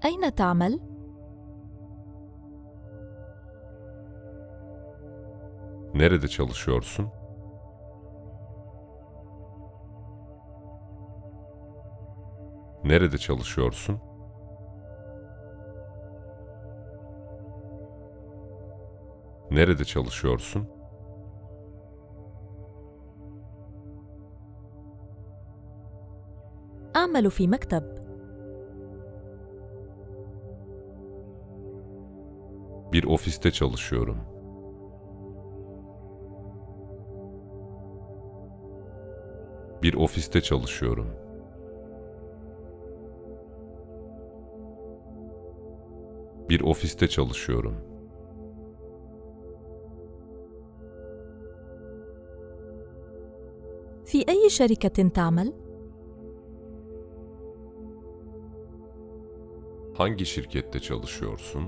أين تعمل؟ Nerede çalışıyorsun? Nerede çalışıyorsun? Nerede çalışıyorsun? أعمل في مكتب. Bir ofiste çalışıyorum. Bir ofiste çalışıyorum. Bir ofiste çalışıyorum. في أي شركة تعمل؟ Hangi şirkette çalışıyorsun?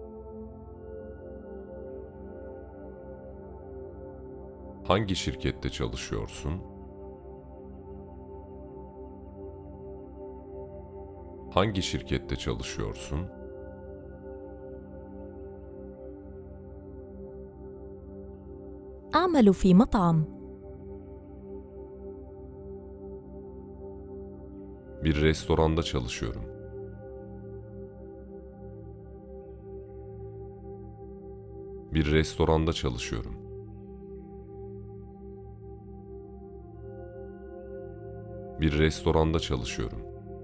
Hangi şirkette çalışıyorsun? Hangi şirkette çalışıyorsun? أعمل في مطعم. Bir restoranda çalışıyorum. Bir restoranda çalışıyorum. Bir restoranda çalışıyorum.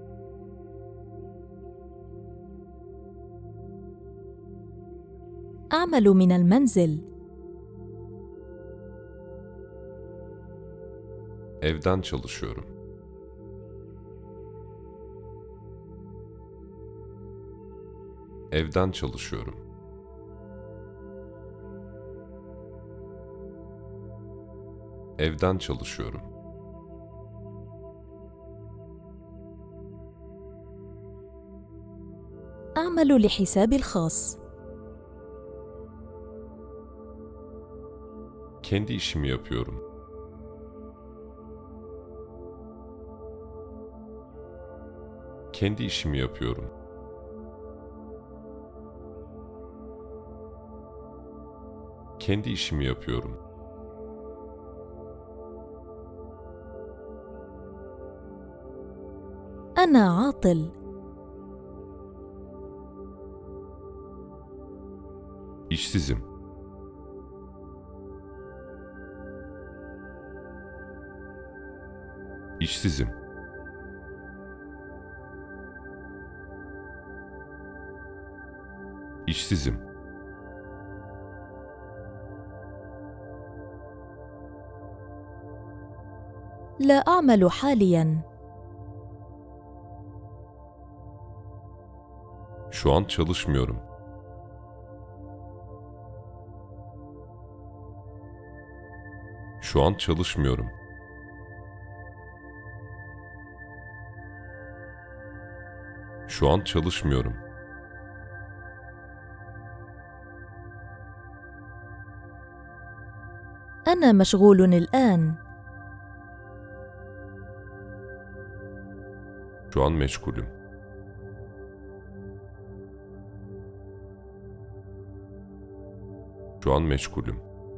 أعمل من المنزل. Evden çalışıyorum. Evden çalışıyorum. Evden çalışıyorum. أعمل لحسابي الخاص. Kendi işimi yapıyorum. Kendi işimi yapıyorum. Kendi işimi yapıyorum. أنا عاطل. İşsizim. İşsizim. İşsizim. لا أعمل حالياً. Şu an çalışmıyorum. Şu an çalışmıyorum. Şu an çalışmıyorum. أنا مشغول الآن. Şu an meşgulüm. Şu an meşgulüm.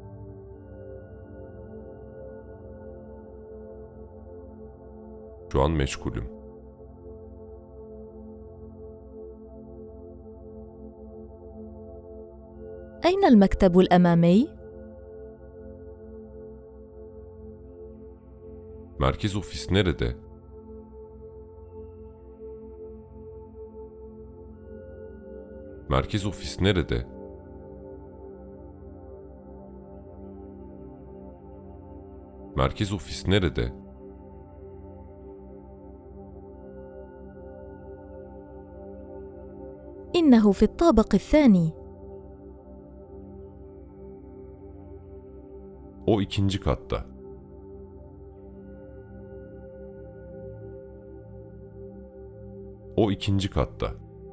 Şu an meşgulüm. أين المكتب الأمامي؟ Merkez ofis nerede? Merkez ofis nerede? Merkez ofis nerede? إنه في الطابق الثاني. O ikinci katta. O ikinci katta.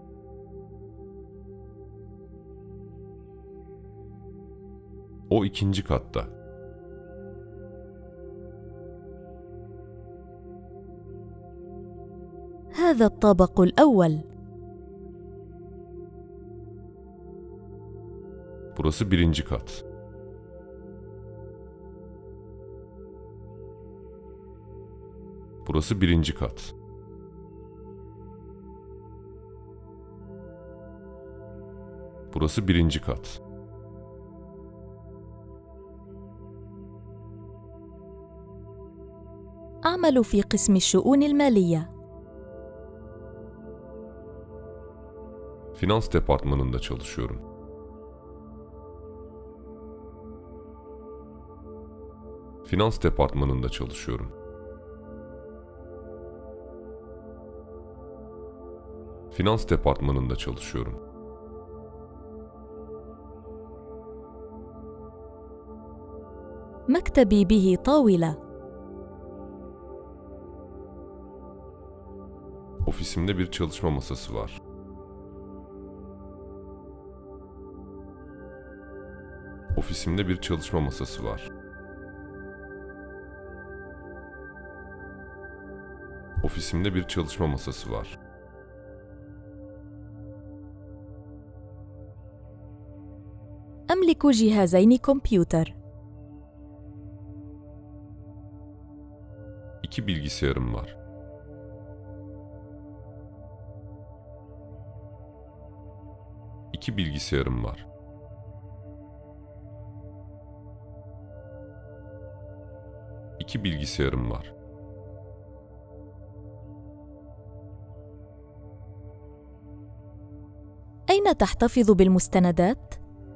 O ikinci katta. هذا الطابق الأول. Burası birinci kat. Burası birinci kat. Burası birinci kat. أعمل في قسم الشؤون المالية. Finans departmanında çalışıyorum. Finans departmanında çalışıyorum. Finans departmanında çalışıyorum. مكتبي به طاولة. Ofisimde bir çalışma masası var. Ofisimde bir çalışma masası var. Ofisimde bir çalışma masası var. أملك جهازين كمبيوتر. İki bilgisayarım var. İki bilgisayarım var. İki bilgisayarım var. أين تحتفظ بالمستندات؟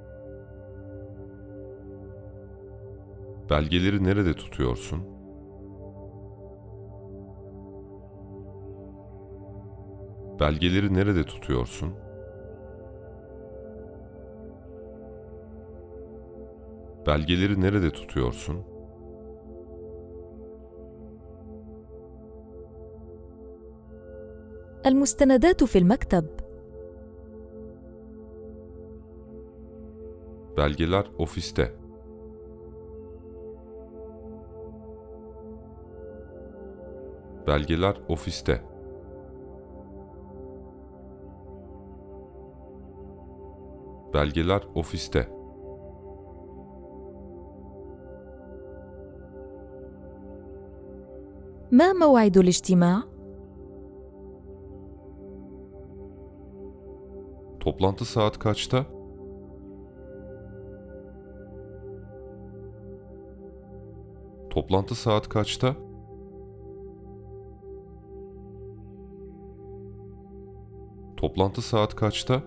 Belgeleri nerede tutuyorsun? Belgeleri nerede tutuyorsun? Belgeleri nerede tutuyorsun? المستندات في المكتب. Belgeler ofiste. Belgeler ofiste. Belgeler ofiste. ما موعد الاجتماع؟ Toplantı saat kaçta? Toplantı saat kaçta? Toplantı saat kaçta?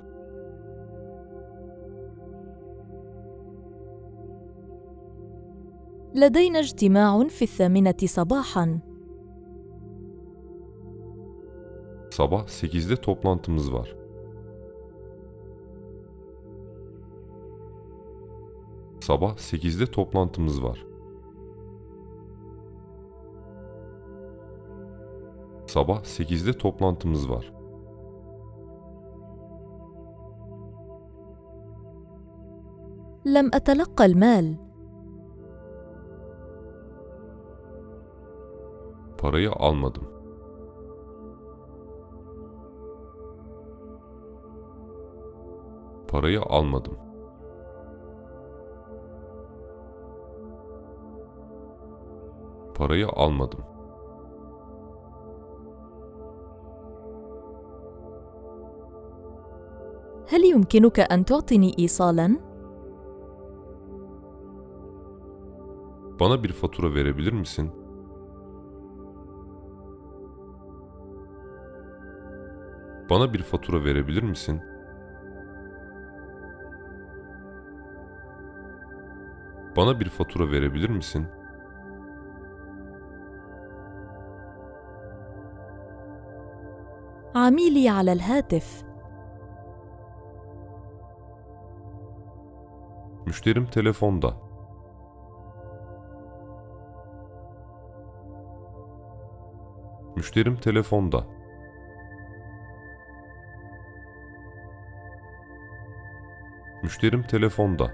لدينا اجتماع في 8 صباحاً. Sabah 8'de toplantımız var. Sabah 8'de toplantımız var. Sabah 8'de toplantımız var. لم أتلقى المال. Parayı almadım. Parayı almadım. Parayı almadım. هل يمكنك أن تعطيني إيصالاً؟ Bana bir fatura verebilir misin? Bana bir fatura verebilir misin? Bana bir fatura verebilir misin? عميلي على الهاتف. Müşterim telefonda. Müşterim telefonda. Müşterim telefonda.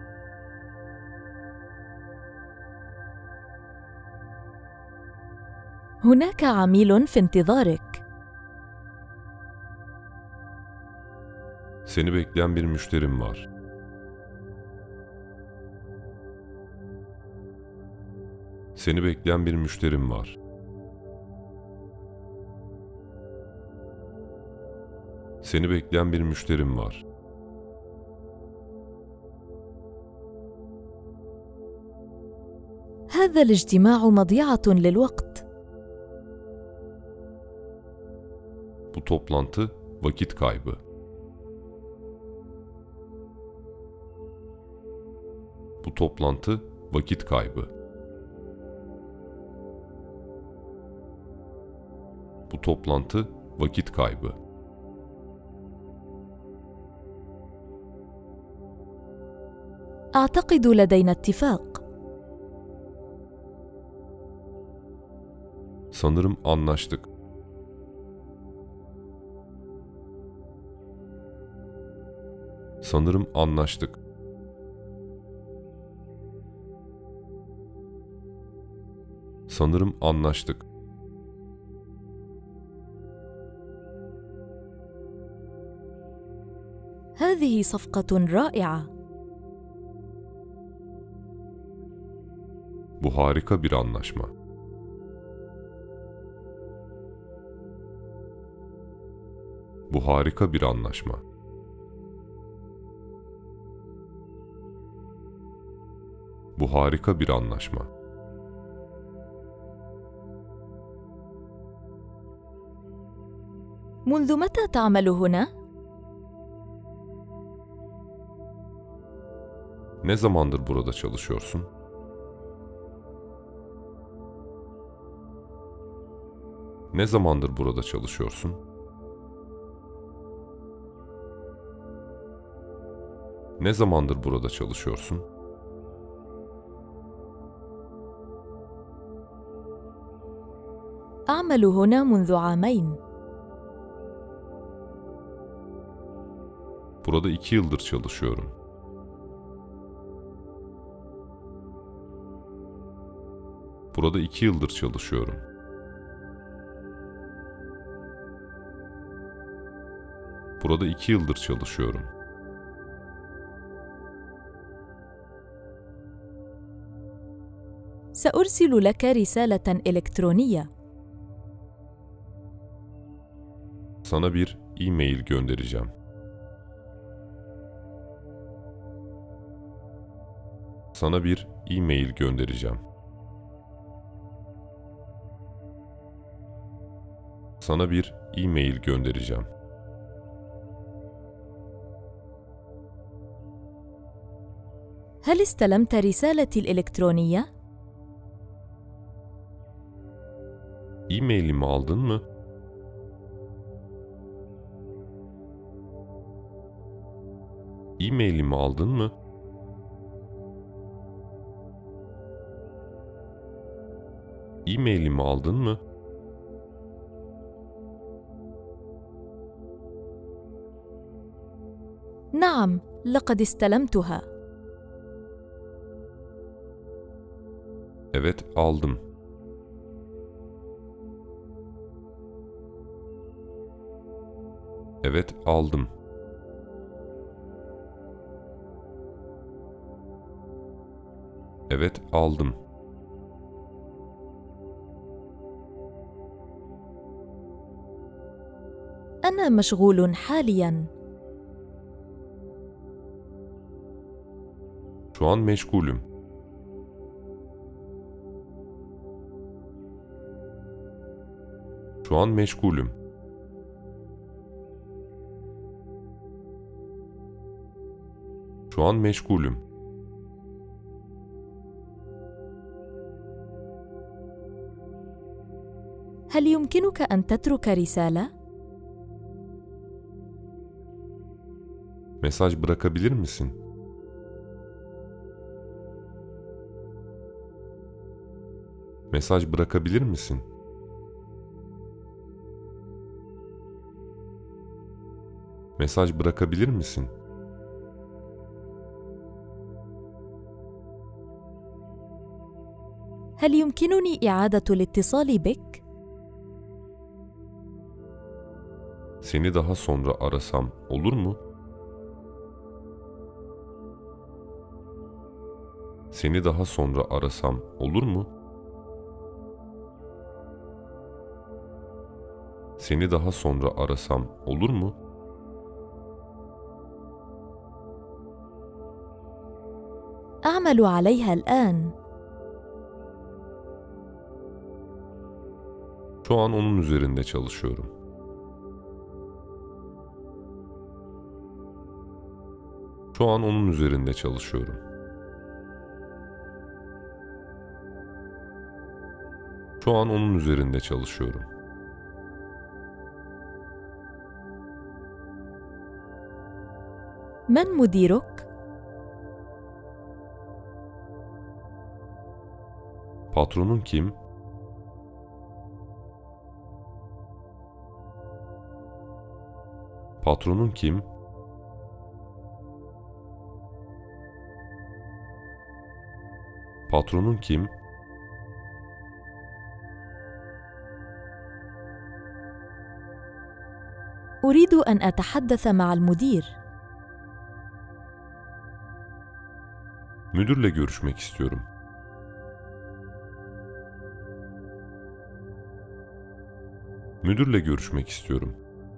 هناك عميل في انتظارك. Seni bekleyen bir müşterim var. Seni bekleyen bir müşterim var. Seni bekleyen bir müşterim var. هذا الاجتماع مضيعة للوقت. Bu toplantı vakit kaybı. Bu toplantı vakit kaybı. Bu toplantı vakit kaybı. أعتقد لدينا اتفاق. Sanırım anlaştık. Sanırım anlaştık. Sanırım anlaştık. هذه صفقة رائعة. Bu harika bir anlaşma. Bu harika bir anlaşma. Bu harika bir anlaşma. منذ متى تعمل هنا؟ Ne zamandır burada çalışıyorsun? Ne zamandır burada çalışıyorsun? Ne zamandır burada çalışıyorsun? أعمل هنا منذ عامين. Burada 2 yıldır çalışıyorum. Burada 2 yıldır çalışıyorum. Burada 2 yıldır çalışıyorum. سأرسل لك رسالة إلكترونية. Sana bir e-mail göndereceğim. Sana bir e-mail göndereceğim. Sana bir e-mail göndereceğim. هل استلمت رسالتي الإلكترونية؟ E-mailimi aldın mı? E-mailimi aldın mı? E-mailimi aldın mı? نعم، لقد استلمتها. Evet, aldım. Evet, aldım. Evet, aldım. أنا مشغول حالياً. Şu an meşgulüm. Şu an meşgulüm. Şu an meşgulüm. هل يمكنك أن تترك رسالة؟ Mesaj bırakabilir misin? Mesaj bırakabilir misin? Mesaj bırakabilir misin? هل يمكنني إعادة الاتصال بك؟ Seni daha sonra arasam olur mu? Seni daha sonra arasam olur mu? Seni daha sonra arasam olur mu? أعمل عليها الآن. Şu an onun üzerinde çalışıyorum. Şu an onun üzerinde çalışıyorum. Şu an onun üzerinde çalışıyorum. من مديرك؟ Patronun kim? Patronun kim? Patronun kim? أريد أن أتحدث مع المدير. Müdürle görüşmek istiyorum. Müdürle görüşmek istiyorum.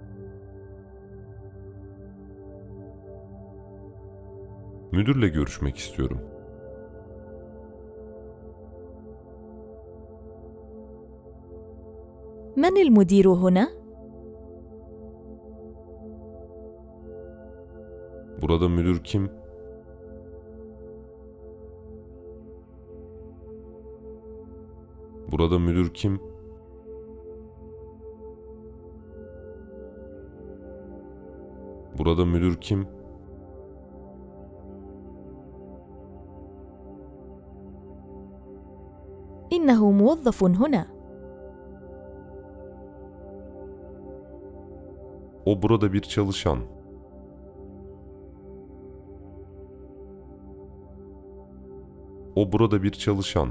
Müdürle görüşmek istiyorum. من المدير هنا؟ Burada müdür kim? Burada müdür kim? Burada müdür kim? إنه موظف هنا. O burada bir çalışan. O burada bir çalışan.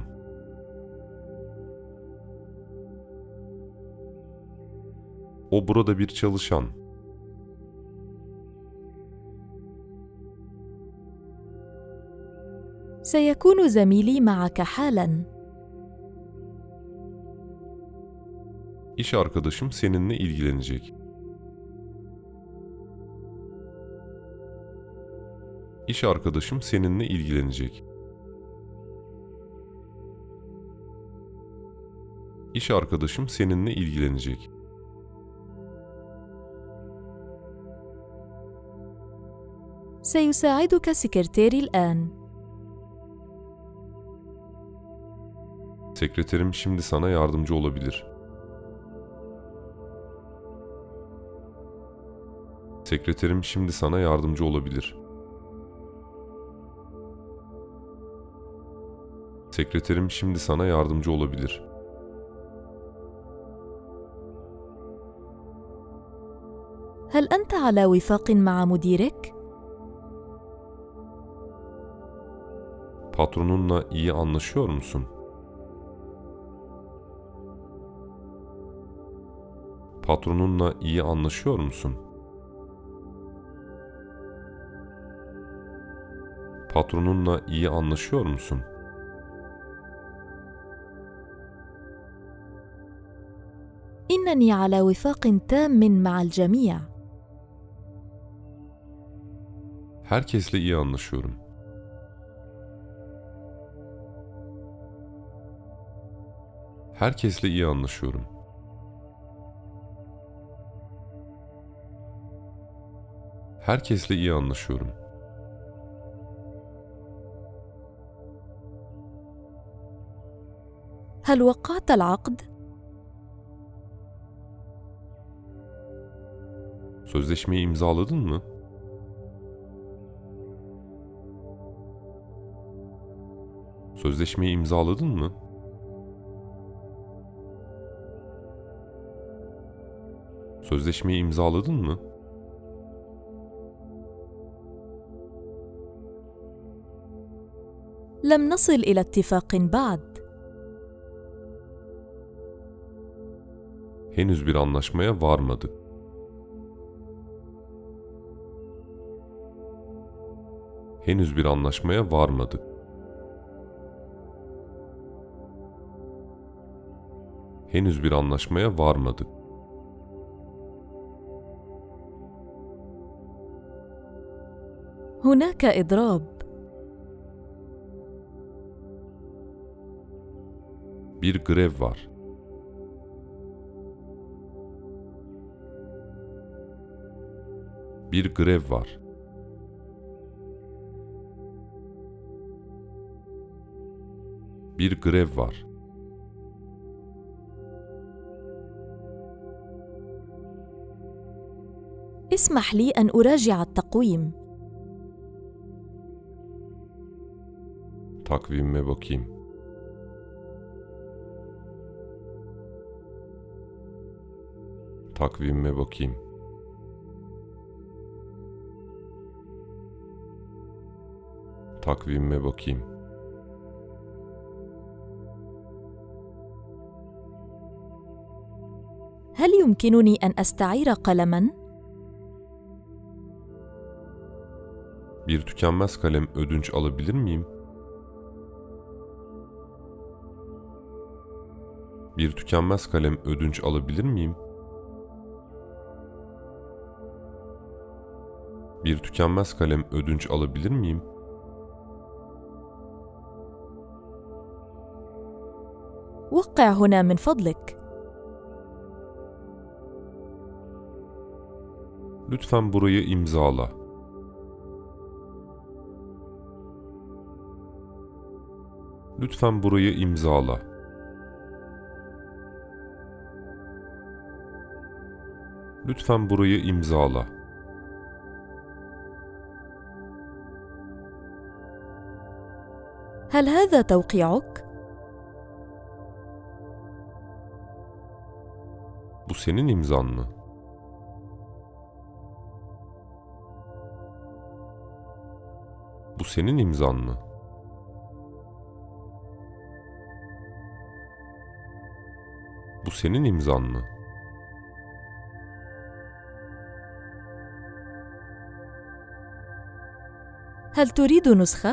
O burada bir çalışan. سيكون زميلي معك حالاً. İş arkadaşım seninle ilgilenecek. İş arkadaşım seninle ilgilenecek. İş arkadaşım seninle ilgilenecek. سيساعدك سكرتيري الآن. Sekreterim şimdi sana yardımcı olabilir. Sekreterim şimdi sana yardımcı olabilir. Sekreterim şimdi sana yardımcı olabilir. هل أنت على وفاق مع مديرك؟ Patronunla iyi anlaşıyor musun? Patronunla iyi anlaşıyor musun? Patronunla iyi anlaşıyor musun? إنني على وفاق تام مع الجميع. Herkesle iyi anlaşıyorum. Herkesle iyi anlaşıyorum. Herkesle iyi anlaşıyorum. هل وقعت العقد؟ Sözleşmeyi imzaladın mı? Sözleşmeyi imzaladın mı? Sözleşmeyi imzaladın mı? لم نصل إلى اتفاق بعد. Henüz bir anlaşmaya varmadık. Henüz bir anlaşmaya varmadık. Henüz bir anlaşmaya varmadık. هناك إضراب. Bir grev var. Bir grev var. Bir grev var. اسمح لي أن أراجع التقويم. Takvimime bakayım. Takvimime bakayım. Takvimime bakayım. هل يمكنني أن أستعير قلماً؟ Bir tükenmez kalem ödünç alabilir miyim? Bir tükenmez kalem ödünç alabilir miyim? Bir tükenmez kalem ödünç alabilir miyim? وقع هنا من فضلك. Lütfen burayı imzala. Lütfen burayı imzala. Lütfen burayı imzala. هل هذا توقيعك؟ Bu senin imzan mı? Bu senin imzan mı? Bu senin imzan mı? هل تريد نسخة؟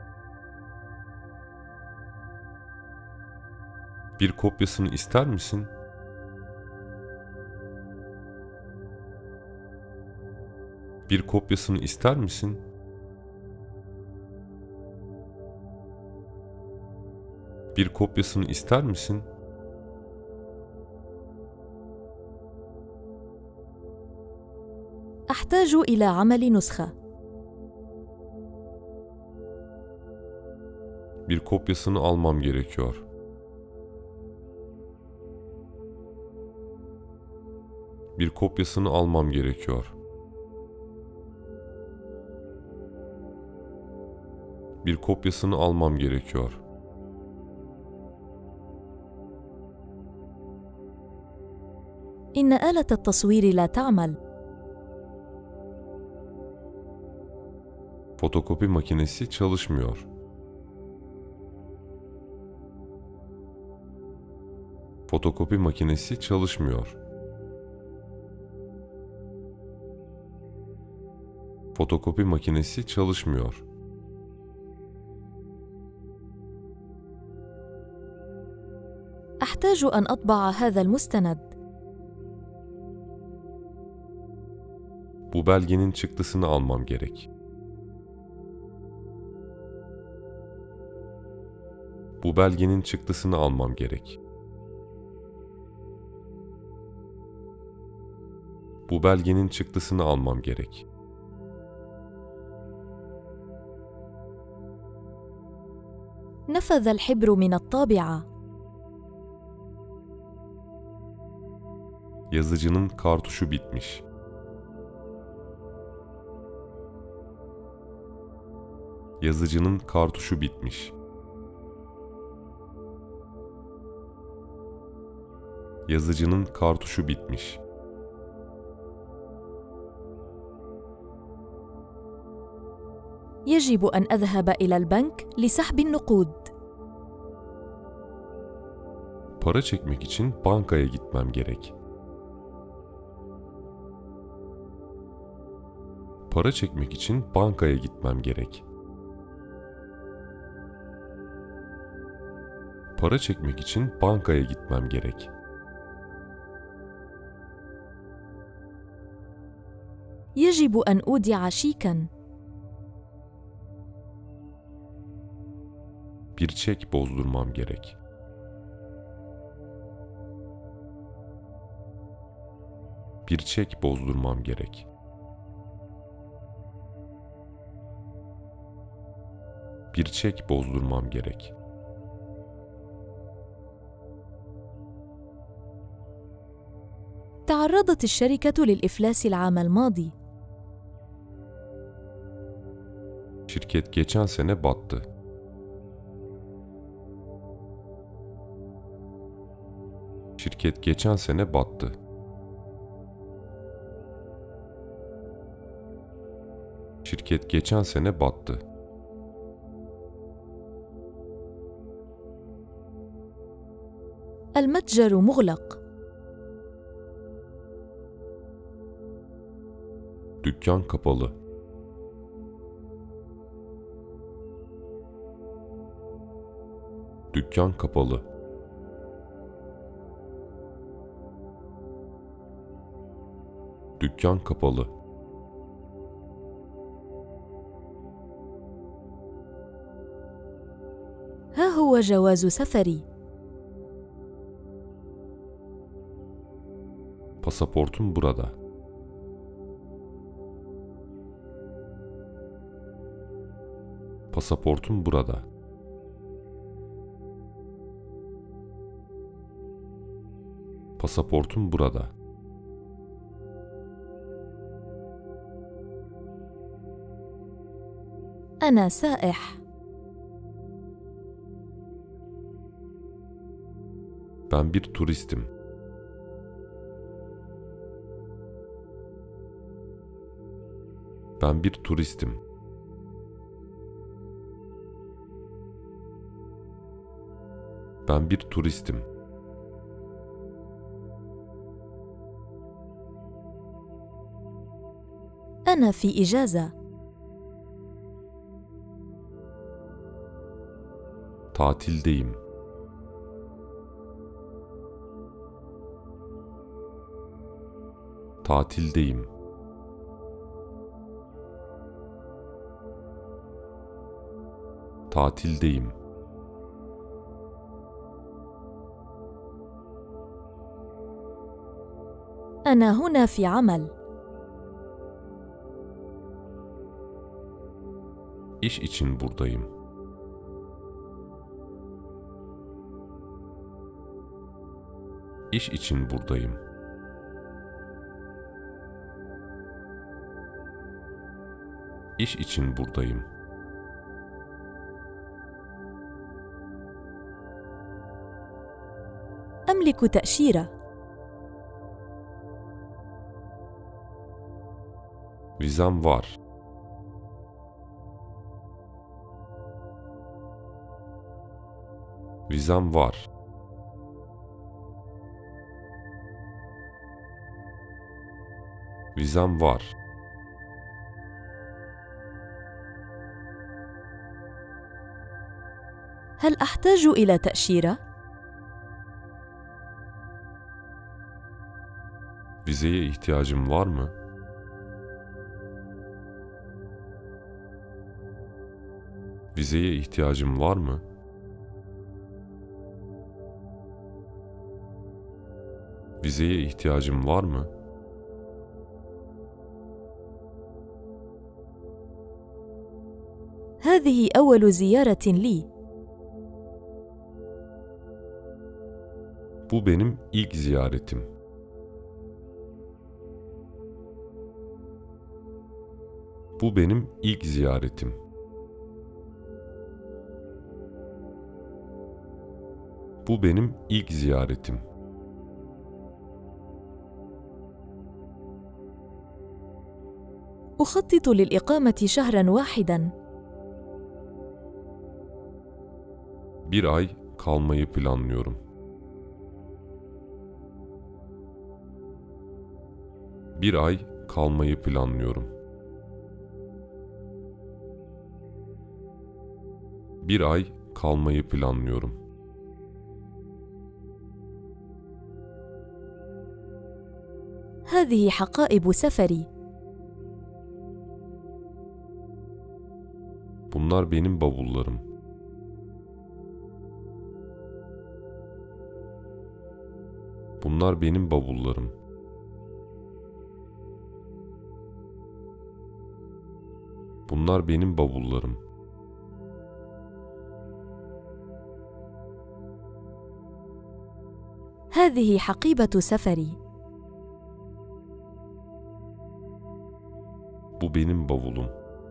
Bir kopyasını ister misin? Bir kopyasını ister misin? Bir kopyasını ister misin? أحتاج إلى عمل نسخة. Bir kopyasını almam gerekiyor. Bir kopyasını almam gerekiyor. Bir kopyasını almam gerekiyor. إن آلة التصوير لا تعمل. Fotokopi makinesi çalışmıyor. Fotokopi makinesi çalışmıyor. Fotokopi makinesi çalışmıyor. أحتاج أن أطبع هذا المستند. Bu belgenin çıktısını almam gerek. Bu belgenin çıktısını almam gerek. Bu belgenin çıktısını almam gerek. نفذ الحبر من الطابعة. Yazıcının kartuşu bitmiş. Yazıcının kartuşu bitmiş. Yazıcının kartuşu bitmiş. يجب أن أذهب إلى البنك لسحب النقود. Para çekmek için bankaya gitmem gerek. Para çekmek için bankaya gitmem gerek. Para çekmek için bankaya gitmem gerek. يجب أن أودع شيكاً. Bir çek bozdurmam gerek. Bir çek bozdurmam gerek. Bir çek bozdurmam gerek. تعرضت الشركة للإفلاس العام الماضي. Şirket geçen sene battı. Şirket geçen sene battı. Şirket geçen sene battı. المتجر مغلق. Dükkan kapalı. Dükkan kapalı. Dükkan kapalı. ها هو جواز سفري. Pasaportum burada. Pasaportum burada. Pasaportum burada. أنا سائح. Ben bir turistim. Ben bir turistim. Ben bir turistim. أنا في إجازة. Tatildeyim. Tatildeyim. Tatildeyim. أنا هنا في عمل. İş için buradayım. İş için buradayım. İş için buradayım. أملك تأشيرة. Vizem var. Vizem var. Vizem var. هل أحتاج إلى تأشيرة؟ Vizeye ihtiyacım var mı? Vizeye ihtiyacım var mı? Vizeye ihtiyacım var mı? هذه أول زيارة لي. Bu benim ilk ziyaretim. Bu benim ilk ziyaretim. Bu benim ilk ziyaretim. أخطط للإقامة شهراً واحداً. Bir ay kalmayı planlıyorum. Bir ay kalmayı planlıyorum. Bir ay kalmayı planlıyorum. هذه حقائب سفري. Bunlar benim bavullarım. Bunlar benim bavullarım. Bunlar benim bavullarım. هذه حقيبة سفري. Bu benim bavulum.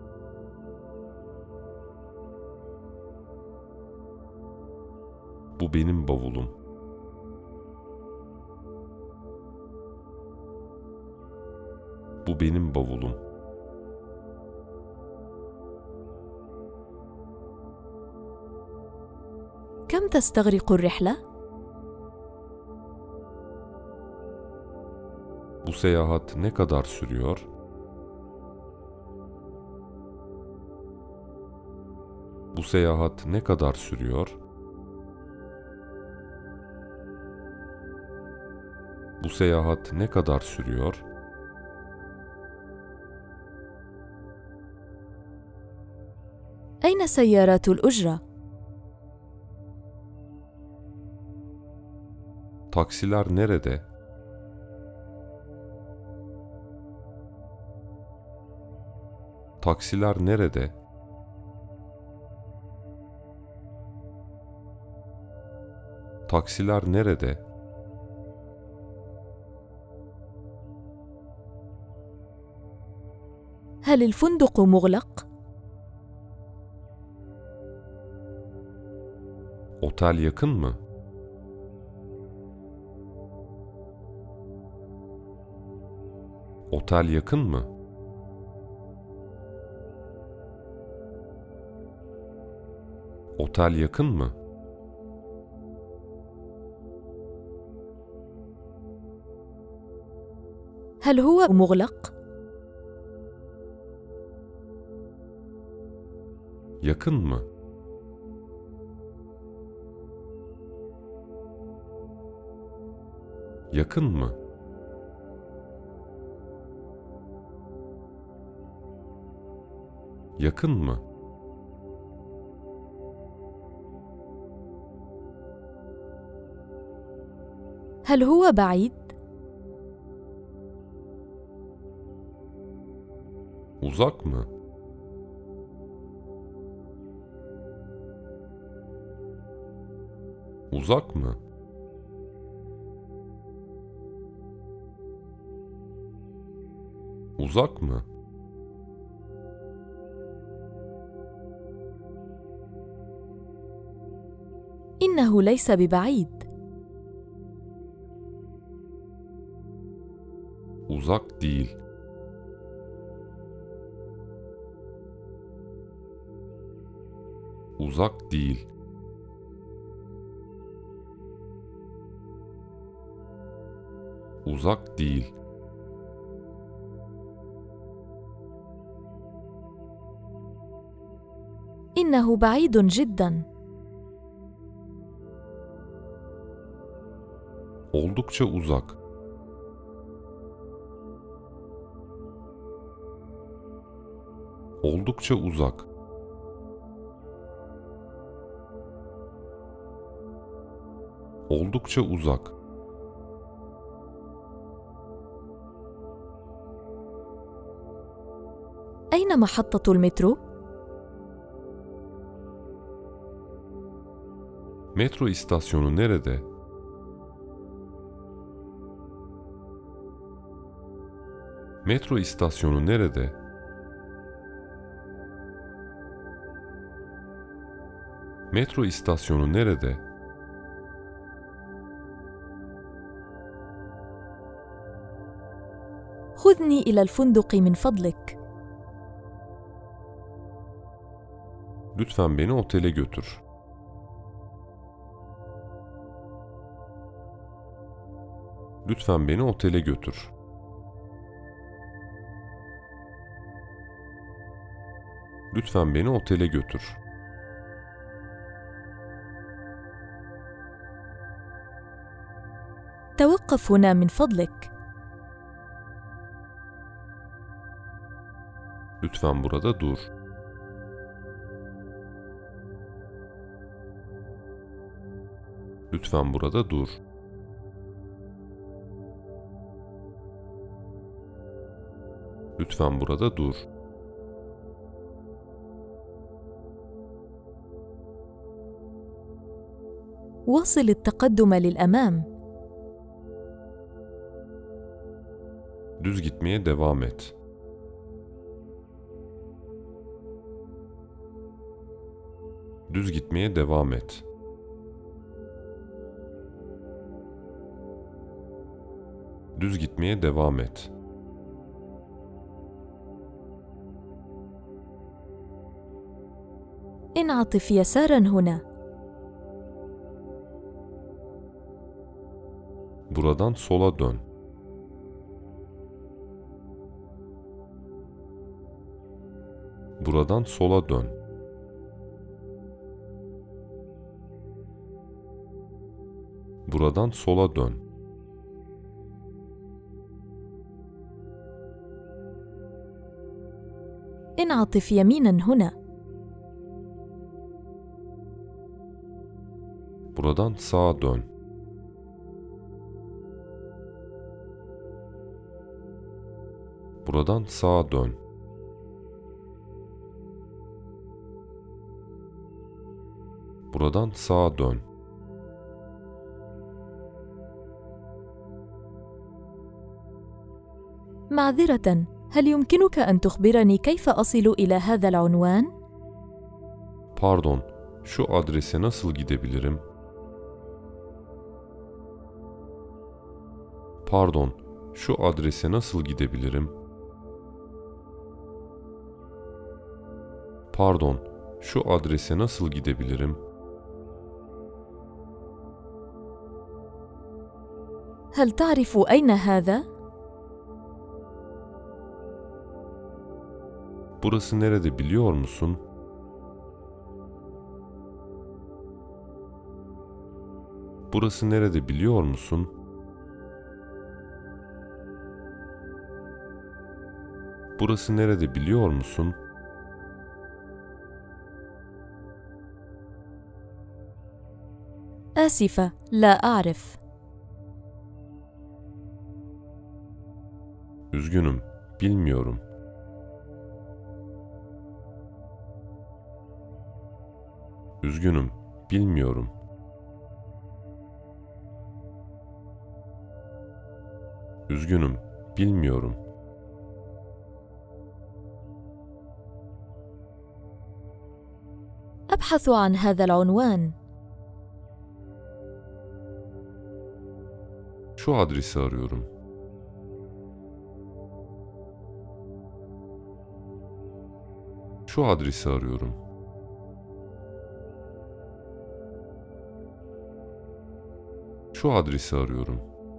Bu benim bavulum. Bu benim bavulum. كم تستغرق الرحلة؟ Bu seyahat ne kadar sürüyor? Bu seyahat ne kadar sürüyor? Bu seyahat ne kadar sürüyor? أين سيارات الأجرة؟ Taksiler nerede? Taksiler nerede? Taksiler nerede? هل الفندق مغلق؟ Otel yakın mı? Otel yakın mı? Otel yakın mı? هل هو مغلق؟ Yakın mı? Yakın mı? Yakın mı? هل هو بعيد؟ Uzak mı? Uzak mı? Uzak mı? إنه ليس ببعيد. Uzak değil. Uzak değil. Uzak değil. إنه بعيد جداً. Oldukça uzak. Oldukça uzak. Oldukça uzak. أين محطة المترو؟ Metro istasyonu nerede? Metro istasyonu nerede? Metro istasyonu nerede? خذني إلى الفندق من فضلك. Lütfen beni otele götür. Lütfen beni otele götür. Lütfen beni otele götür. توقف هنا من فضلك. Lütfen burada dur. Lütfen burada dur. Lütfen burada dur. واصل التقدم للأمام. Düz gitmeye devam et. Düz gitmeye devam et. Düz gitmeye devam et. انعطف يساراً هنا. Buradan sola dön. Buradan sola dön. Buradan sola dön. انعطف يميناً هنا. Buradan sağa dön. Buradan sağa dön. Buradan sağa dön. معذرة، هل يمكنك أن تخبرني كيف أصل إلى هذا العنوان؟ Pardon, şu adrese nasıl gidebilirim? Pardon, şu adrese nasıl gidebilirim? Pardon, şu adrese nasıl gidebilirim? هل تعرف أين هذا؟ Burası nerede biliyor musun? Burası nerede biliyor musun? Burası nerede biliyor musun? آسفة، لا أعرف. Üzgünüm, bilmiyorum. Üzgünüm, bilmiyorum. Üzgünüm, bilmiyorum. أبحث عن هذا العنوان. Şu adresi arıyorum. Şu adresi arıyorum. Şu adresi arıyorum.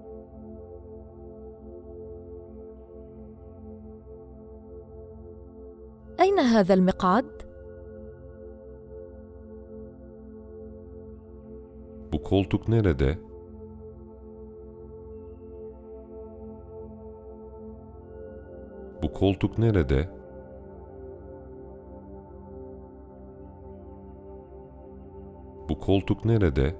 أين هذا المقعد؟ Bu koltuk nerede? Bu koltuk nerede? Bu koltuk nerede?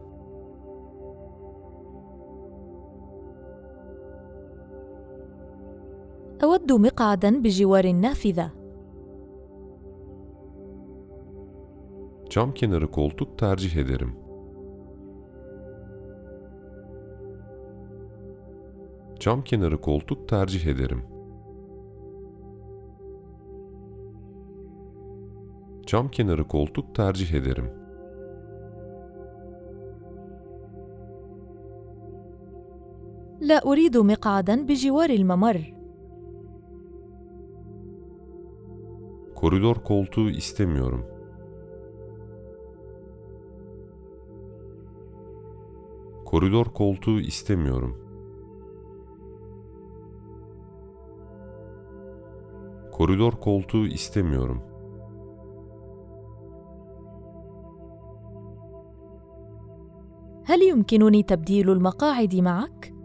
أود مقعداً بجوار النافذة. Cam kenarı koltuk tercih ederim. Cam kenarı koltuk tercih ederim. Cam kenarı koltuk tercih ederim. لا أريد مقعداً بجوار الممر. Koridor koltuğu istemiyorum. Koridor koltuğu istemiyorum. Koridor koltuğu istemiyorum. هل يمكنني تبديل المقاعد معك؟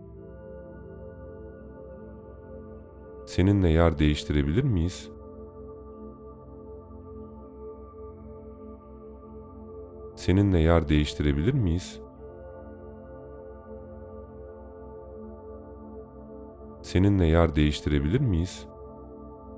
Seninle yer değiştirebilir miyiz? Seninle yer değiştirebilir miyiz? Seninle yer değiştirebilir miyiz?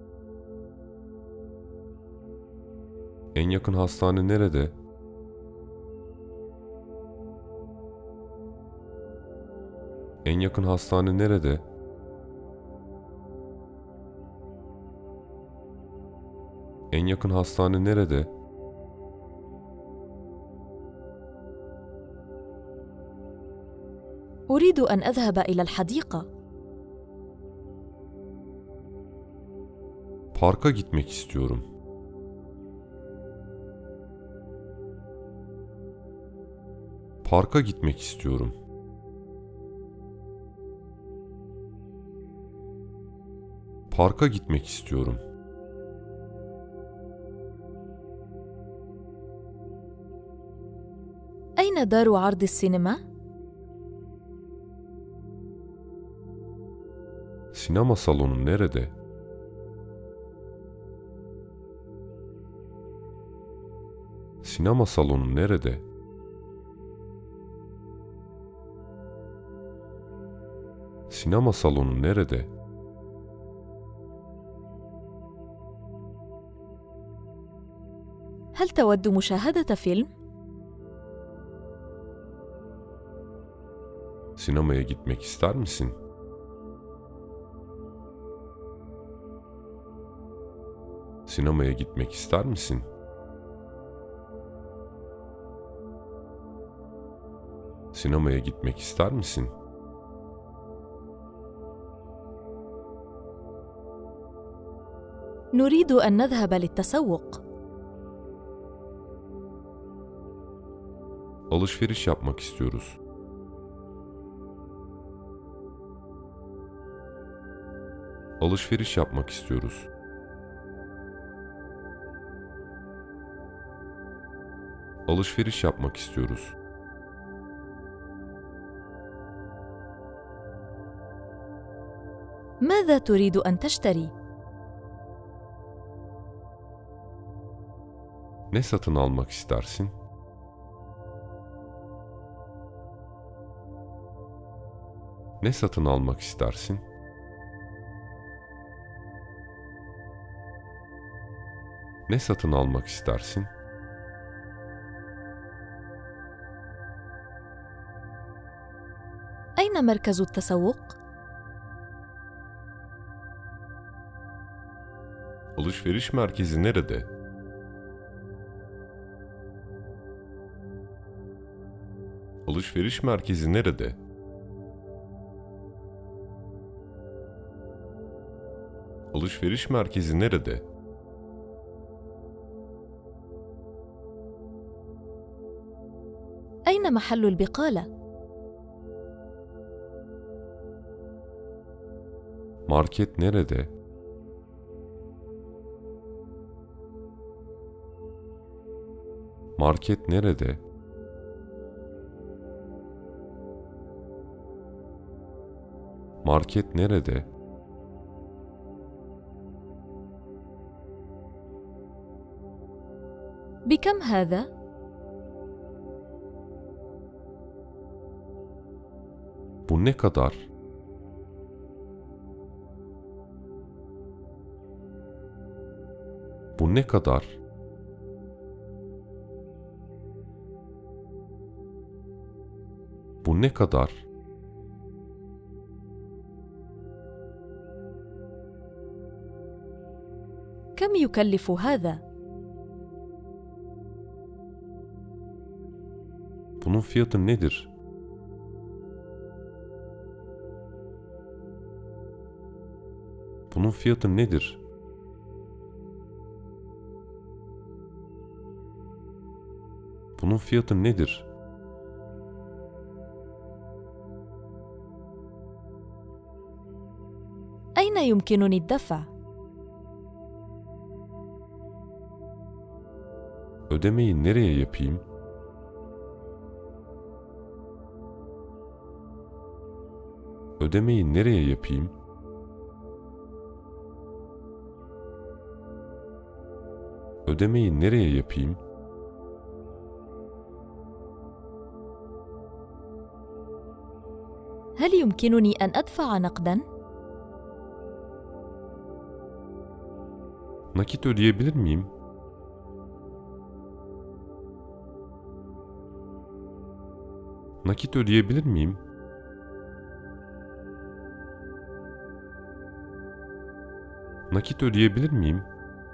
En yakın hastane nerede? En yakın hastane nerede? En yakın hastane nerede? أريد أن أذهب إلى الحديقة. Parka gitmek istiyorum. Parka gitmek istiyorum. Parka gitmek istiyorum. أين دار عرض السينما؟ Sinema salonu nerede? Sinema salonu nerede? Sinema salonu nerede? هل تود مشاهدة فيلم؟ Sinemaya gitmek ister misin? Sinemaya gitmek ister misin? Sinemaya gitmek ister misin? نريد أن نذهب للتسوق. Alışveriş yapmak istiyoruz. Alışveriş yapmak istiyoruz. Alışveriş yapmak istiyoruz. ماذا تريد أن تشتري؟ Ne satın almak istersin? Ne satın almak istersin? Ne satın almak istersin? أين مركز التسوق؟ Alışveriş merkezi nerede? Alışveriş merkezi nerede? Alışveriş merkezi nerede? أين محل البقالة؟ Market nerede? Market nerede? Market nerede? بكم هذا؟ Bu ne kadar? Bu ne kadar? Bu ne kadar? كم يكلف هذا؟ Bunun fiyatı nedir? Bunun fiyatı nedir? Bunun fiyatı nedir? أين يمكنني الدفع؟ Ödemeyi nereye yapayım? Ödemeyi nereye yapayım? Ödemeyi nereye yapayım? هل يمكنني أن أدفع نقداً؟ Nakit ödeyebilir miyim? Nakit ödeyebilir miyim? Nakit ödeyebilir miyim?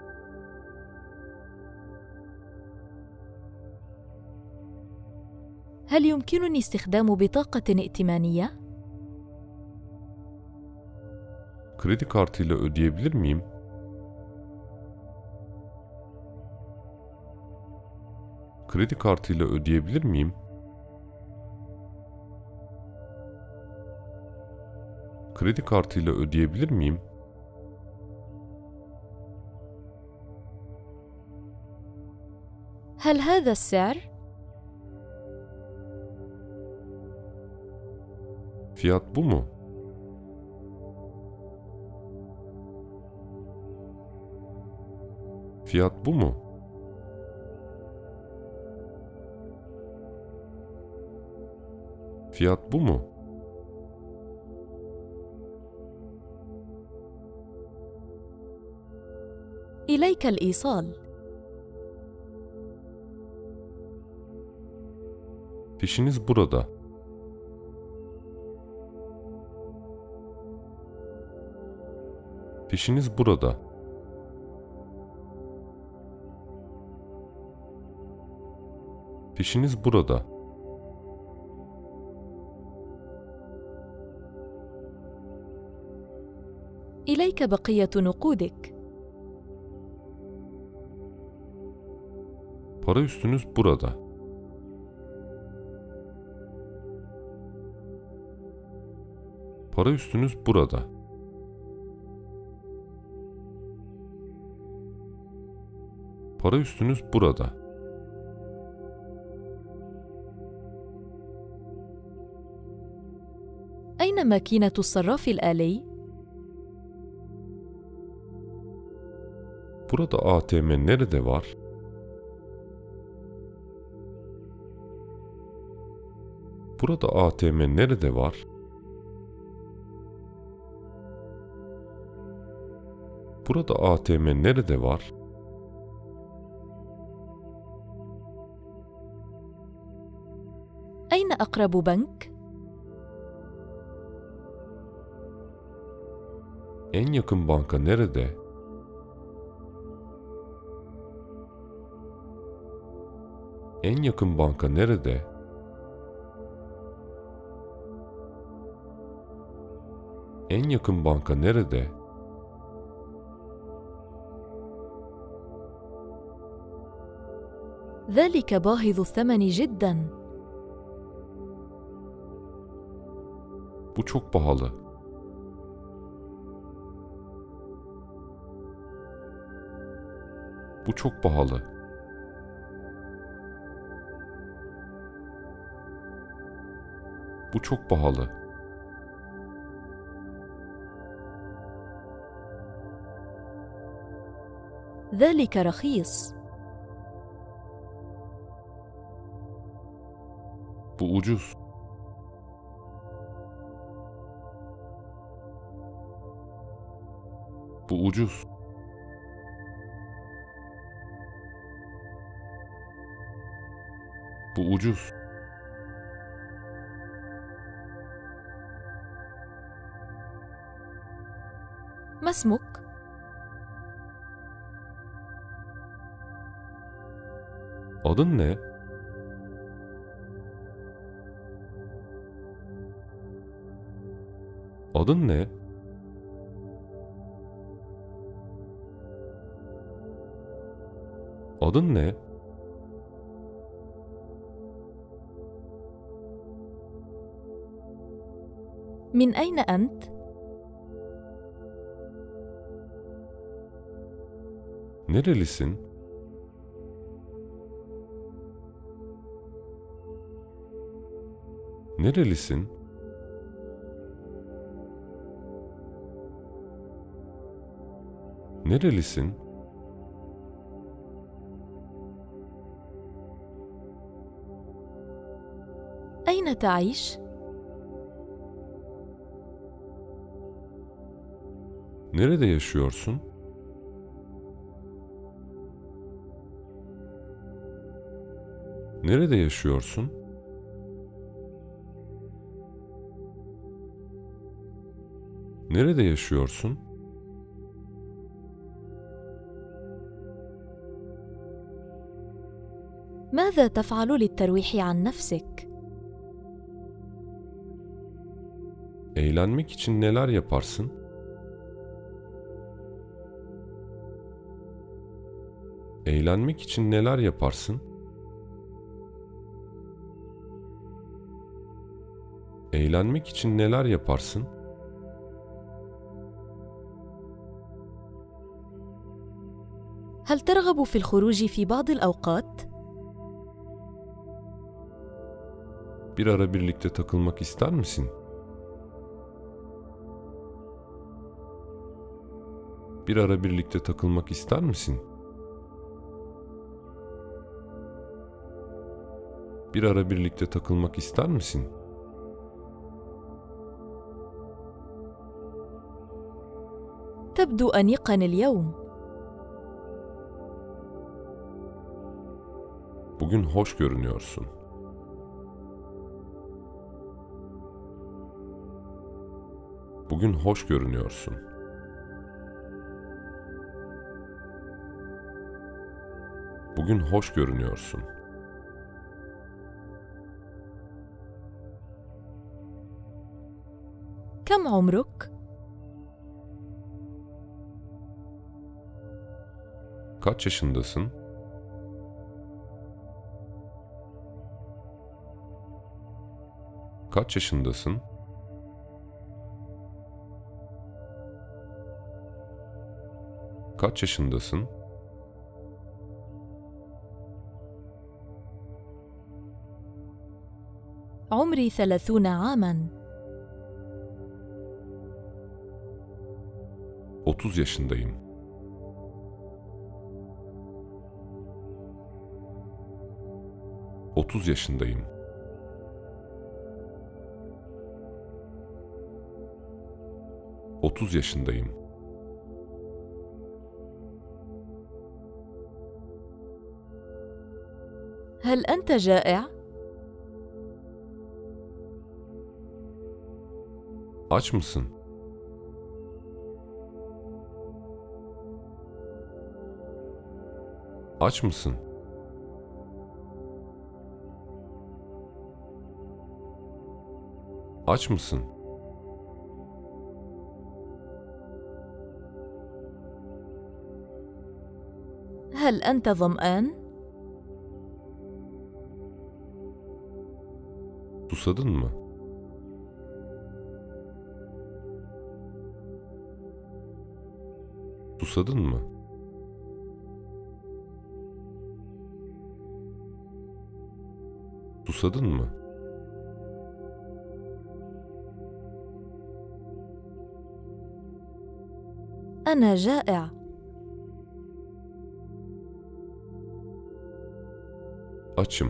هل يمكنني استخدام بطاقة ائتمانية؟ Kredi kartıyla ödeyebilir miyim? Kredi kartıyla ödeyebilir miyim? Kredi kartıyla ödeyebilir miyim? هل هذا السعر؟ Fiyat bu mu? Fiyat bu mu? Fiyat bu mu? إليك الإيصال. Fişiniz burada. Fişiniz burada. Fişiniz burada. إليك بقية نقودك. Para üstünüz burada. Para üstünüz burada. Para üstünüz burada. أين ماكينة الصراف الآلي؟ Burada ATM nerede var? Burada ATM nerede var? Burada ATM nerede var? أين أقرب بنك؟ En yakın banka nerede? En yakın banka nerede? En yakın banka nerede? ذلك باهظ الثمن جداً. Bu çok pahalı. Bu çok pahalı. Bu çok pahalı. ذلك رخيص. Bu ucuz. Bu ucuz. Bu ucuz. ما اسمك؟ Adın ne? Adın ne? Adın ne? من أين أنت؟ Nerelisin? Nerelisin? Nerelisin? أين تعيش؟ Nerede yaşıyorsun? Nerede yaşıyorsun? Nerede yaşıyorsun? ماذا تفعل للترويح عن نفسك؟ Eğlenmek için neler yaparsın? Eğlenmek için neler yaparsın? Eğlenmek için neler yaparsın? هل ترغب في الخروج في بعض الأوقات؟ Bir ara birlikte takılmak ister misin? Bir ara birlikte takılmak ister misin? Bir ara birlikte takılmak ister misin? تبدو أنيقاً اليوم. Bugün hoş görünüyorsun. Bugün hoş görünüyorsun. Bugün hoş görünüyorsun. كم عمرك؟ Kaç yaşındasın? Kaç yaşındasın? Kaç yaşındasın? عمري 30 عاماً. 30 yaşındayım. 30 yaşındayım. 30 yaşındayım. هل أنت جائع؟ Aç mısın? Aç mısın? Aç mısın? هل أنت ظمآن؟ Susadın mı? Susadın mı? Susadın mı? أنا جائع. Açım.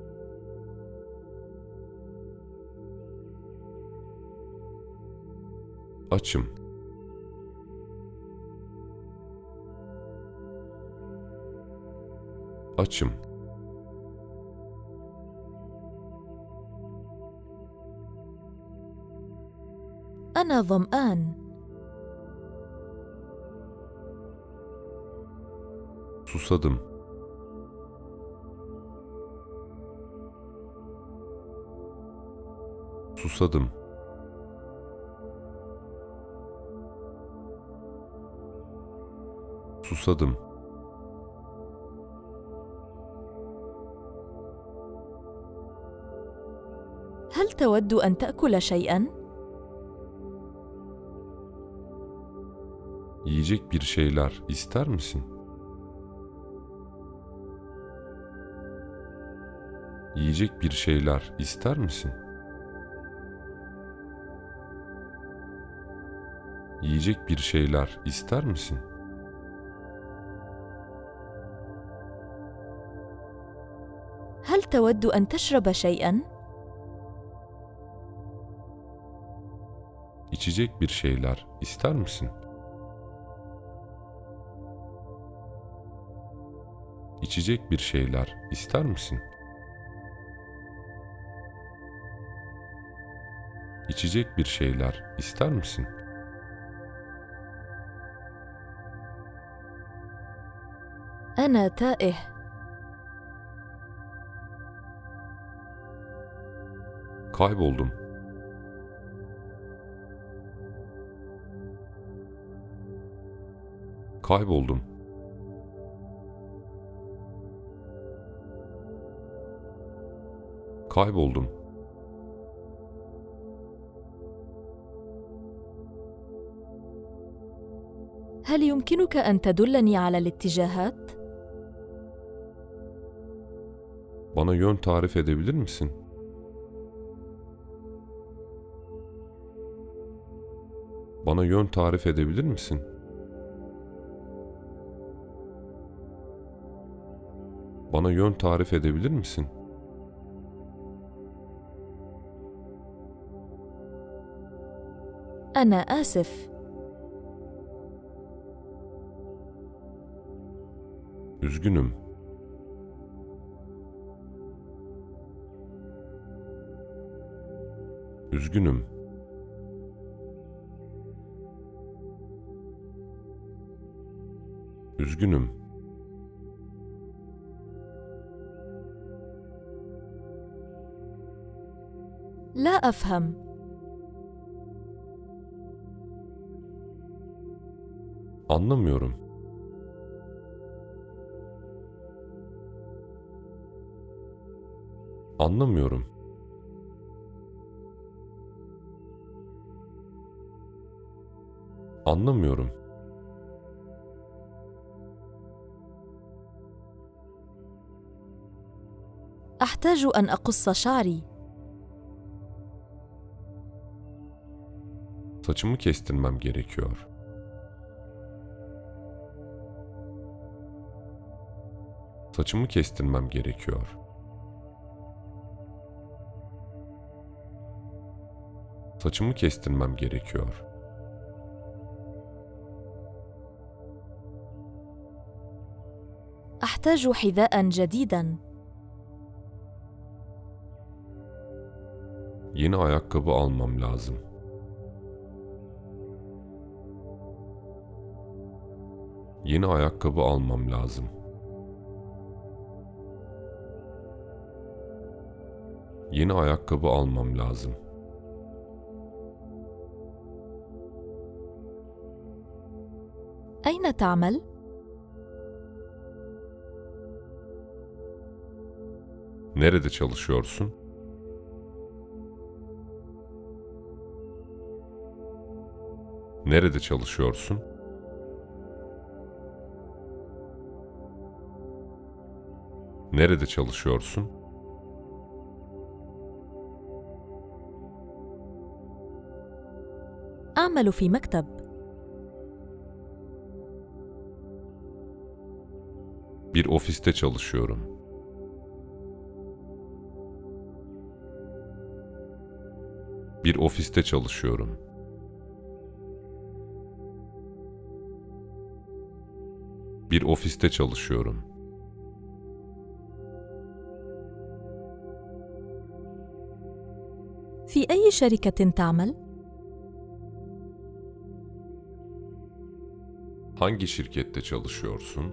Açım. Açım. أنا ظمآن. Susadım. Susadım. Susadım. هل تود أن تأكل شيئاً؟ Yiyecek bir şeyler ister misin? Yiyecek bir şeyler ister misin? Yiyecek bir şeyler ister misin? هل تود أن تشرب شيئاً؟ İçecek bir şeyler ister misin? İçecek bir şeyler ister misin? İçecek bir şeyler ister misin? أنا تائه. Kayboldum. Kayboldum. Kayboldum. هل يمكنك أن تدلني على الاتجاهات؟ Bana yön tarif edebilir misin? Bana yön tarif edebilir misin? Bana yön tarif edebilir misin? أنا آسف. Üzgünüm. Üzgünüm. Üzgünüm. لا أفهم. Anlamıyorum. Anlamıyorum. Anlamıyorum. أحتاج أن أقص شعري. Saçımı kestirmem gerekiyor. Saçımı kestirmem gerekiyor. Saçımı kestirmem gerekiyor. أحتاج حذاء جديدا. Yeni ayakkabı almam lazım. Yeni ayakkabı almam lazım. Yeni ayakkabı almam lazım. أين تعمل؟ Nerede çalışıyorsun? Nerede çalışıyorsun? Nerede çalışıyorsun? أعمل في مكتب. Bir ofiste çalışıyorum. Bir ofiste çalışıyorum. Bir ofiste çalışıyorum. في أي شركة تعمل؟ Hangi şirkette çalışıyorsun?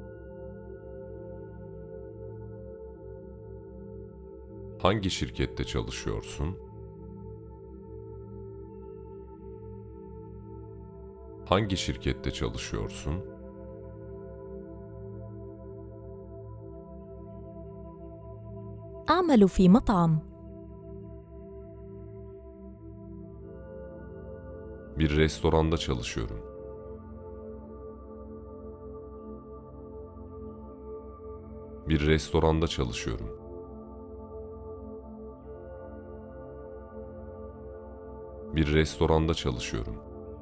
Hangi şirkette çalışıyorsun? Hangi şirkette çalışıyorsun? أعمل في مطعم. Bir restoranda çalışıyorum. Bir restoranda çalışıyorum. Bir restoranda çalışıyorum.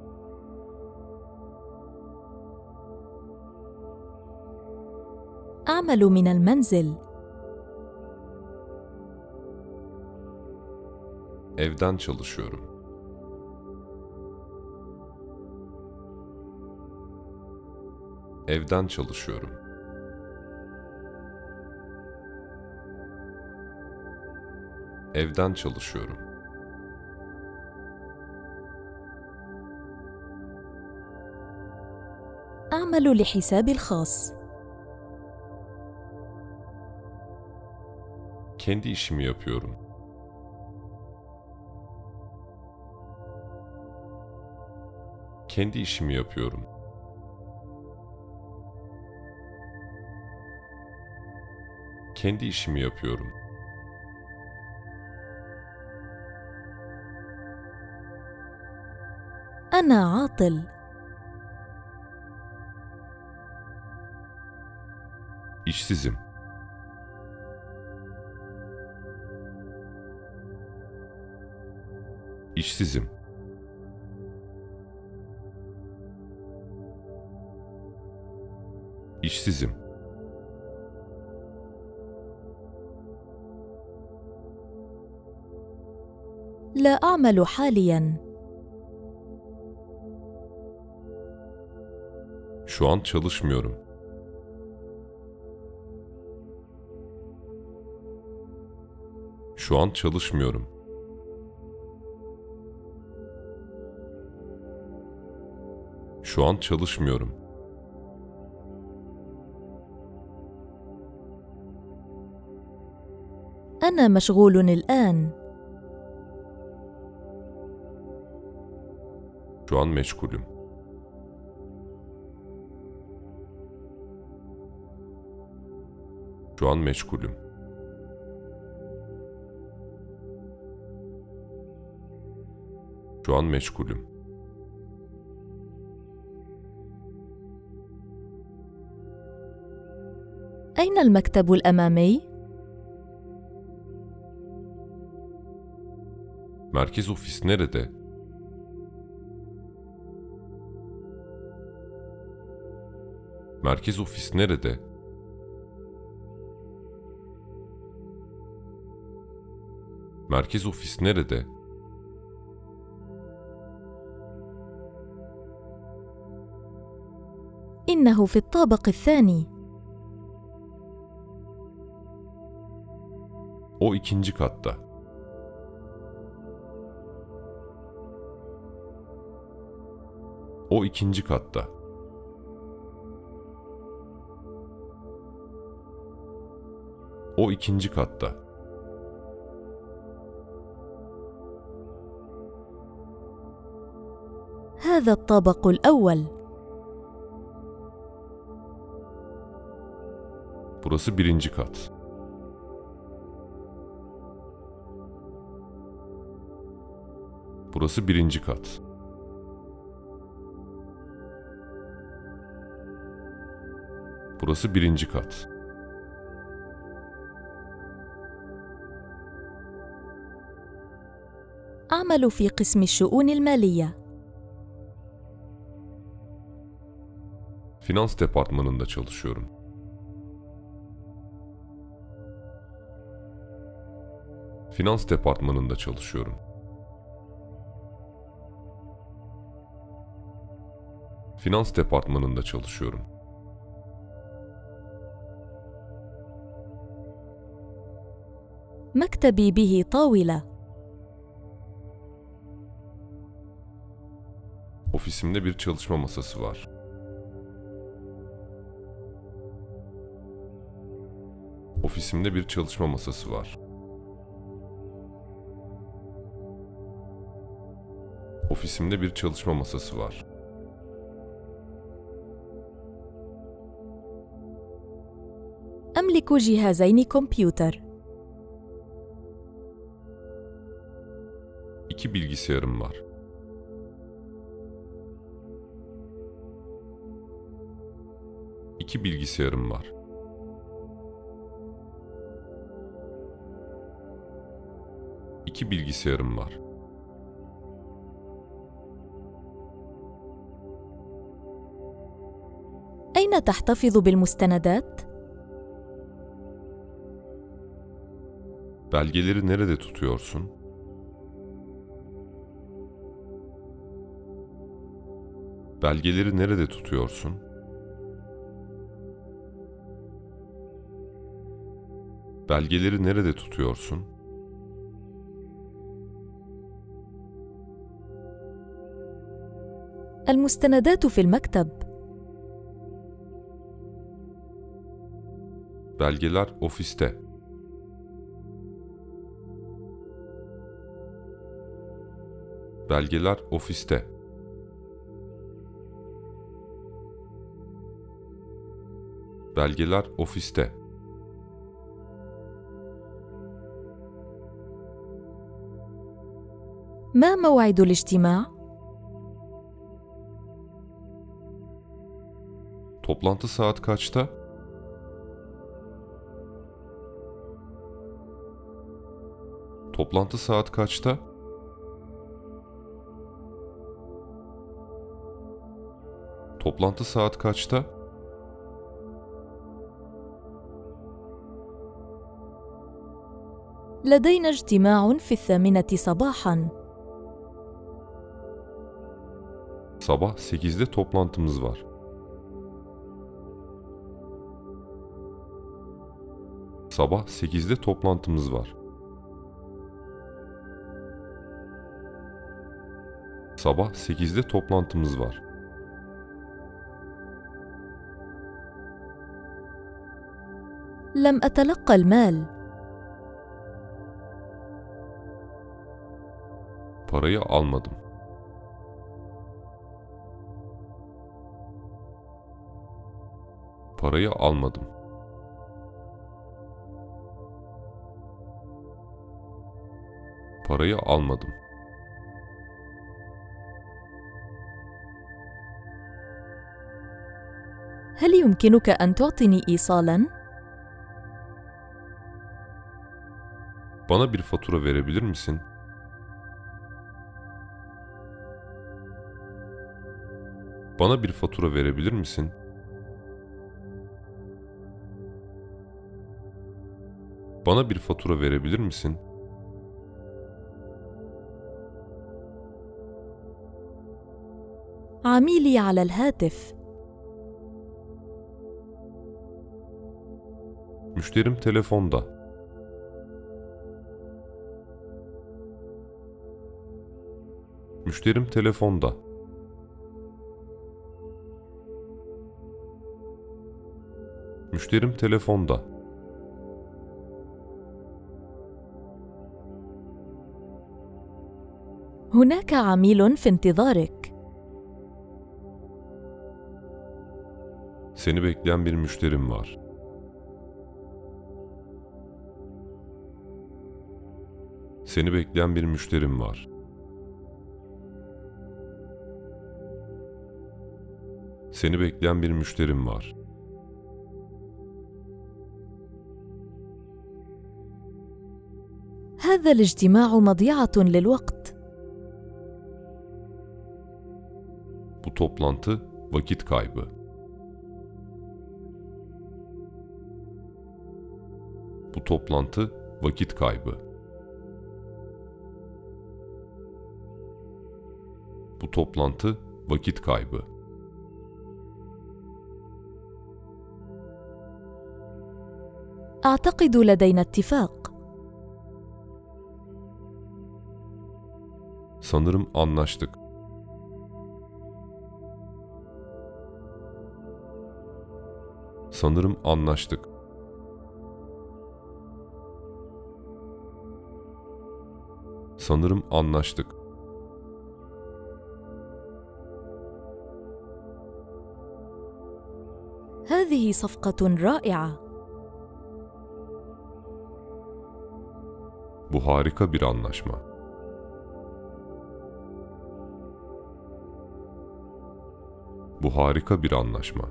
أعمل من المنزل. Evden çalışıyorum. Evden çalışıyorum. Evden çalışıyorum. أعمل لحسابي الخاص. Kendi işimi yapıyorum. Kendi işimi yapıyorum. Kendi işimi yapıyorum. أنا عاطل. İşsizim. İşsizim. İşsizim. لا أعمل حالياً. Şu an çalışmıyorum. Şu an çalışmıyorum. Şu an çalışmıyorum. أنا مشغول الآن. Şu an meşgulüm. Şu an meşgulüm. Şu an meşgulüm. أين المكتب الأمامي؟ Merkez ofis nerede? Merkez ofis nerede? Merkez ofis nerede? إنه في الطابق الثاني. O ikinci katta. O ikinci katta. O ikinci katta. هذا الطابق الأول. Burası birinci kat. Burası birinci kat. Burası birinci kat. أعمل في قسم الشؤون المالية. Finans departmanında çalışıyorum. Finans departmanında çalışıyorum. Finans departmanında çalışıyorum. مكتبي به طاولة. Ofisimde bir çalışma masası var. Ofisimde bir çalışma masası var. Ofisimde bir çalışma masası var. أملك جهازين كمبيوتر. İki bilgisayarım var. İki bilgisayarım var. İki bilgisayarım var. أين تحتفظ بالمستندات؟ Belgeleri nerede tutuyorsun? Belgeleri nerede tutuyorsun? Belgeleri nerede tutuyorsun? المستندات في المكتب. Belgeler ofiste. Belgeler ofiste. Belgeler ofiste. ما موعد الاجتماع؟ Toplantı saat kaçta? Toplantı saat kaçta? Toplantı saat kaçta? لدينا اجتماع في 8 صباحاً. Sabah 8'de toplantımız var. Sabah 8'de toplantımız var. Sabah 8'de toplantımız var. لم أتلقى المال. Parayı almadım. Parayı almadım. Parayı almadım. هل يمكنك أن تعطني إيصالاً؟ Bana bir fatura verebilir misin? Bana bir fatura verebilir misin? Bana bir fatura verebilir misin? عميلي على الهاتف. Müşterim telefonda. Müşterim telefonda. Müşterim telefonda. هناك عميل في انتظارك. Seni bekleyen bir müşterim var. Seni bekleyen bir müşterim var. Seni bekleyen bir müşterim var. هذا الاجتماع مضيعة للوقت. Bu toplantı vakit kaybı. Bu toplantı vakit kaybı. Bu toplantı vakit kaybı. أعتقد لدينا اتفاق. Sanırım anlaştık. Sanırım anlaştık. Sanırım anlaştık. هذه صفقة رائعة. Bu harika bir anlaşma. Bu harika bir anlaşma.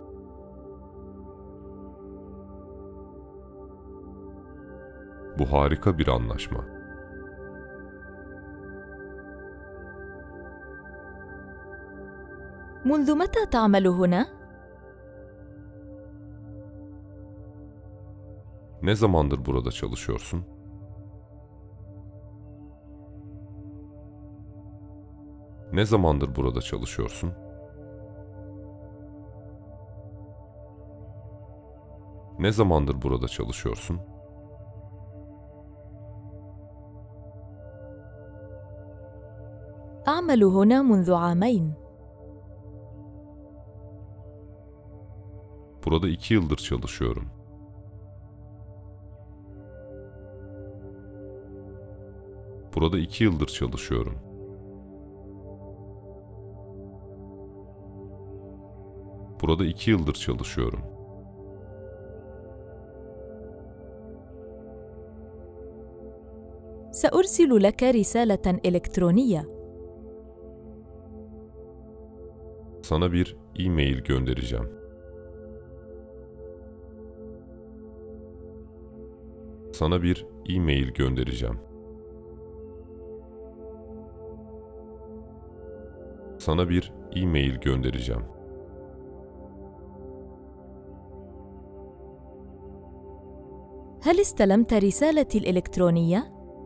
Bu harika bir anlaşma. منذ متى تعمل هنا؟ Ne zamandır burada çalışıyorsun? Ne zamandır burada çalışıyorsun? Ne zamandır burada çalışıyorsun? أعمل هنا منذ عامين. Burada 2 yıldır çalışıyorum. Burada 2 yıldır çalışıyorum. Burada 2 yıldır çalışıyorum. سأرسل لك رسالة إلكترونية. Sana bir e-mail göndereceğim. Sana bir e-mail göndereceğim. Sana bir e-mail göndereceğim. هل استلمت رسالتي الإلكترونية؟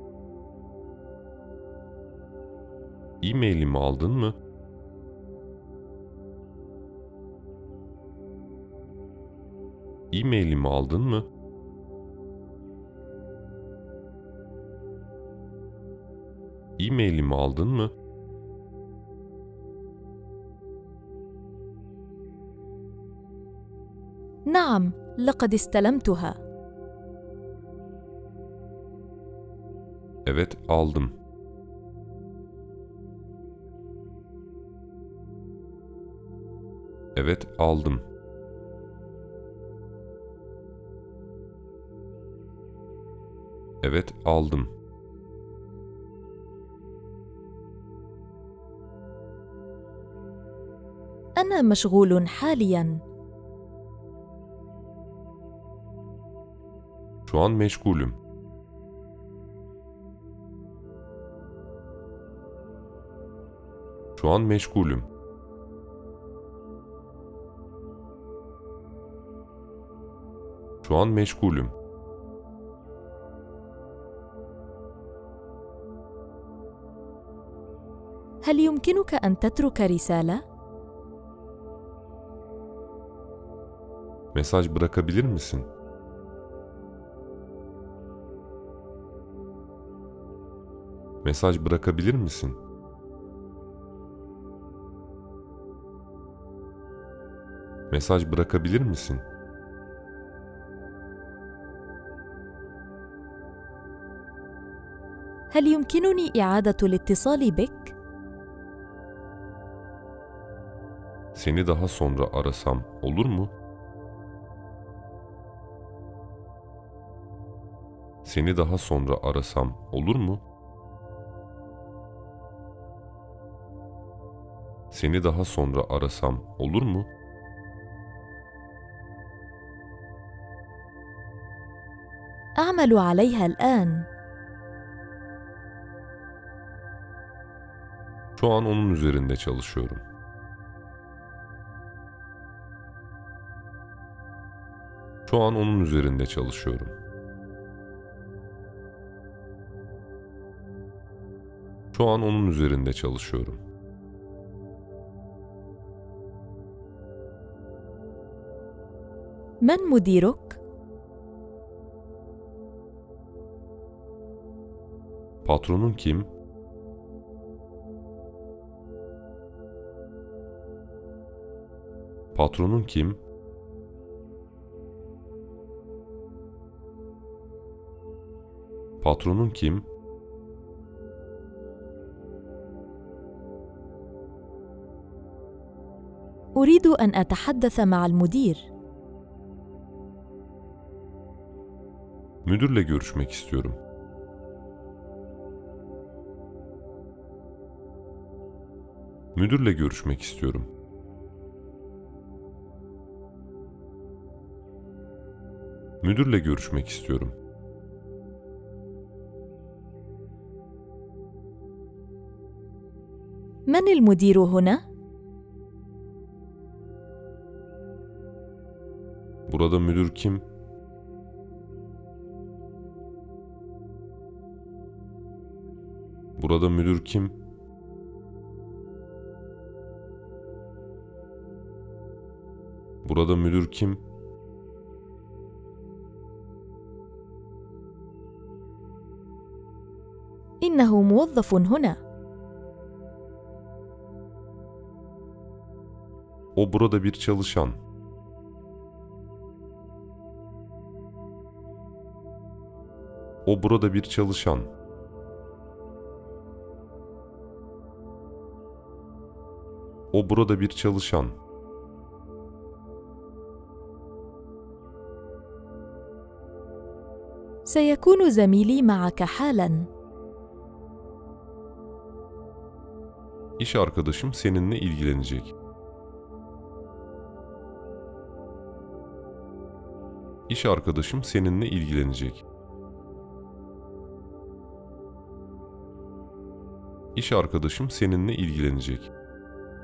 E-mailimi aldın mı? E-mailimi aldın mı? E-mailimi aldın mı? نعم، لقد استلمتها. Evet, aldım. Evet, aldım. Evet, aldım. أنا مشغول حالياً. Şu an meşgulüm. Şu an meşgulüm. Şu an meşgulüm. هل يمكنك أن تترك رسالة؟ Mesaj bırakabilir misin? Mesaj bırakabilir misin? Mesaj bırakabilir misin? هل يمكنني إعادة الاتصال بك؟ Seni daha sonra arasam olur mu? Seni daha sonra arasam olur mu? Seni daha sonra arasam olur mu? أعمل عليها الآن. Şu an onun üzerinde çalışıyorum. Şu an onun üzerinde çalışıyorum. Şu an onun üzerinde çalışıyorum. من مديرك؟ Patronun kim? Patronun kim? Patronun kim? أريد أن أتحدث مع المدير. Müdürle görüşmek istiyorum. Müdürle görüşmek istiyorum. Müdürle görüşmek istiyorum. من المدير هنا؟ Burada müdür kim? Burada müdür kim? Burada müdür kim? إنه موظف هنا. O burada bir çalışan. O burada bir çalışan. O burada bir çalışan. سيكون زميلي معك حالاً. İş arkadaşım seninle ilgilenecek. İş arkadaşım seninle ilgilenecek. İş arkadaşım seninle ilgilenecek.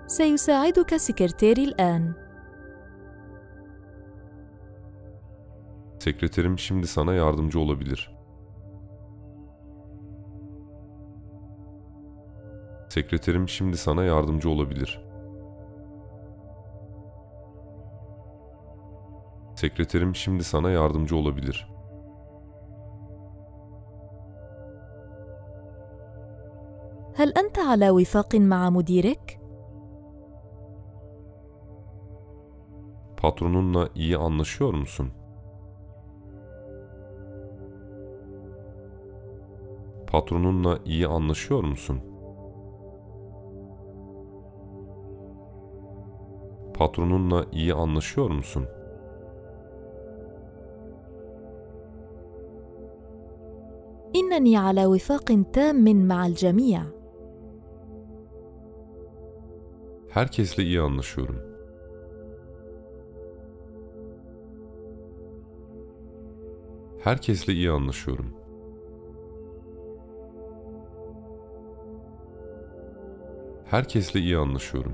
سيساعدك سكرتيري الآن. Sekreterim şimdi sana yardımcı olabilir. Sekreterim şimdi sana yardımcı olabilir. Sekreterim şimdi sana yardımcı olabilir. هل أنت على وفاق مع مديرك؟ Patronunla iyi anlaşıyor musun? Patronunla iyi anlaşıyor musun? Patronunla iyi anlaşıyor musun? إنني على وفاق تام مع الجميع. Herkesle iyi anlaşıyorum. Herkesle iyi anlaşıyorum. Herkesle iyi anlaşıyorum.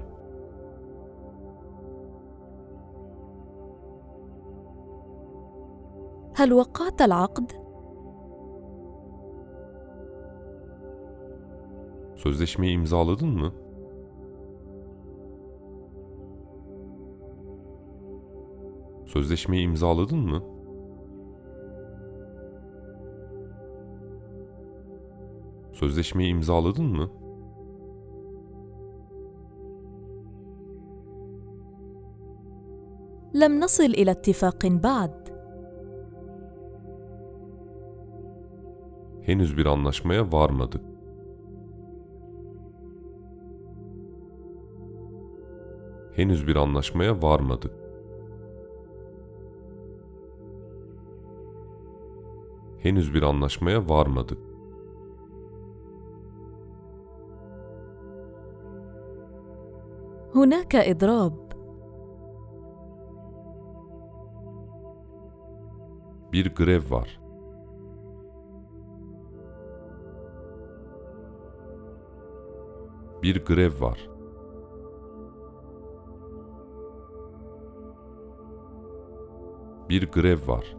هل وقعت العقد؟ Sözleşmeyi imzaladın mı? Sözleşmeyi imzaladın mı? Sözleşmeyi imzaladın mı? لم نصل إلى اتفاق بعد. Henüz bir anlaşmaya varmadık. Henüz bir anlaşmaya varmadık. Henüz bir anlaşmaya varmadık. هناك إضراب. Bir grev var. Bir grev var. Bir grev var.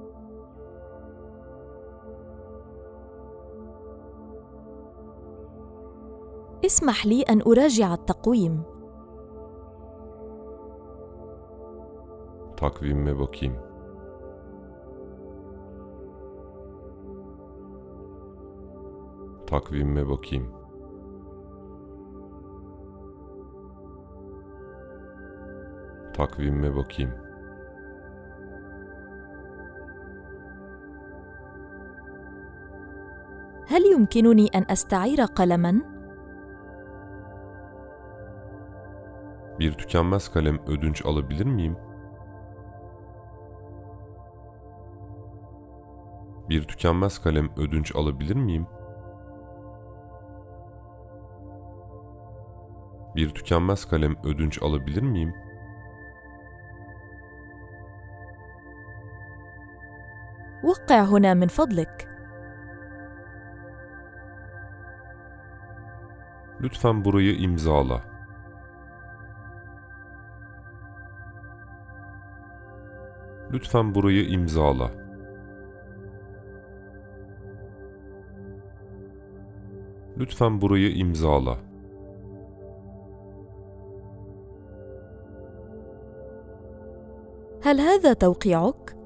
اسمح لي أن أراجع التقويم. Takvimime bakayım. Takvimime bakayım. Takvimime bakayım. هل يمكنني أن أستعير قلماً؟ Bir tükenmez kalem ödünç alabilir miyim? Bir tükenmez kalem ödünç alabilir miyim? Bir tükenmez kalem ödünç alabilir miyim? وقع هنا من فضلك. Lütfen burayı imzala. Lütfen burayı imzala. Lütfen burayı imzala. هل هذا توقيعك؟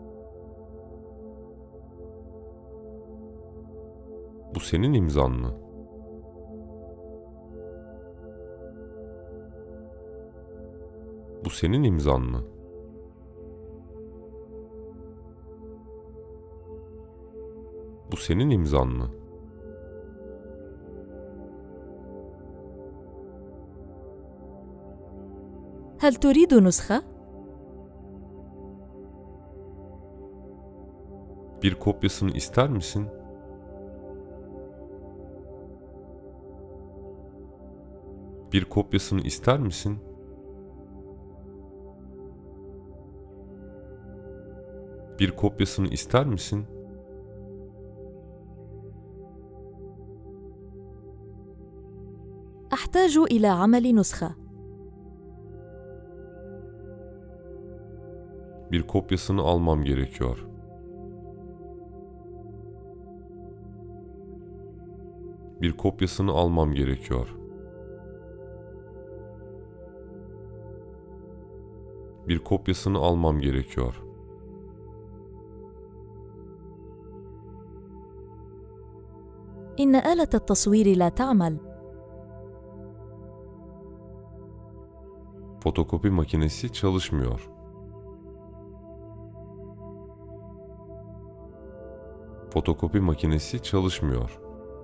Bu senin imzan mı? Bu senin imzan mı? Bu senin imzan mı? هل تريد نسخة؟ Bir kopyasını ister misin? Bir kopyasını ister misin? Bir kopyasını ister misin? أحتاج إلى عمل نسخة. Bir kopyasını almam gerekiyor. Bir kopyasını almam gerekiyor. Bir kopyasını almam gerekiyor. إن آلة التصوير لا تعمل. Fotokopi makinesi çalışmıyor. Fotokopi makinesi çalışmıyor.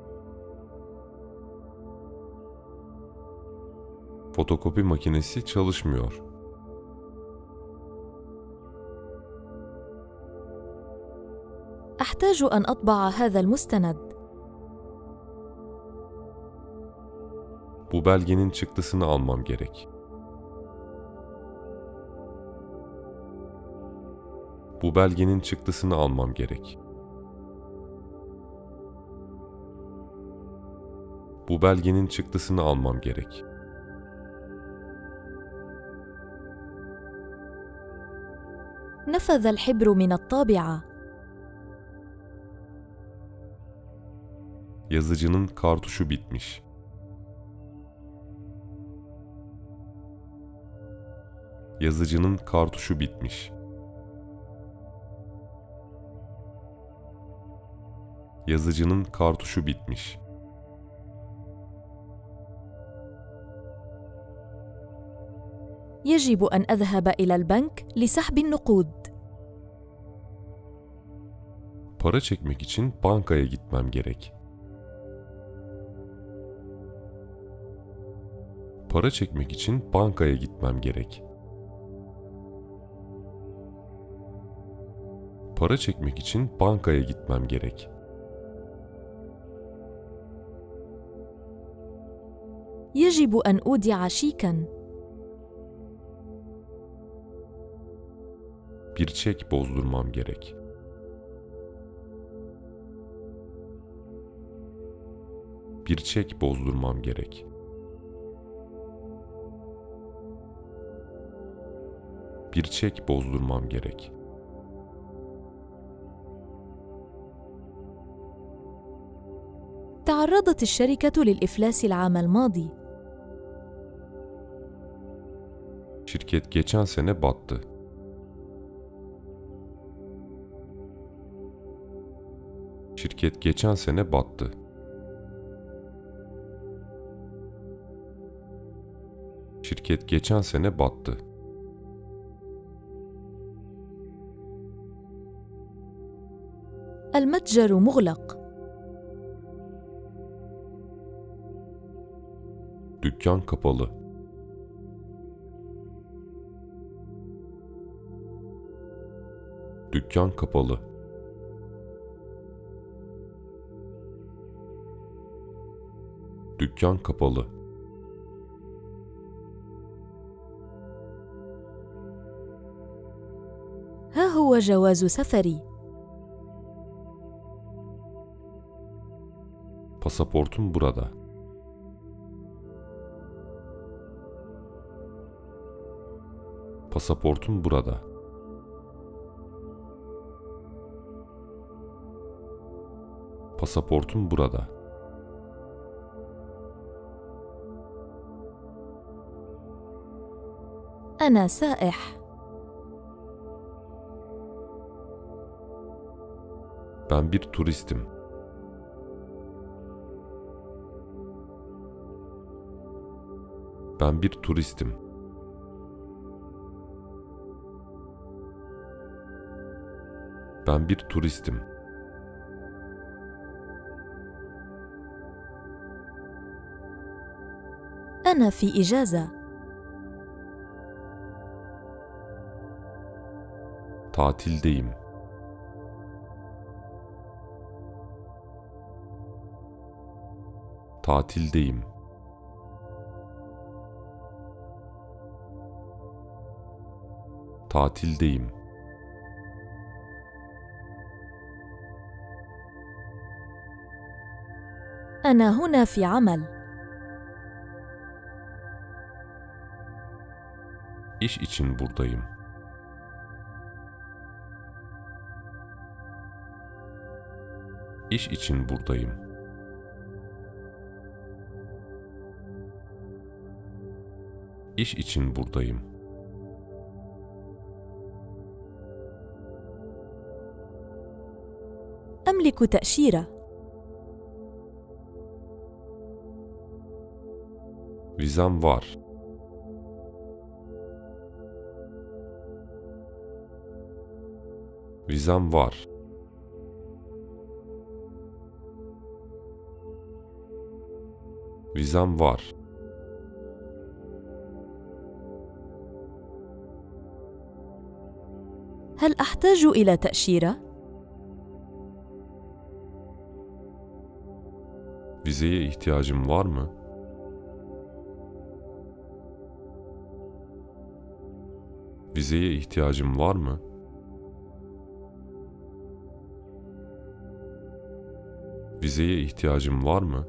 Fotokopi makinesi çalışmıyor. أحتاج أن أطبع هذا المستند. Bu belgenin çıktısını almam gerek. Bu belgenin çıktısını almam gerek. Bu belgenin çıktısını almam gerek. نفذ الحبر من الطابعة. Yazıcının kartuşu bitmiş. Yazıcının kartuşu bitmiş. Yazıcının kartuşu bitmiş. يجب أن أذهب إلى البنك لسحب النقود. Para çekmek için bankaya gitmem gerek. Para çekmek için bankaya gitmem gerek. Para çekmek için bankaya gitmem gerek. يجب أن أودع شيكاً. Bir çek bozdurmam gerek. Bir çek bozdurmam gerek. Bir çek bozdurmam gerek. تعرضت الشركة للإفلاس العام الماضي. Şirket geçen sene battı. Şirket geçen sene battı. Şirket geçen sene battı. المتجر مغلق. Dükkan kapalı. Dükkan kapalı. Dükkan kapalı. ها هو جواز سفري. Pasaportum burada. Pasaportum burada. Pasaportum burada. أنا سائح. Ben bir turistim. Ben bir turistim. Ben bir turistim. أنا في إجازة. Tatildeyim. Tatildeyim. Tatildeyim. أنا هنا في عمل. İş için buradayım. İş için buradayım. İş için buradayım. أملك تأشيرة. Vizem var. Vizem var. Vizem var. هل أحتاج إلى تأشيرة؟ Vizeye ihtiyacım var mı? Vizeye ihtiyacım var mı? Vizeye ihtiyacım var mı?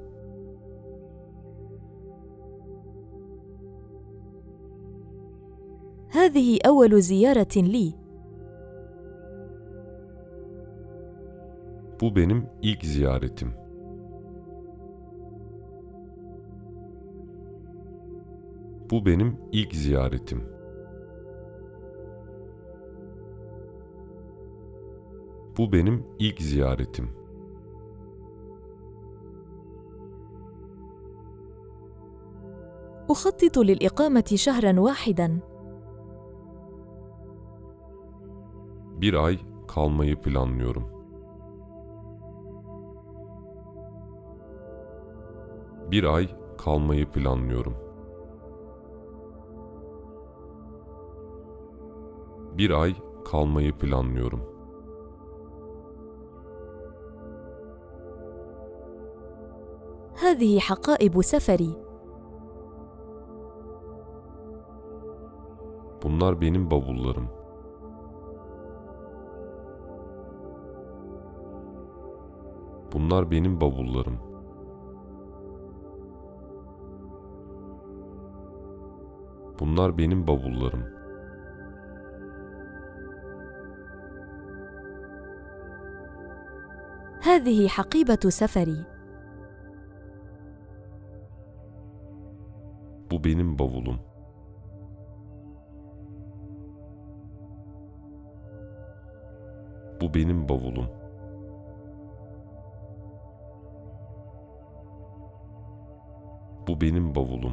هذه أول زيارة لي. Bu benim ilk ziyaretim. Bu benim ilk ziyaretim. Bu benim ilk ziyaretim. أخطط للإقامة شهراً واحداً. Bir ay kalmayı planlıyorum. Bir ay kalmayı planlıyorum. Bir ay kalmayı planlıyorum. هذه حقائب سفري. Bunlar benim bavullarım. Bunlar benim bavullarım. Bunlar benim bavullarım. هذه حقيبة سفري. Bu benim bavulum. Bu benim bavulum. Bu benim bavulum.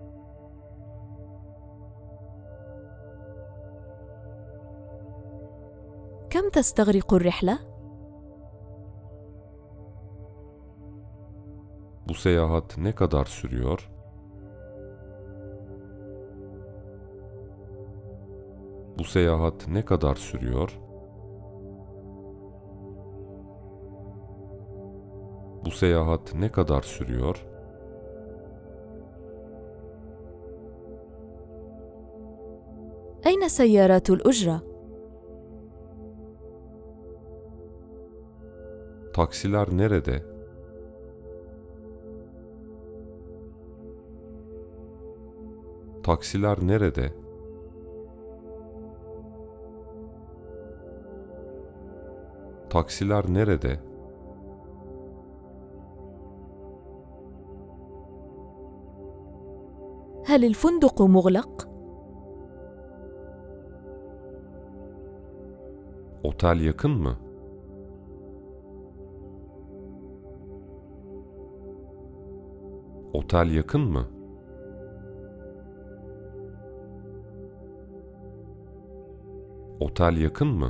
كم تستغرق الرحلة؟ Bu seyahat ne kadar sürüyor? Bu seyahat ne kadar sürüyor? Bu seyahat ne kadar sürüyor? أين سيارات الأجرة؟ Taksiler nerede? Taksiler nerede? Taksiler nerede? هل الفندق مغلق؟ Otel yakın mı? Otel yakın mı? Otel yakın mı?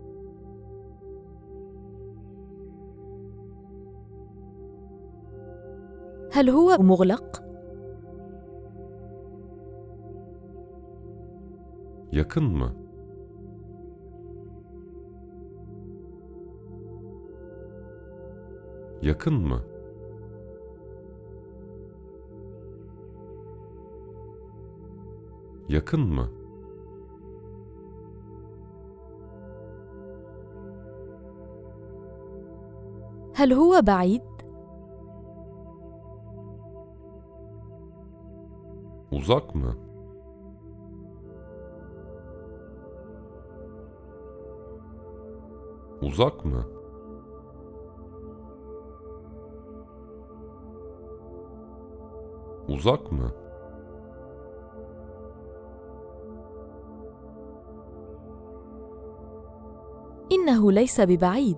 هل هو مغلق؟ Yakın mı? Yakın mı? Yakın mı? هل هو بعيد؟ Uzak mı? Uzak mı? Uzak mı? إنه ليس ببعيد.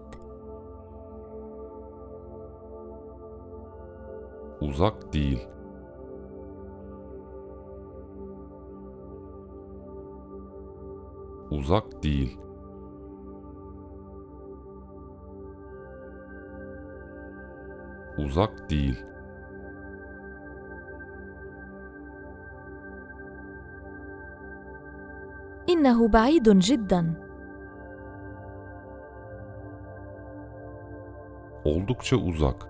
Uzak değil. Uzak değil. Uzak değil. إنه بعيد جداً. Oldukça uzak.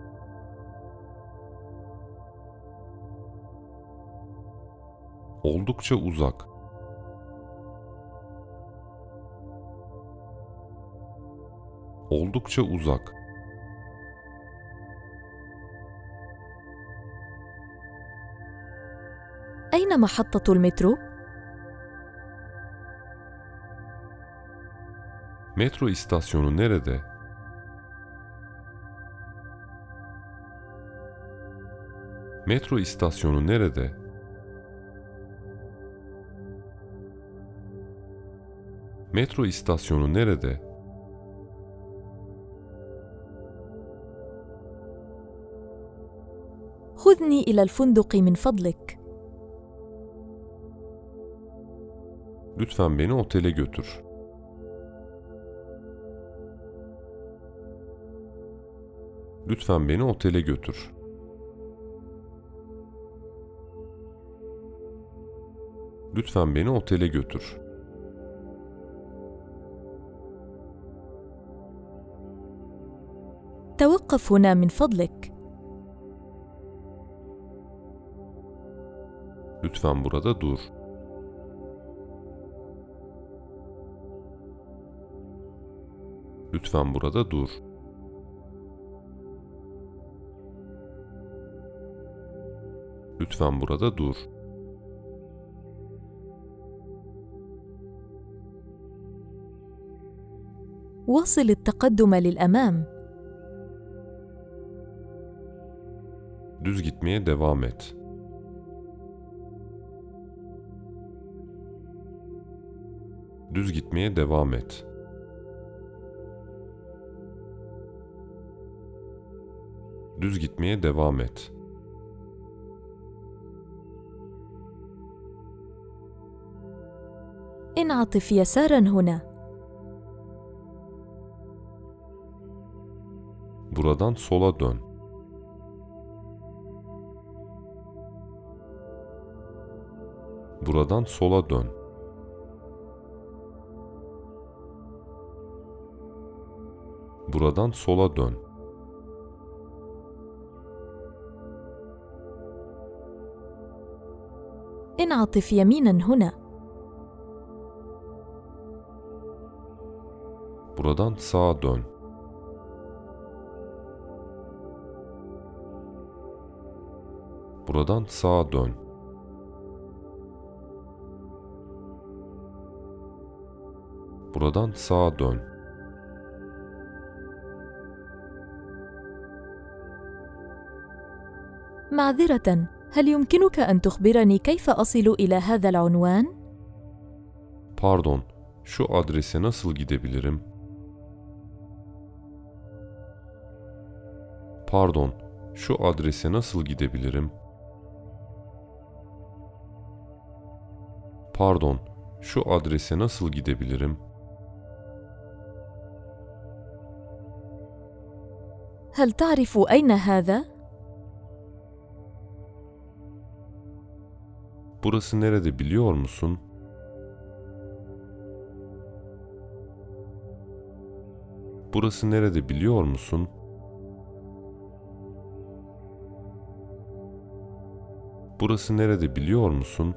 Oldukça uzak. Oldukça uzak. أين محطة المترو؟ Metro istasyonu nerede? Metro istasyonu nerede? Metro istasyonu nerede? خذني إلى الفندق من فضلك. Lütfen beni otele götür. Lütfen beni otele götür. Lütfen beni otele götür. توقف هنا من فضلك. Lütfen burada dur. Lütfen burada dur. Lütfen burada dur. واصل التقدم للأمام. Düz gitmeye devam et. Düz gitmeye devam et. Düz gitmeye devam et. انعطف يساراً هنا. Buradan sola dön. Buradan sola dön. Buradan sola dön. انعطف يميناً هنا. Buradan sağa dön. Buradan sağa dön. Buradan sağa dön. معذرة، هل يمكنك أن تخبرني كيف أصل إلى هذا العنوان؟ Pardon, şu adrese nasıl gidebilirim? Pardon, şu adrese nasıl gidebilirim? Pardon, şu adrese nasıl gidebilirim? هل تعرف أين هذا؟ Burası nerede biliyor musun? Burası nerede biliyor musun? Burası nerede biliyor musun?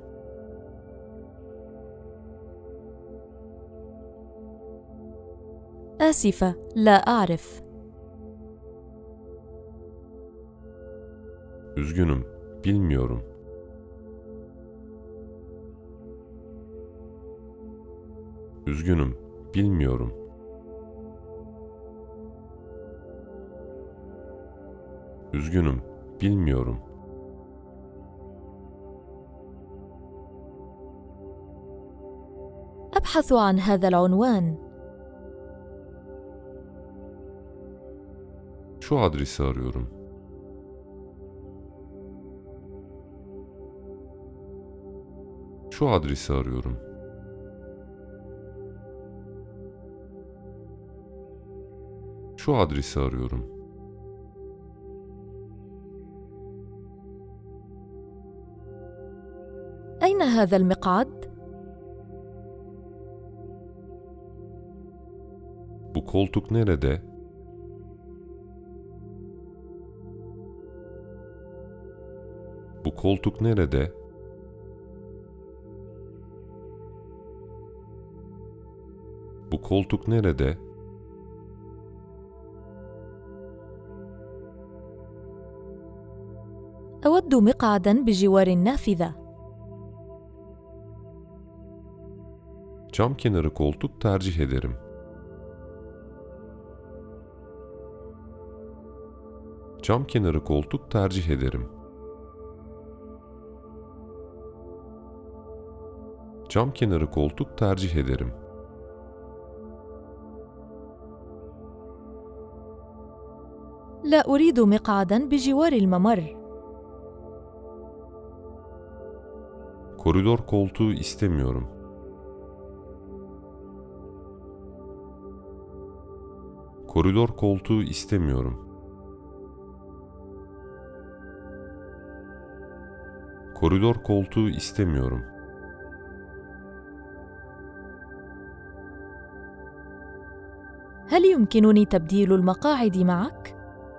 آسفة، لا أعرف. Üzgünüm, bilmiyorum. Üzgünüm, bilmiyorum. Üzgünüm, bilmiyorum. أبحث عن هذا العنوان. Şu adresi arıyorum. Şu adresi arıyorum. Şu adresi arıyorum. أين هذا المقعد؟ Bu koltuk nerede? Bu koltuk nerede? Bu koltuk nerede? أود مقعداً بجوار النافذة. Cam kenarı koltuk tercih ederim. Cam kenarı koltuk tercih ederim. Cam kenarı koltuk tercih ederim. لا أريد مقعداً بجوار الممر. Koridor koltuğu istemiyorum. Koridor koltuğu istemiyorum. Koridor koltuğu istemiyorum. هل يمكنني تبديل المقاعد معك؟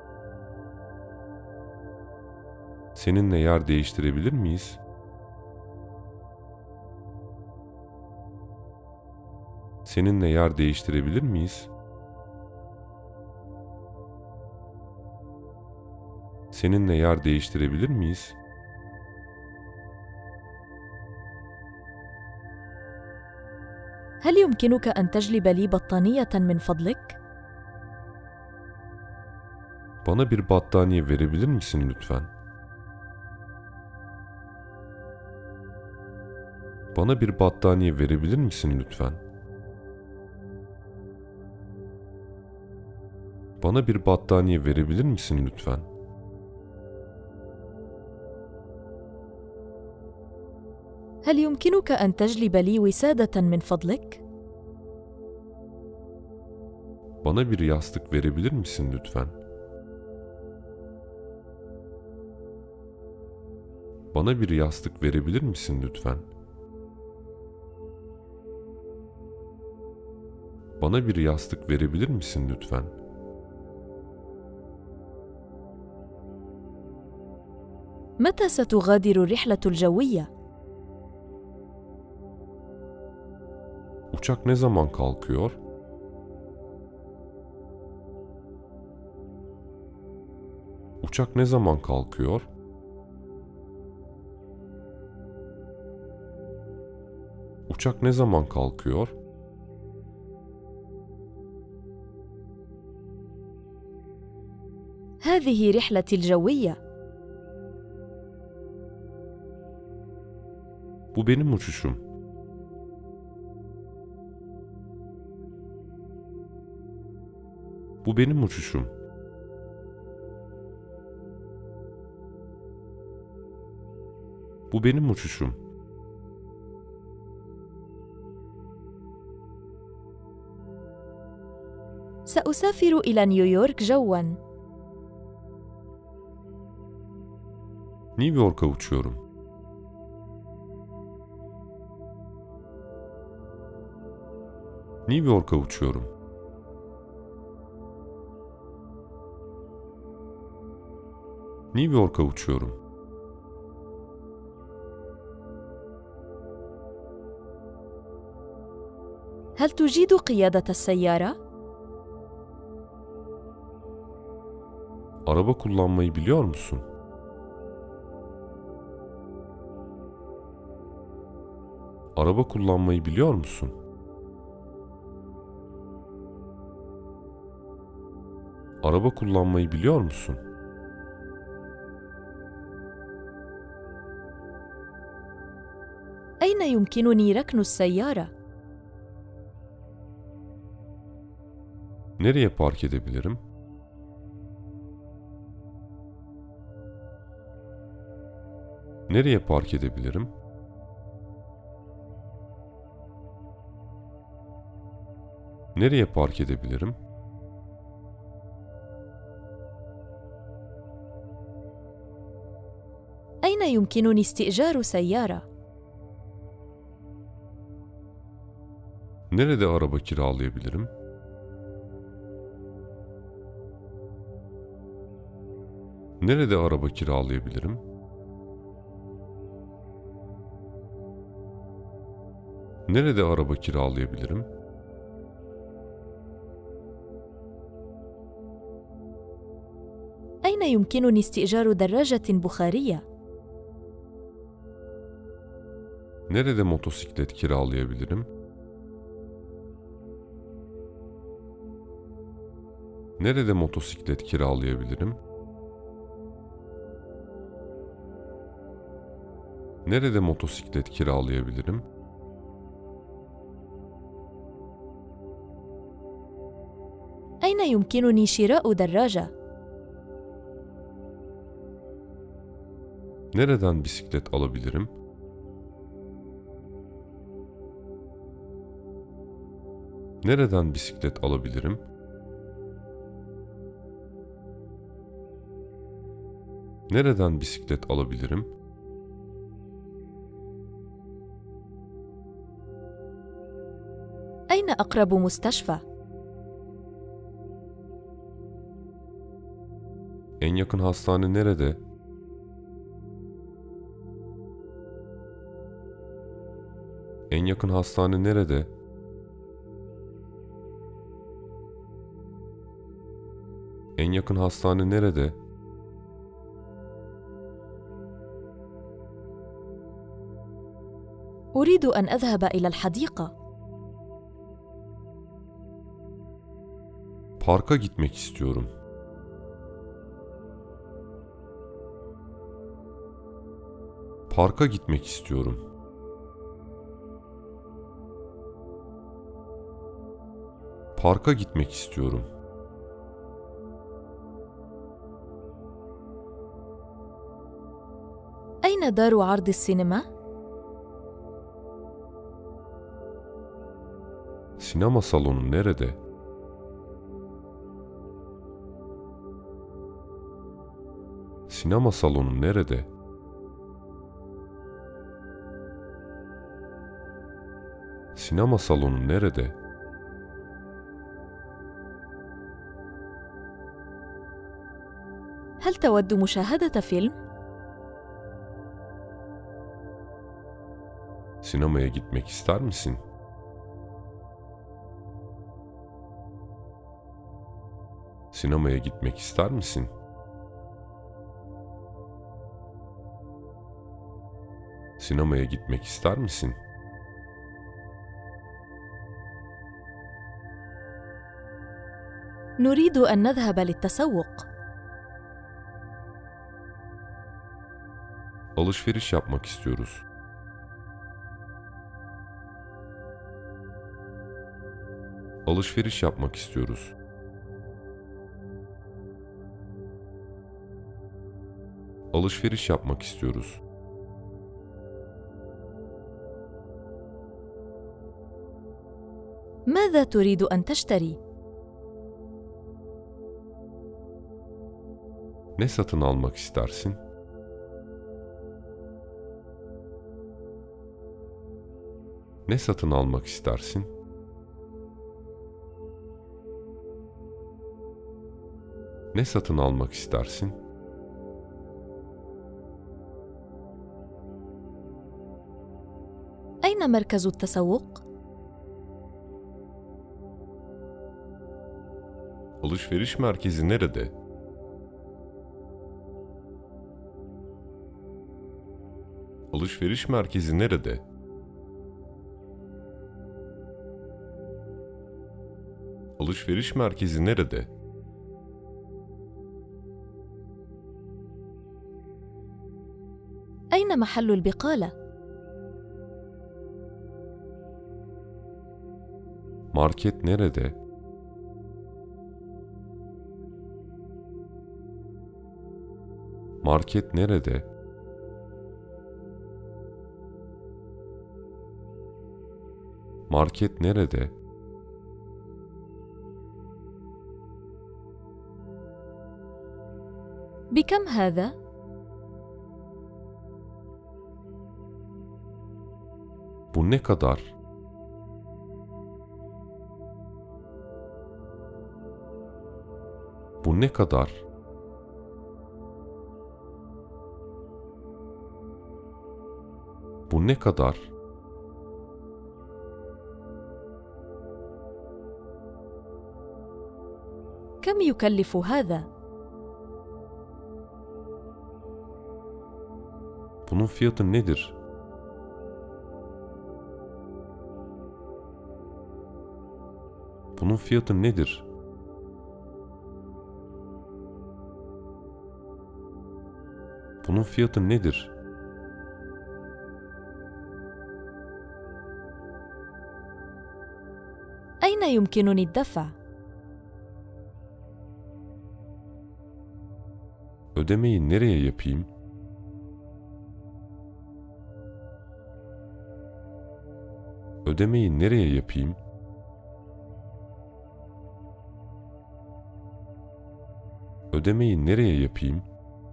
Seninle yer değiştirebilir miyiz? Seninle yer değiştirebilir miyiz? Seninle yer değiştirebilir miyiz? هل يمكنك أن تجلب لي بطانية من فضلك؟ Bana bir battaniye verebilir misin lütfen? Bana bir battaniye verebilir misin lütfen? Bana bir battaniye verebilir misin lütfen? هل يمكنك أن تجلب لي وسادة من فضلك؟ Bana bir yastık verebilir misin lütfen? Bana bir yastık verebilir misin lütfen? Bana bir yastık verebilir misin lütfen? متى ستغادر الرحلة الجوية؟ Uçak ne zaman kalkıyor? Uçak ne zaman kalkıyor? Uçak ne zaman kalkıyor? هذه رحلتي الجوية. Bu benim uçuşum. Bu benim uçuşum. Bu benim uçuşum. سأسافر إلى نيويورك جواً. New York'a uçuyorum. New York'a uçuyorum. New York'a uçuyorum. هل تجيد قيادة السيارة؟ Araba kullanmayı biliyor musun? Araba kullanmayı biliyor musun? Araba kullanmayı biliyor musun? أين يمكنني ركن السيارة؟ Nereye park edebilirim? Nereye park edebilirim? Nereye park edebilirim? أين يمكنني استئجار سيارة؟ Nerede araba kiralayabilirim? Nerede araba kiralayabilirim? Nerede araba kiralayabilirim? أين يمكنني استئجار دراجة بخارية؟ Nerede motosiklet kiralayabilirim? Nerede motosiklet kiralayabilirim? Nerede motosiklet kiralayabilirim? أين يمكنني شراء دراجة؟ Nereden bisiklet alabilirim? Nereden bisiklet alabilirim? Nereden bisiklet alabilirim? أين أقرب مستشفى؟ En yakın hastane nerede? En yakın hastane nerede? En yakın hastane nerede? أريد أن أذهب إلى الحديقة. Parka gitmek istiyorum. Parka gitmek istiyorum. Parka gitmek istiyorum. أين دار عرض السينما؟ Sinema salonu nerede? Sinema salonu nerede? Sinema salonu nerede? هل تود مشاهدة فيلم؟ Sinemaya gitmek ister misin? Sinemaya gitmek ister misin? Sinemaya gitmek ister misin? نريد أن نذهب للتسوق. Alışveriş yapmak istiyoruz. Alışveriş yapmak istiyoruz. Alışveriş yapmak istiyoruz. ماذا تريد أن تشتري؟ Ne satın almak istersin? Ne satın almak istersin? Ne satın almak istersin? أين مركز التسوق؟ Alışveriş merkezi nerede? Alışveriş merkezi nerede? Alışveriş merkezi nerede? أين محل البقالة؟ Market nerede? Market nerede? Market nerede? بكم هذا؟ Bu ne kadar? Bu ne kadar? Bu ne kadar? كم يكلف هذا؟ Bunun fiyatı nedir? Bunun fiyatı nedir? Bunun fiyatı nedir? أين يمكنني الدفع؟ Ödemeyi nereye yapayım? Ödemeyi nereye yapayım? Ödemeyi nereye yapayım?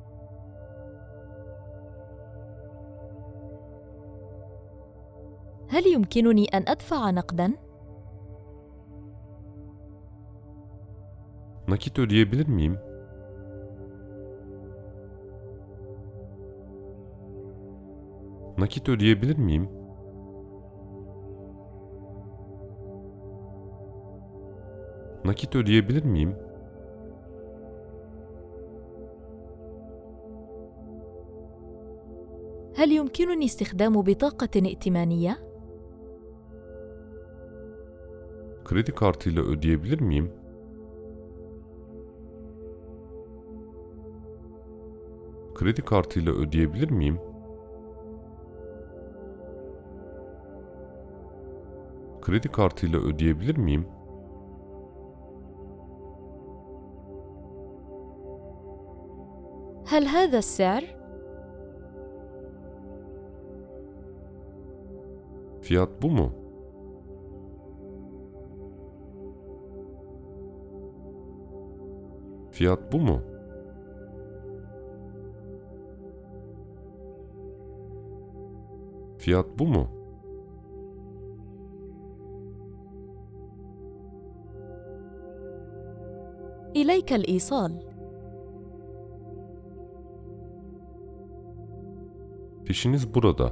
هل يمكنني أن أدفع نقداً؟ Nakit ödeyebilir miyim? Nakit ödeyebilir miyim? Nakit ödeyebilir miyim? هل يمكنني استخدام بطاقة ائتمانية؟ Kredi kartıyla ödeyebilir miyim? Kredi kartıyla ödeyebilir miyim? Kredi kartıyla ödeyebilir miyim? هل هذا السعر؟ Fiyat bu mu? Fiyat bu mu? Fiyat bu mu? إليك الإيصال. Fişiniz burada.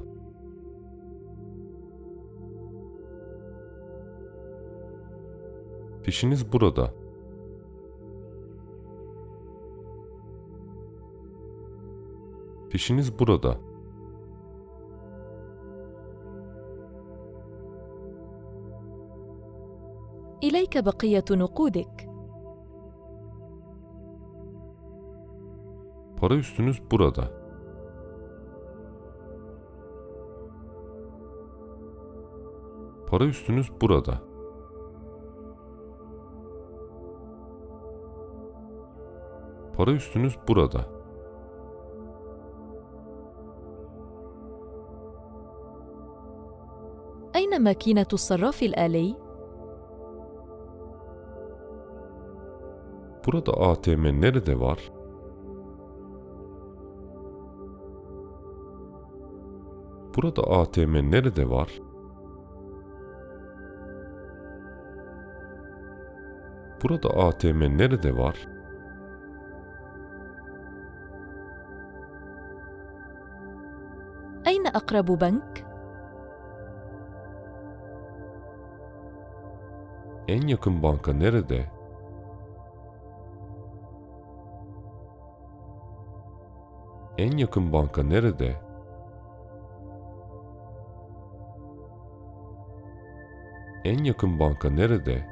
Fişiniz burada. Fişiniz burada. إليك بقية نقودك. Para üstünüz burada. Para üstünüz burada. Para üstünüz burada. أين ماكينة الصراف الآلي؟ Burada ATM nerede var? Burada ATM nerede var? Burada ATM nerede var? أين أقرب بنك؟ En yakın banka nerede? En yakın banka nerede? En yakın banka nerede?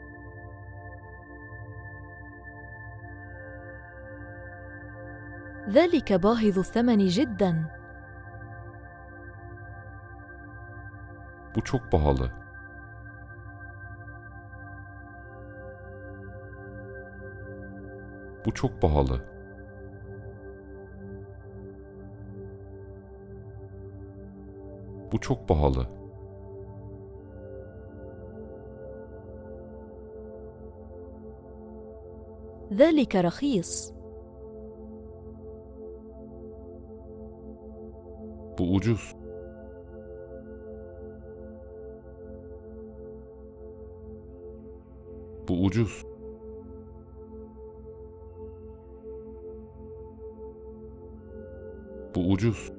ذلك باهظ الثمن جداً. Bu çok pahalı. Bu çok pahalı. Bu çok pahalı. ذلك رخيص. Bu ucuz. Bu ucuz. Bu ucuz.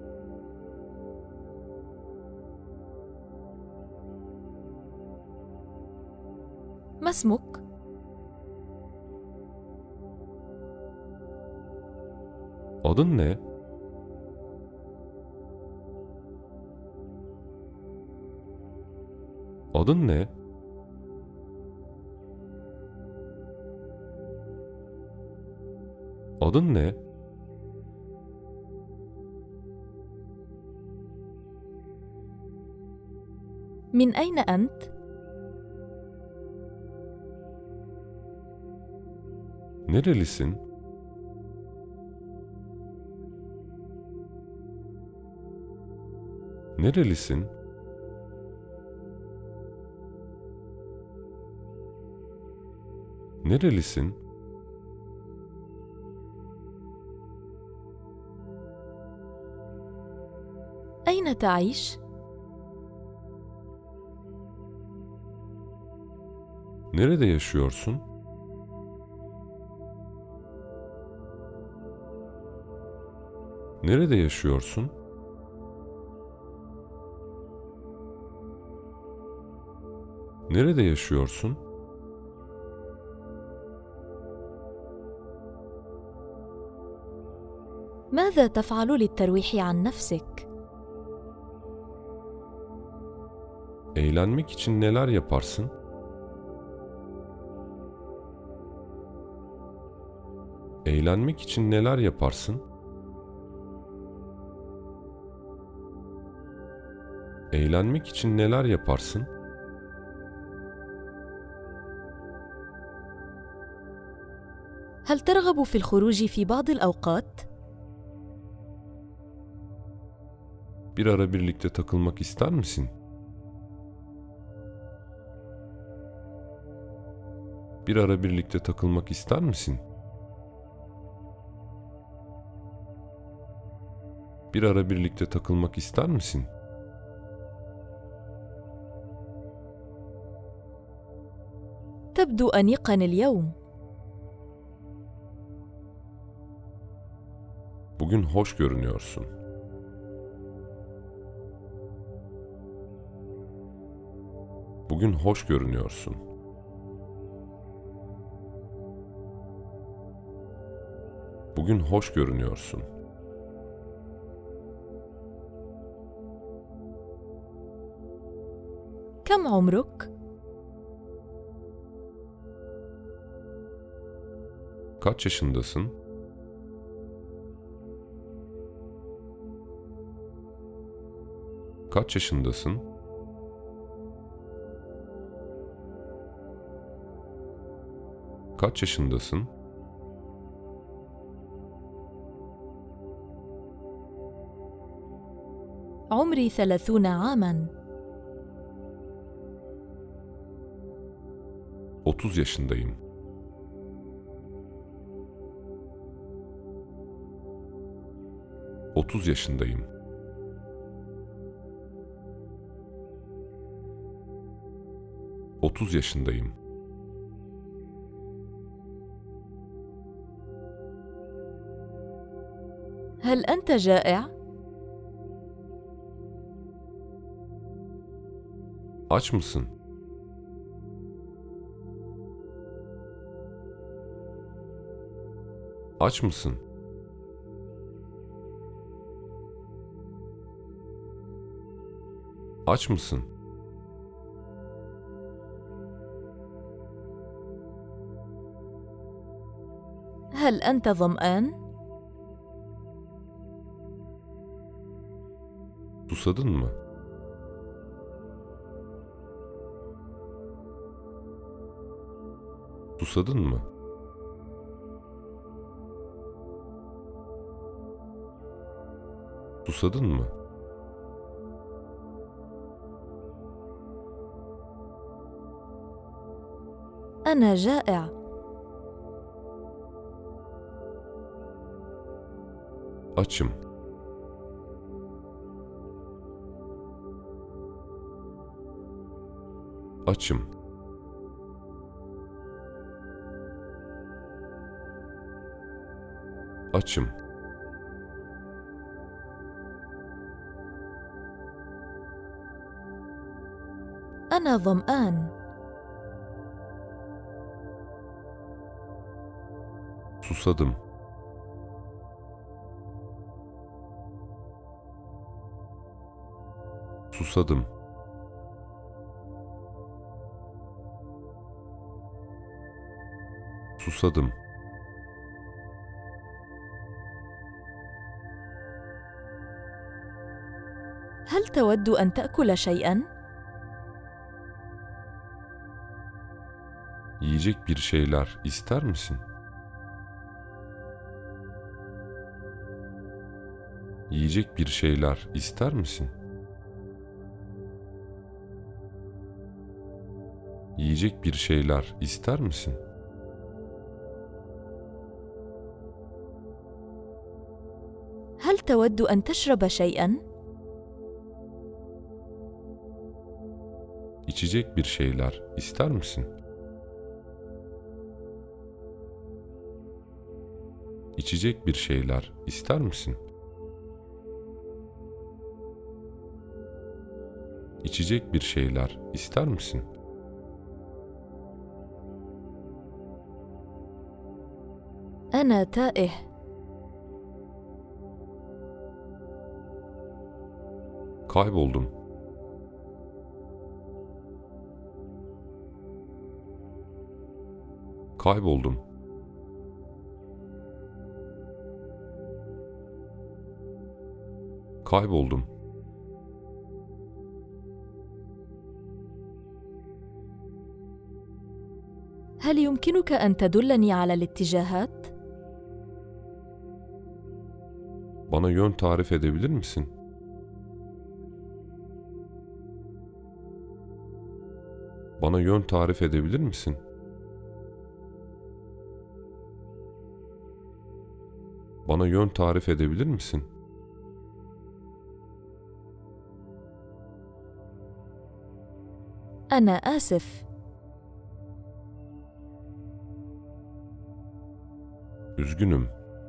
ما اسمك؟ Adın ne? Adın ne? Adın ne? من أين أنت؟ Nerelisin? Nerelisin? Nerelisin? أين تعيش؟ Nerede yaşıyorsun? Nerede yaşıyorsun? Nerede yaşıyorsun? ماذا تفعل للترويح عن نفسك؟ Eğlenmek için neler yaparsın? Eğlenmek için neler yaparsın? Eğlenmek için neler yaparsın? هل ترغب في الخروج في بعض الأوقات؟ Bir ara birlikte takılmak ister misin? Bir ara birlikte takılmak ister misin? Bir ara birlikte takılmak ister misin? تبدو أنيقاً اليوم. Bugün hoş görünüyorsun. Bugün hoş görünüyorsun. Bugün hoş görünüyorsun. كم عمرك؟ Kaç yaşındasın? Kaç yaşındasın? Kaç yaşındasın? عمري 30 عاماً. 30 yaşındayım. 30 yaşındayım. 30 yaşındayım. هل أنت جائع؟ Aç mısın? Aç mısın? Aç mısın? هل أنت ظمآن؟ Susadın mı? Susadın mı? Susadın mı? أنا جائع. Açım. Açım. Açım. أنا ظمآن. Susadım. Susadım. Susadım. هل تود أن تأكل شيئاً؟ Yiyecek bir şeyler ister misin? Yiyecek bir şeyler ister misin? Yiyecek bir şeyler ister misin? هل تود أن تشرب شيئاً؟ İçecek bir şeyler ister misin? İçecek bir şeyler ister misin? İçecek bir şeyler ister misin? أنا تائه. Kayboldum. Kayboldum. Kayboldum. هل يمكنك أن تدلني على الاتجاهات؟ Bana yön tarif edebilir misin? Bana yön tarif edebilir misin? Bana yön tarif edebilir misin? أنا آسف. Üzgünüm.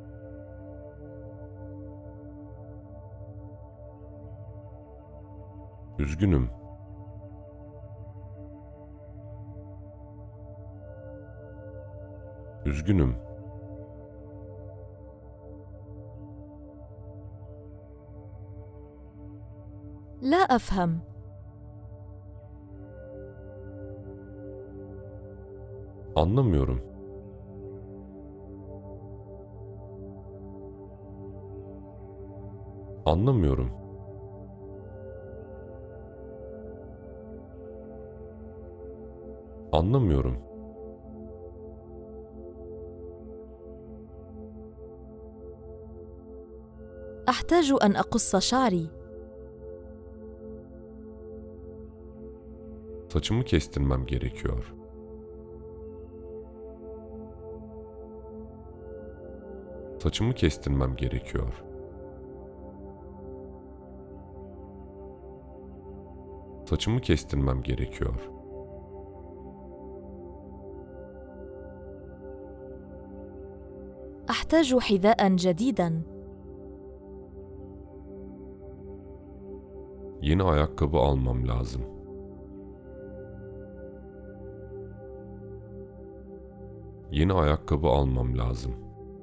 Üzgünüm. Üzgünüm. لا أفهم. Anlamıyorum. Anlamıyorum. Anlamıyorum. أحتاج أن أقص شعري. Saçımı kestirmem gerekiyor. Saçımı kestirmem gerekiyor. Saçımı kestirmem gerekiyor. أحتاج حذاء جديداً. Yeni ayakkabı almam lazım. Yeni ayakkabı almam lazım.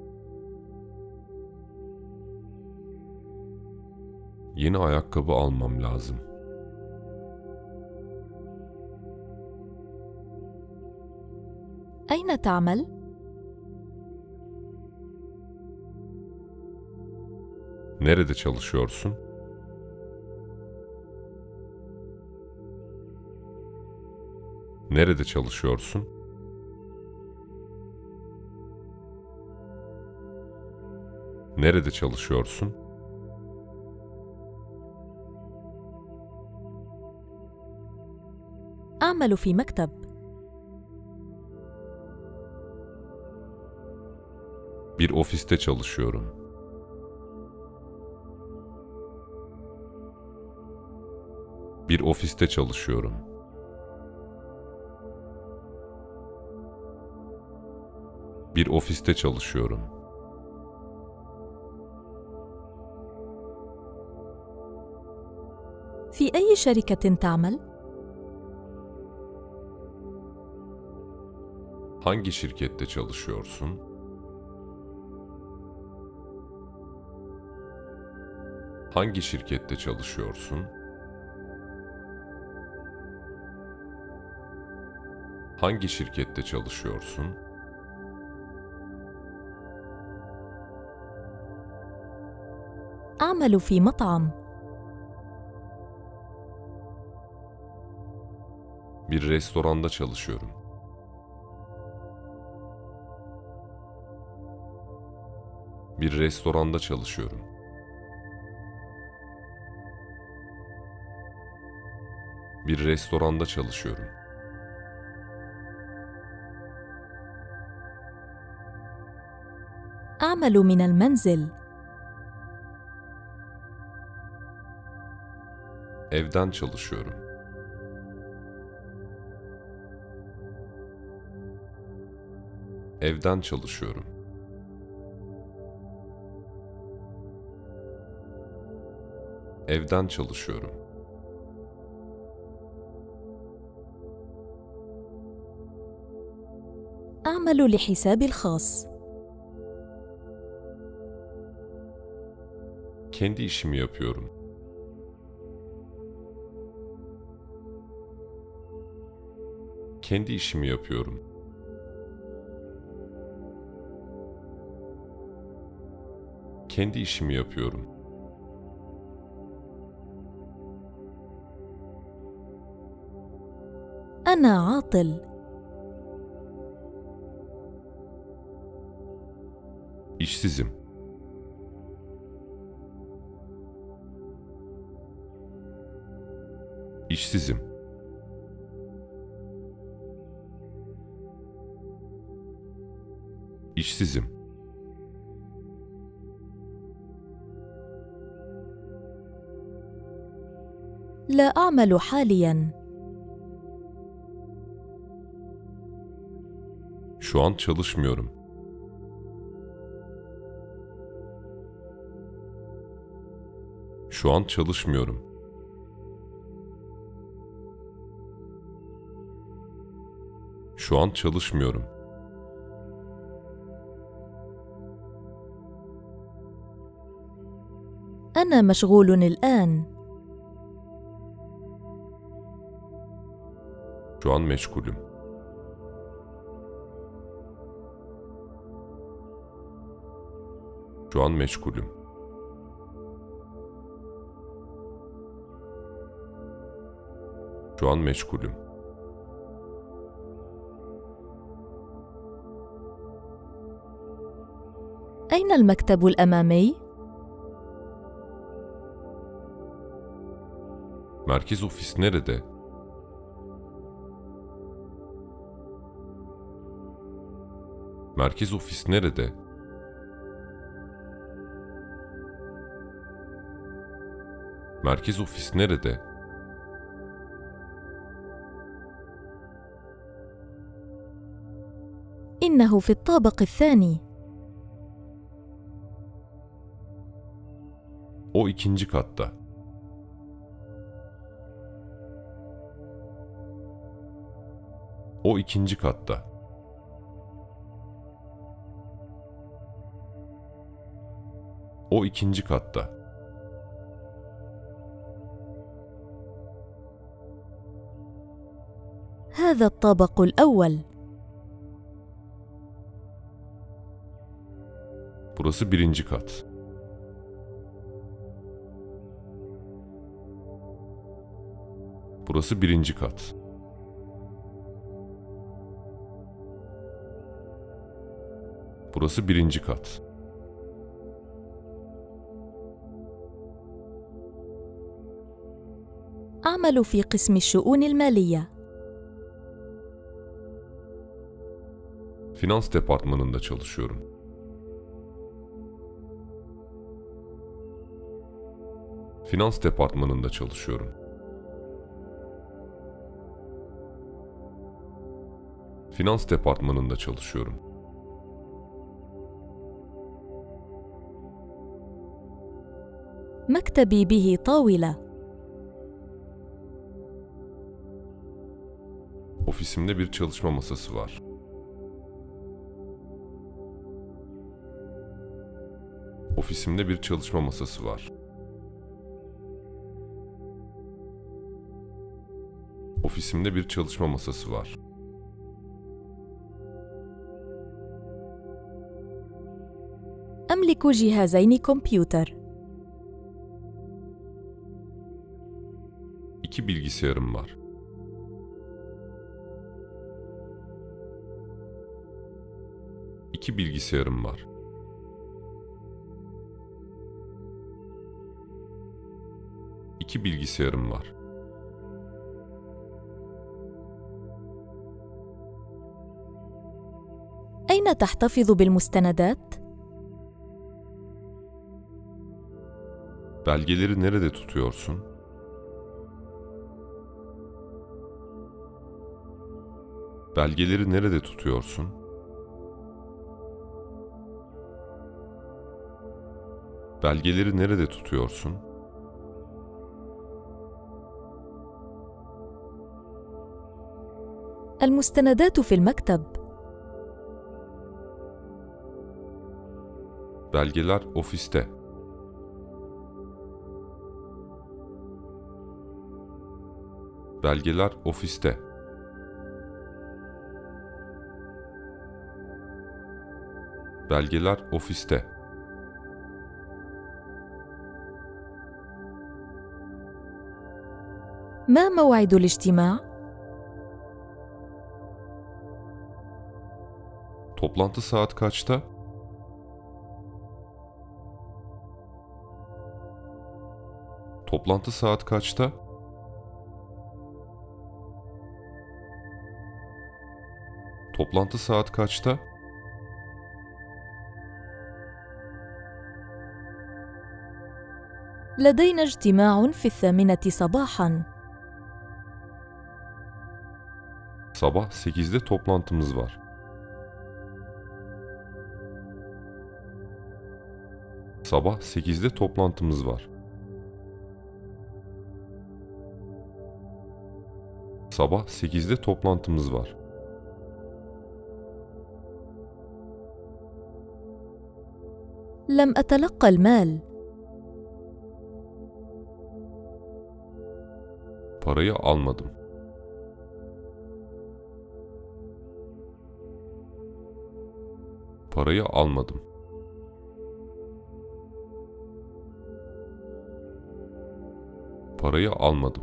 Yeni ayakkabı almam lazım. أين تعمل؟ Nerede çalışıyorsun? Nerede çalışıyorsun? Nerede çalışıyorsun? أعمل في مكتب. Bir ofiste çalışıyorum. Bir ofiste çalışıyorum. Bir ofiste çalışıyorum. في أي شركة تعمل؟ Hangi şirkette çalışıyorsun? Hangi şirkette çalışıyorsun? Hangi şirkette çalışıyorsun? أعمل في مطعم. Bir restoranda çalışıyorum. Bir restoranda çalışıyorum. Bir restoranda çalışıyorum. أعمل من المنزل. Evden çalışıyorum. Evden çalışıyorum. Evden çalışıyorum. أعمل لحسابي الخاص. Kendi işimi yapıyorum. Kendi işimi yapıyorum. Kendi işimi yapıyorum. أنا عاطل. İşsizim. İşsizim. İşsizim. لا أعمل حالياً. Şu an çalışmıyorum. Şu an çalışmıyorum. Şu an çalışmıyorum. أنا مشغول الآن. Şu an meşgulüm. Şu an meşgulüm. Şu an meşgulüm. أين المكتب الأمامي؟ Merkez ofis nerede? Merkez ofis nerede? Merkez ofis nerede? إنه في الطابق الثاني. O ikinci katta. O ikinci katta. O ikinci katta. هذا الطابق الأول. Burası birinci kat. Burası birinci kat. Burası birinci kat. أعمل في قسم الشؤون المالية. Finans departmanında çalışıyorum. Finans departmanında çalışıyorum. Finans departmanında çalışıyorum. مكتبي به طاولة. Ofisimde bir çalışma masası var. Ofisimde bir çalışma masası var. Ofisimde bir çalışma masası var. أملك جهازين كمبيوتر. İki bilgisayarım var. İki bilgisayarım var. İki bilgisayarım var. أين تحتفظ بالمستندات؟ Belgeleri nerede tutuyorsun? Belgeleri nerede tutuyorsun? Belgeleri nerede tutuyorsun? المستندات في المكتب. Belgeler ofiste. Belgeler ofiste. Belgeler ofiste. ما موعد الاجتماع؟ Toplantı saat kaçta? Toplantı saat kaçta? Toplantı saat kaçta? لدينا اجتماع في 8 صباحاً. Sabah 8'de toplantımız var. Sabah 8'de toplantımız var. Sabah 8'de toplantımız var. لم أتلقى المال. Parayı almadım. Parayı almadım. Parayı almadım.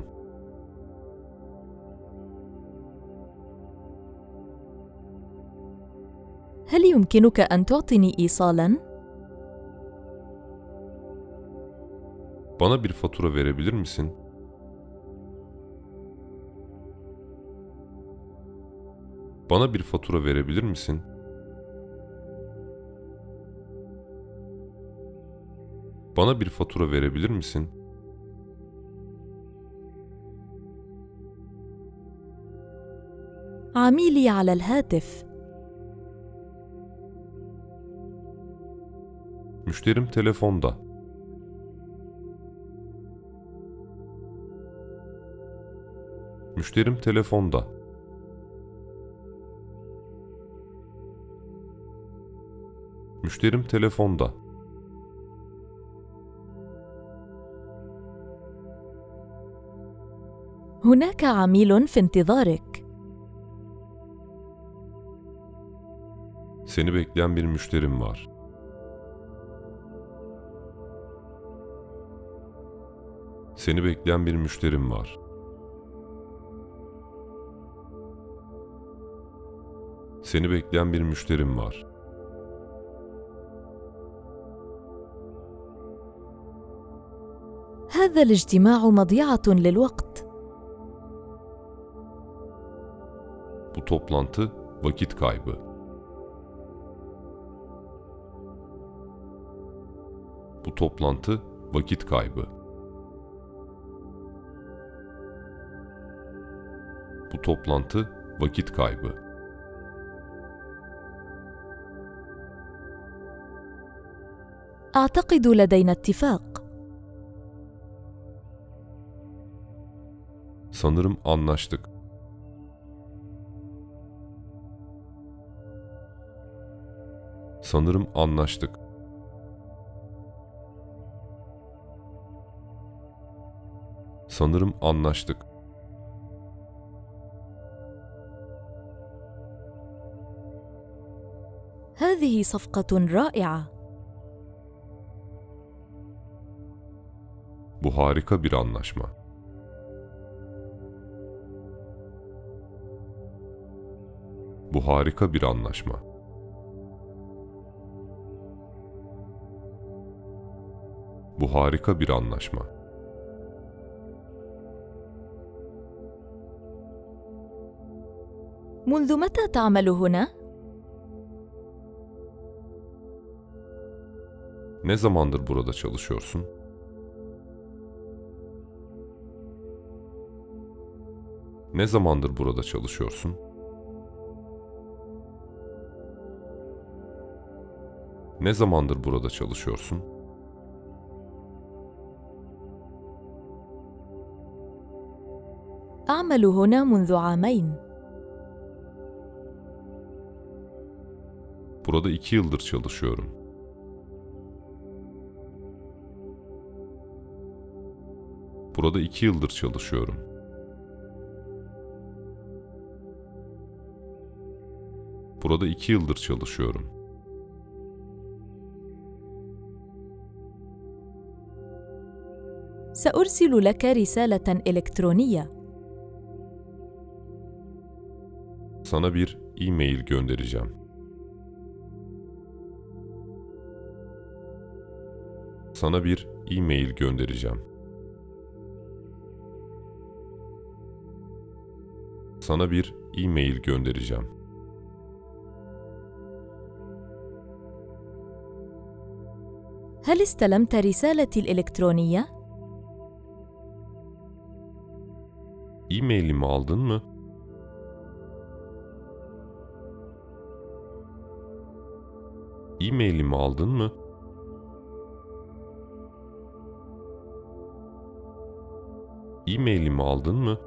هل يمكنك أن تعطني إيصالاً؟ Bana bir fatura verebilir misin? Bana bir fatura verebilir misin? Bana bir fatura verebilir misin? عميلي على الهاتف. Müşterim telefonda. Müşterim telefonda. Müşterim telefonda. هناك عميل في انتظارك. Seni bekleyen bir müşterim var. Seni bekleyen bir müşterim var. Seni bekleyen bir müşterim var. هذا الاجتماع مضيعة للوقت. Bu toplantı vakit kaybı. Bu toplantı vakit kaybı. Bu toplantı vakit kaybı. أعتقد لدينا اتفاق. Sanırım anlaştık. Sanırım anlaştık. Sanırım anlaştık. هذه صفقة رائعة. Bu harika bir anlaşma. Bu harika bir anlaşma. Bu harika bir anlaşma. منذ متى تعمل هنا؟ Ne zamandır burada çalışıyorsun? Ne zamandır burada çalışıyorsun? Ne zamandır burada çalışıyorsun? أعمل هنا منذ عامين. Burada 2 yıldır çalışıyorum. Burada 2 yıldır çalışıyorum. Burada 2 yıldır çalışıyorum. سأرسل لك رسالة إلكترونية. Sana bir e-mail göndereceğim. Sana bir e-mail göndereceğim. Sana bir e-mail göndereceğim. هل استلمت رسالتي الإلكترونية؟ E-mailimi aldın mı? E-mailimi aldın mı? E-mailimi aldın mı?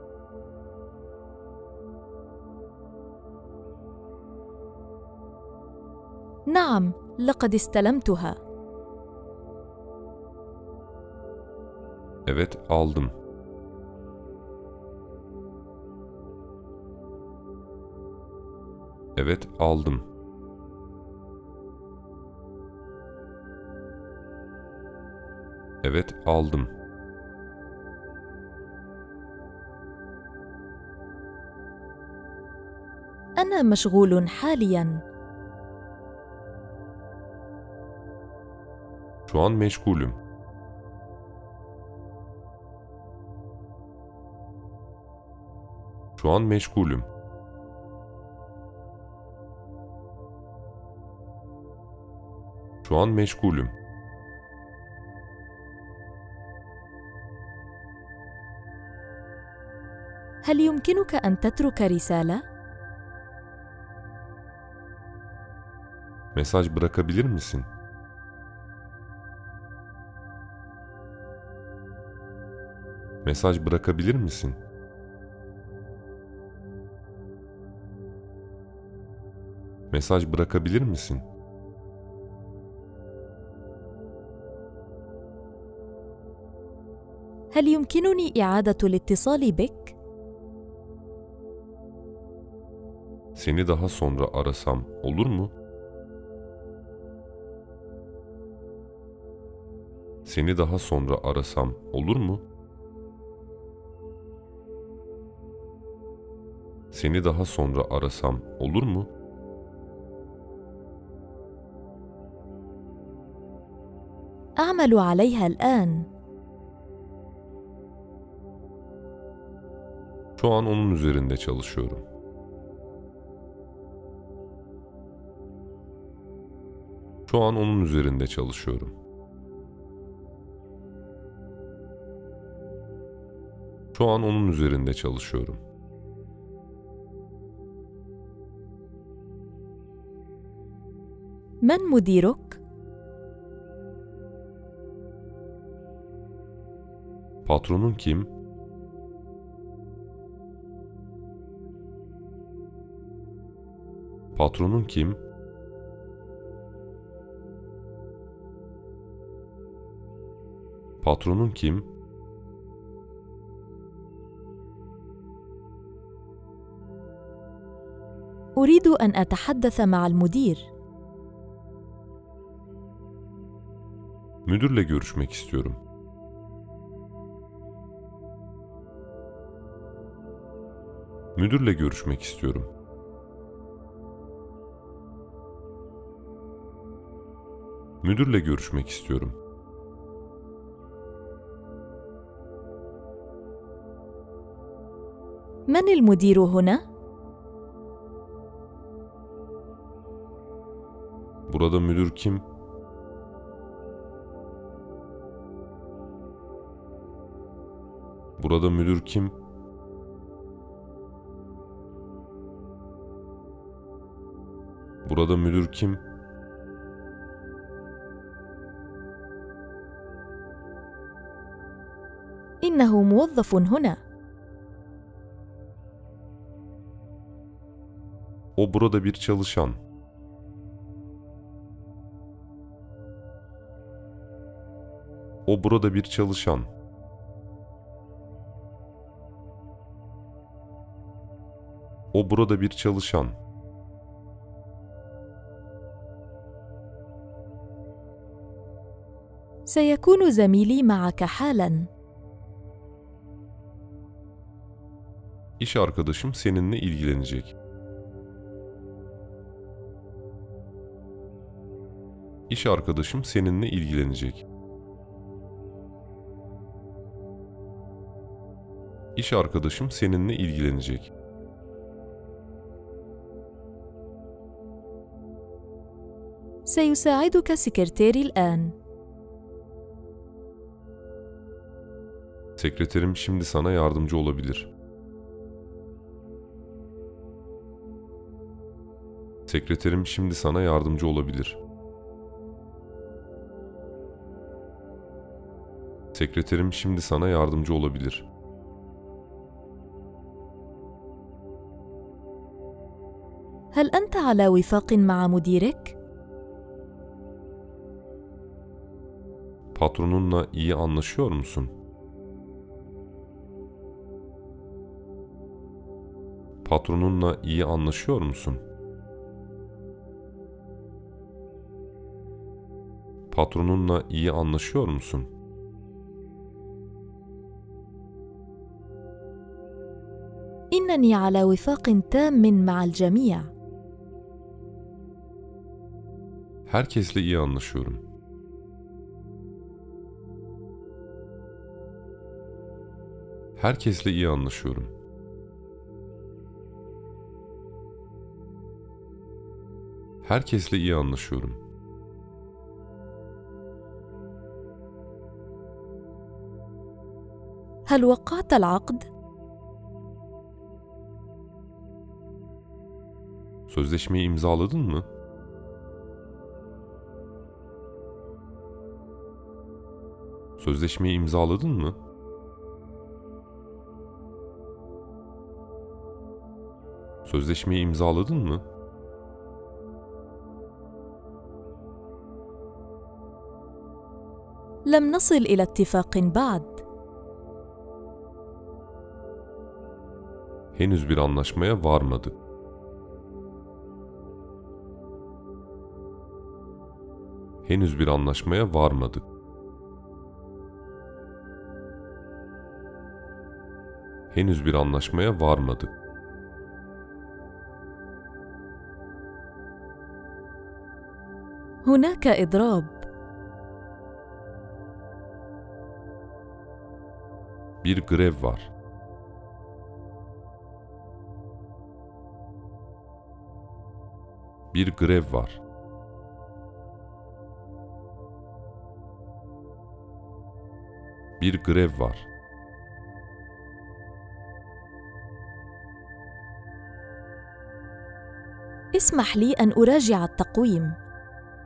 نعم، لقد استلمتها. Evet, aldım. Evet, aldım. Evet, aldım. أنا مشغول حالياً. Şu an meşgulüm. Şu an meşgulüm. Şu an meşgulüm. هل يمكنك أن تترك رسالة؟ Mesaj bırakabilir misin? Mesaj bırakabilir misin? Mesaj bırakabilir misin? هل يمكنني إعادة الاتصال بك؟ Seni daha sonra arasam olur mu? Seni daha sonra arasam olur mu? Seni daha sonra arasam olur mu? أعمل عليها الآن. Şu an onun üzerinde çalışıyorum. Şu an onun üzerinde çalışıyorum. Şu an onun üzerinde çalışıyorum. من مديرك؟ Patronun kim? Patronun kim? Patronun kim? أريد أن أتحدث مع المدير. Müdürle görüşmek istiyorum. Müdürle görüşmek istiyorum. Müdürle görüşmek istiyorum. من المدير هنا؟ Burada müdür kim? Burada müdür kim? Burada müdür kim? إنه موظف هنا. O burada bir çalışan. O burada bir çalışan. O burada bir çalışan. سيكون زميلي معك حالاً. İş arkadaşım seninle ilgilenecek. İş arkadaşım seninle ilgilenecek. İş arkadaşım seninle ilgilenecek. سيساعدك سكرتيري الآن. Sekreterim şimdi sana yardımcı olabilir. Sekreterim şimdi sana yardımcı olabilir. Sekreterim şimdi sana yardımcı olabilir. هل أنت على وفاق مع مديرك؟ Patronunla iyi anlaşıyor musun? Patronunla iyi anlaşıyor musun? Patronunla iyi anlaşıyor musun? إنني على وفاق تام مع الجميع. Herkesle iyi anlaşıyorum. Herkesle iyi anlaşıyorum. Herkesle iyi anlaşıyorum. هل وقعت العقد؟ Sözleşmeyi imzaladın mı? Sözleşmeyi imzaladın mı? Sözleşmeyi imzaladın mı? لم نصل إلى اتفاق بعد. Henüz bir anlaşmaya varmadık. Henüz bir anlaşmaya varmadık. Henüz bir anlaşmaya varmadık. هناك إضراب. Bir grev var. Bir grev var. Bir grev var. اسمح لي أن أراجع التقويم.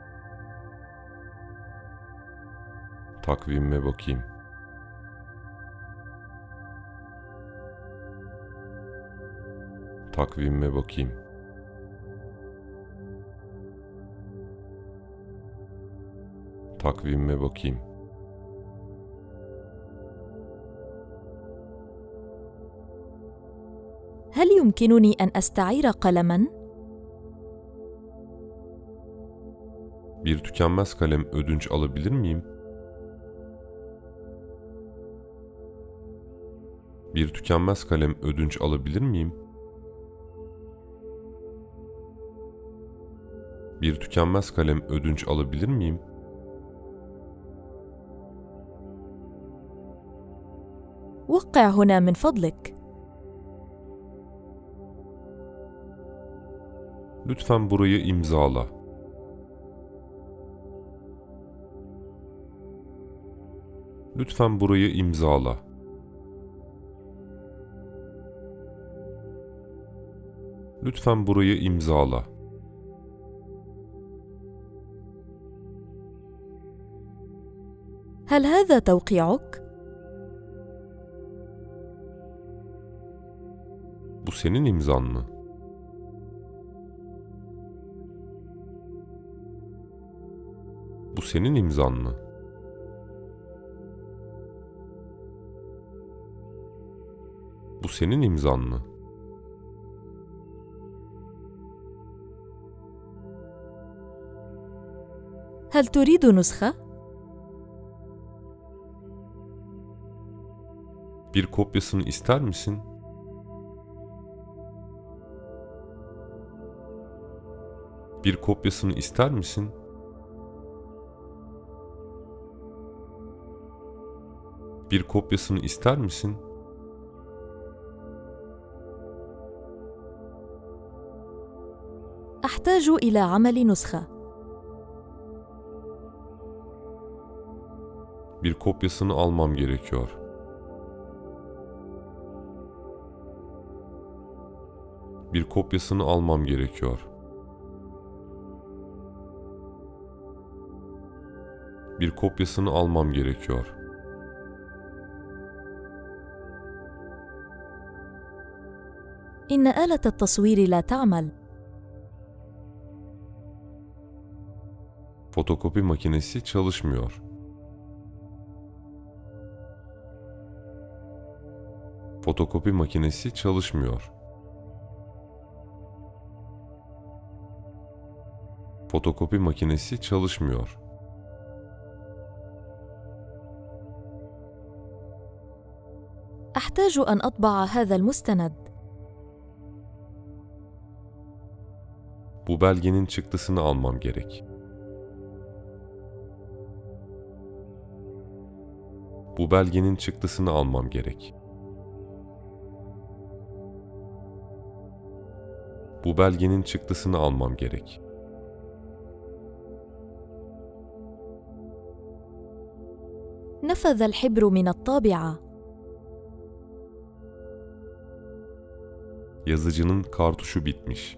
Takvimime bakayım. Takvimime bakayım. Takvimime bakayım. هل يمكنني أن أستعير قلماً؟ Bir tükenmez kalem ödünç alabilir miyim? Bir tükenmez kalem ödünç alabilir miyim? Bir tükenmez kalem ödünç alabilir miyim? وقع هنا من فضلك. Lütfen burayı imzala. Lütfen burayı imzala. Lütfen burayı imzala. هل هذا توقيعك؟ Bu senin imzan mı? Bu senin imzan mı? Bu senin imzan mı? هل تريد نسخة؟ Bir kopyasını ister misin? Bir kopyasını ister misin? Bir kopyasını ister misin? أحتاج إلى عمل نسخة. Bir kopyasını almam gerekiyor. Bir kopyasını almam gerekiyor. Bir kopyasını almam gerekiyor. إن آلة التصوير لا تعمل. Fotokopi makinesi çalışmıyor. Fotokopi makinesi çalışmıyor. Fotokopi makinesi çalışmıyor. أحتاج أن أطبع هذا المستند. Bu belgenin çıktısını almam gerek. Bu belgenin çıktısını almam gerek. Bu belgenin çıktısını almam gerek. نفذ الحبر من الطابعة. Yazıcının kartuşu bitmiş.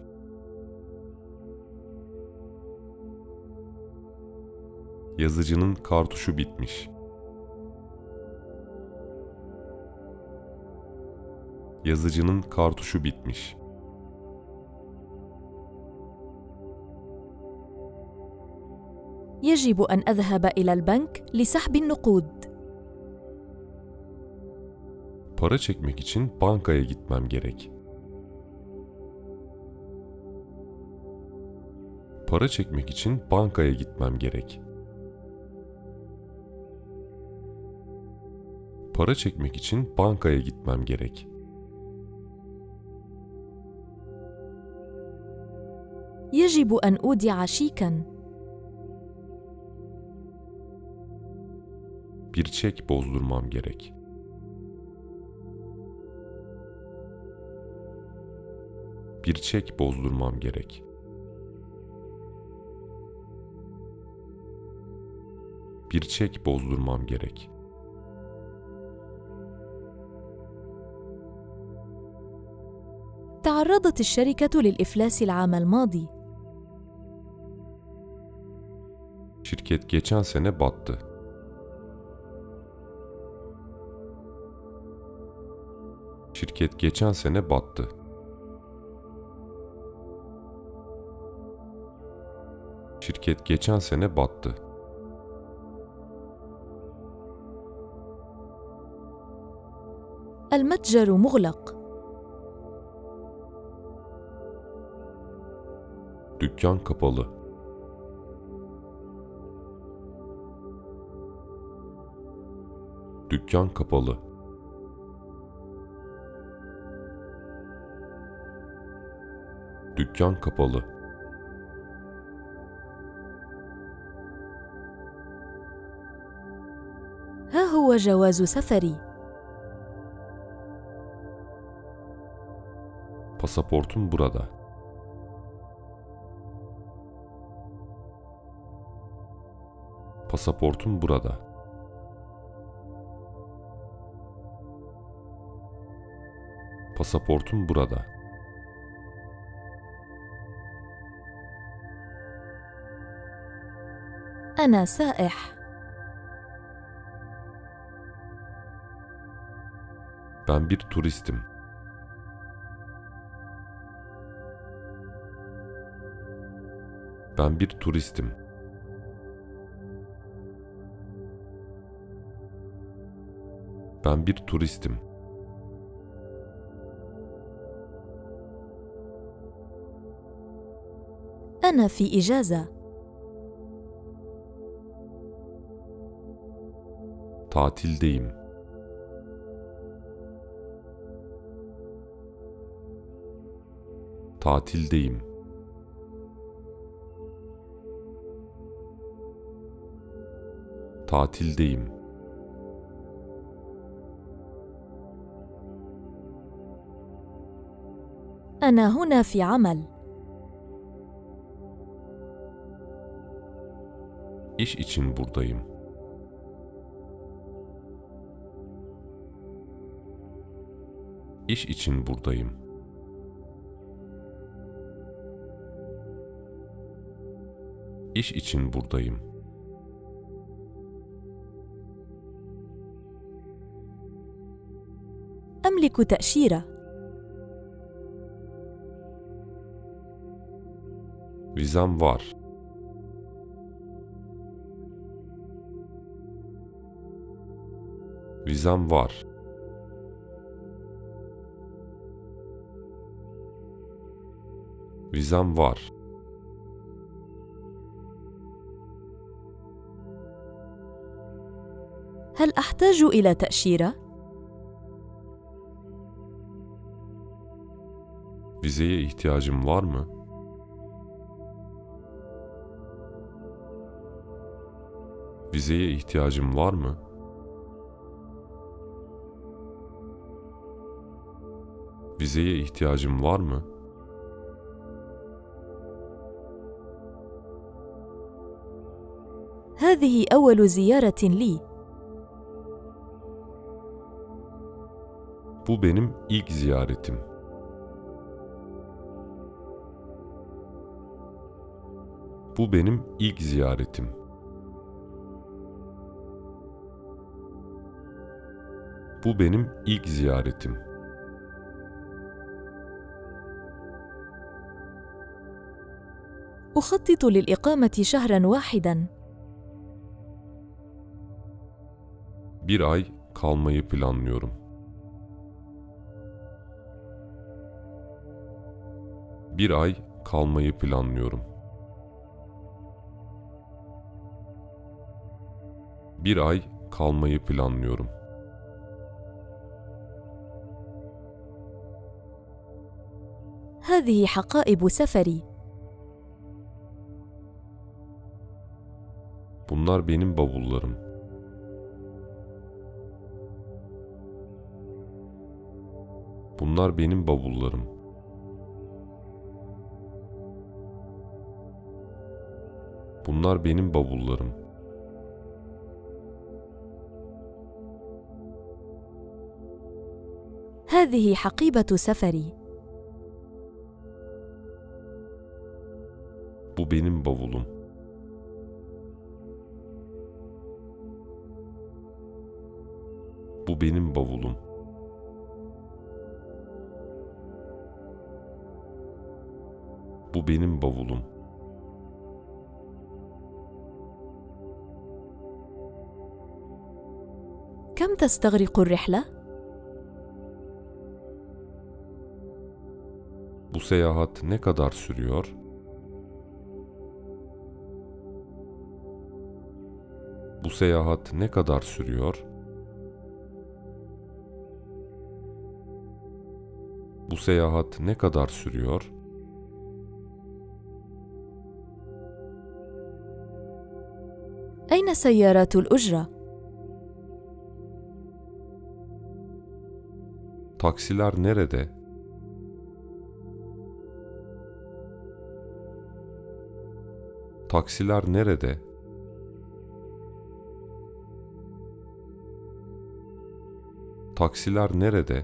Yazıcının kartuşu bitmiş. Yazıcının kartuşu bitmiş. يجب أن أذهب إلى البنك لسحب النقود. Para çekmek için bankaya gitmem gerek. Para çekmek için bankaya gitmem gerek. Para çekmek için bankaya gitmem gerek. يجب أن أودع شيكاً. Bir çek bozdurmam gerek. Bir çek bozdurmam gerek. Bir çek bozdurmam gerek. تعرضت الشركة للإفلاس العام الماضي. Şirket geçen sene battı. Şirket geçen sene battı. Şirket geçen sene battı. المتجر مغلق. Dükkan kapalı. Dükkan kapalı. Dükkan kapalı. ها هو جواز سفري. Pasaportum burada. Pasaportum burada. Pasaportum burada. أنا سائح. Ben bir turistim. Ben bir turistim. Ben bir turistim. أنا في إجازة. Tatildeyim. Tatildeyim. Tatildeyim. أنا هنا في عمل. İş için buradayım. İş için buradayım. İş için buradayım. أملك تأشيرة. Vizem var. Vizem var. Vizem var. هل أحتاج إلى تأشيرة؟ Vizeye ihtiyacım var mı? Vizeye ihtiyacım var mı? Vizeye ihtiyacım var mı? هذه أول زيارة لي. Bu benim ilk ziyaretim. Bu benim ilk ziyaretim. Bu benim ilk ziyaretim. أخطط للإقامة شهراً واحداً. Bir ay kalmayı planlıyorum. Bir ay kalmayı planlıyorum. Bir ay kalmayı planlıyorum. هذه حقائب سفري. Bunlar benim bavullarım. Bunlar benim bavullarım. Bunlar benim bavullarım. هذه حقيبة سفري. Bu benim bavulum. Bu benim bavulum. Bu benim bavulum. كم تستغرق الرحلة؟ Bu seyahat ne kadar sürüyor? Bu seyahat ne kadar sürüyor? Bu seyahat ne kadar sürüyor? أين سيارات الأجرة؟ Taksiler nerede? Taksiler nerede? Taksiler nerede?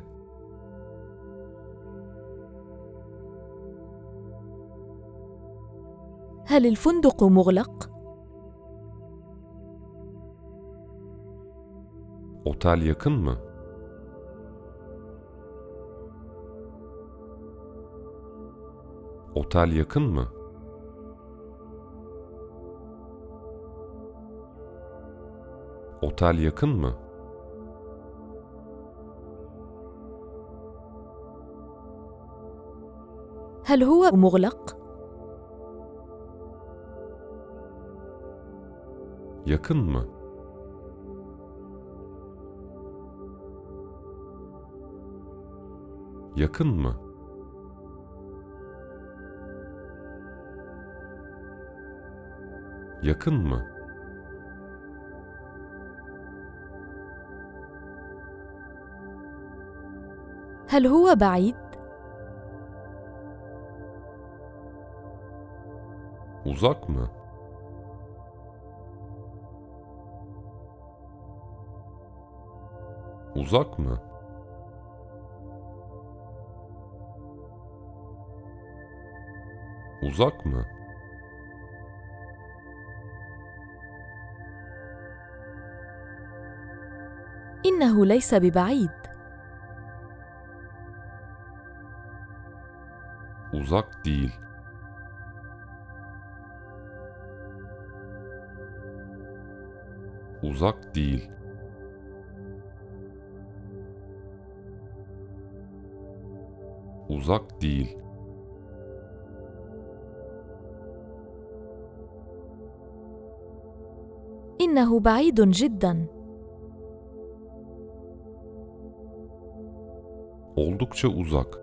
هل الفندق مغلق؟ Otel yakın mı? Otel yakın mı? Otel yakın mı? هل هو مغلق؟ Yakın mı? Yakın mı? Yakın mı? هل هو بعيد؟ Uzak mı? Uzak mı? Uzak mı? إنه ليس ببعيد. Uzak değil. Uzak değil. Uzak değil. إنه بعيد جداً. Oldukça uzak.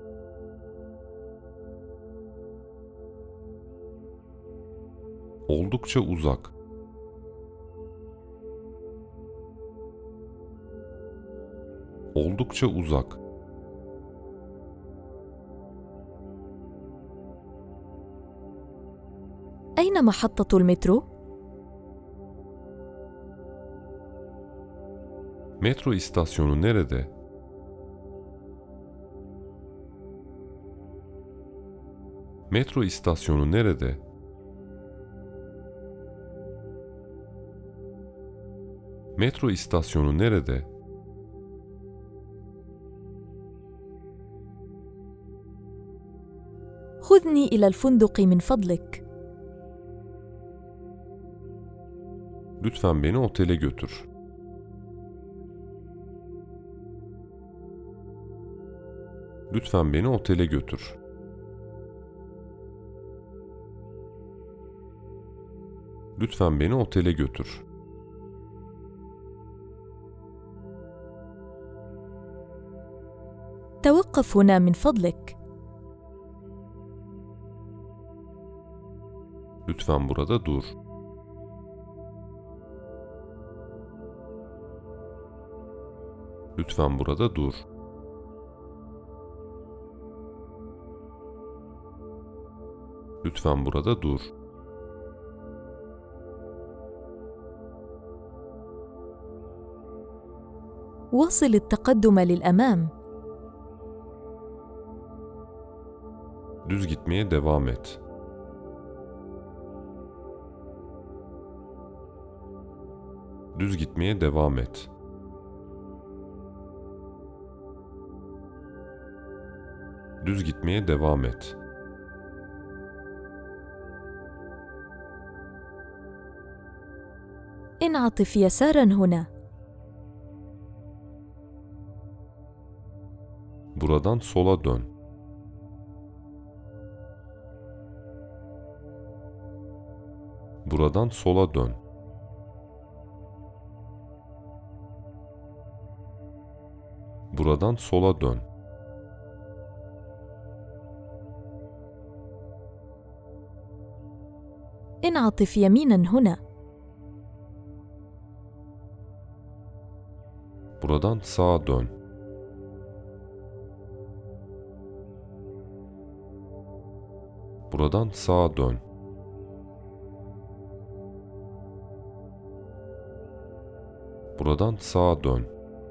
Oldukça uzak. Oldukça uzak. أين محطة المترو؟ Metro istasyonu nerede? Metro istasyonu nerede? Metro istasyonu nerede? خذني إلى الفندق من فضلك. Lütfen beni otele götür. Lütfen beni otele götür. Lütfen beni otele götür. توقف هنا من فضلك. Lütfen burada dur. Lütfen burada dur. Lütfen burada dur. واصل التقدم للأمام. Düz gitmeye devam et. Düz gitmeye devam et. Düz gitmeye devam et. انعطف يساراً هنا. Buradan sola dön. Buradan sola dön. Buradan sola dön. انعطف يميناً هنا. Buradan sağa dön. Buradan sağa dön. Buradan sağa dön.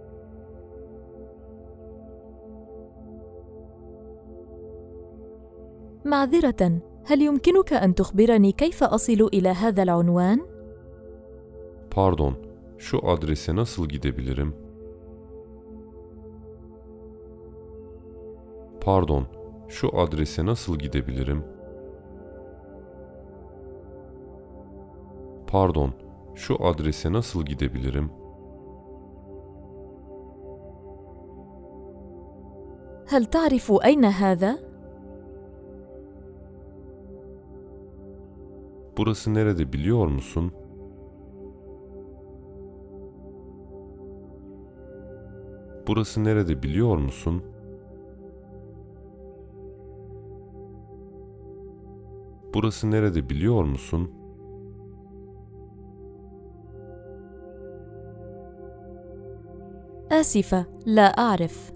معذرة، هل يمكنك أن تخبرني كيف أصل إلى هذا العنوان؟ Pardon, şu adrese nasıl gidebilirim? Pardon, şu adrese nasıl gidebilirim? Pardon, şu adrese nasıl gidebilirim? هل تعرف أين هذا؟ Burası nerede biliyor musun? Burası nerede biliyor musun? Burası nerede biliyor musun? آسفة، لا أعرف.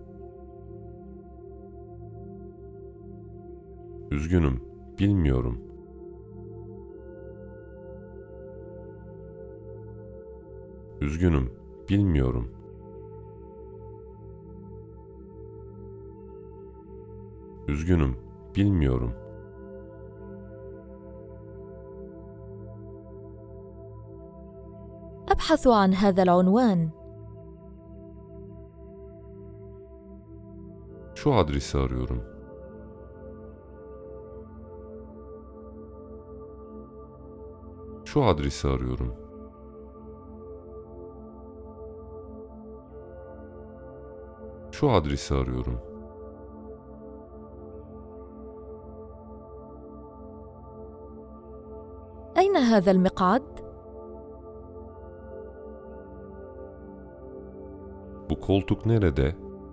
Üzgünüm, bilmiyorum. Üzgünüm, bilmiyorum. Üzgünüm, bilmiyorum. أبحث عن هذا العنوان. Şu adresi arıyorum. Şu adresi arıyorum. Şu adresi arıyorum. أين هذا المقعد؟ Bu koltuk nerede?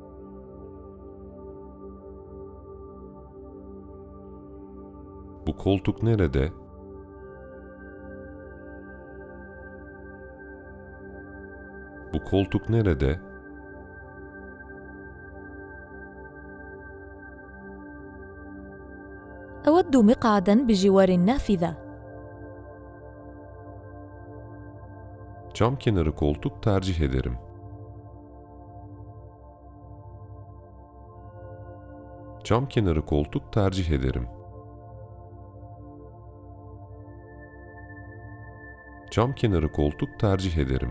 Bu koltuk nerede? Bu koltuk nerede? أود مقعداً بجوار النافذة. Cam kenarı koltuk tercih ederim. Cam kenarı koltuk tercih ederim. Cam kenarı koltuk tercih ederim.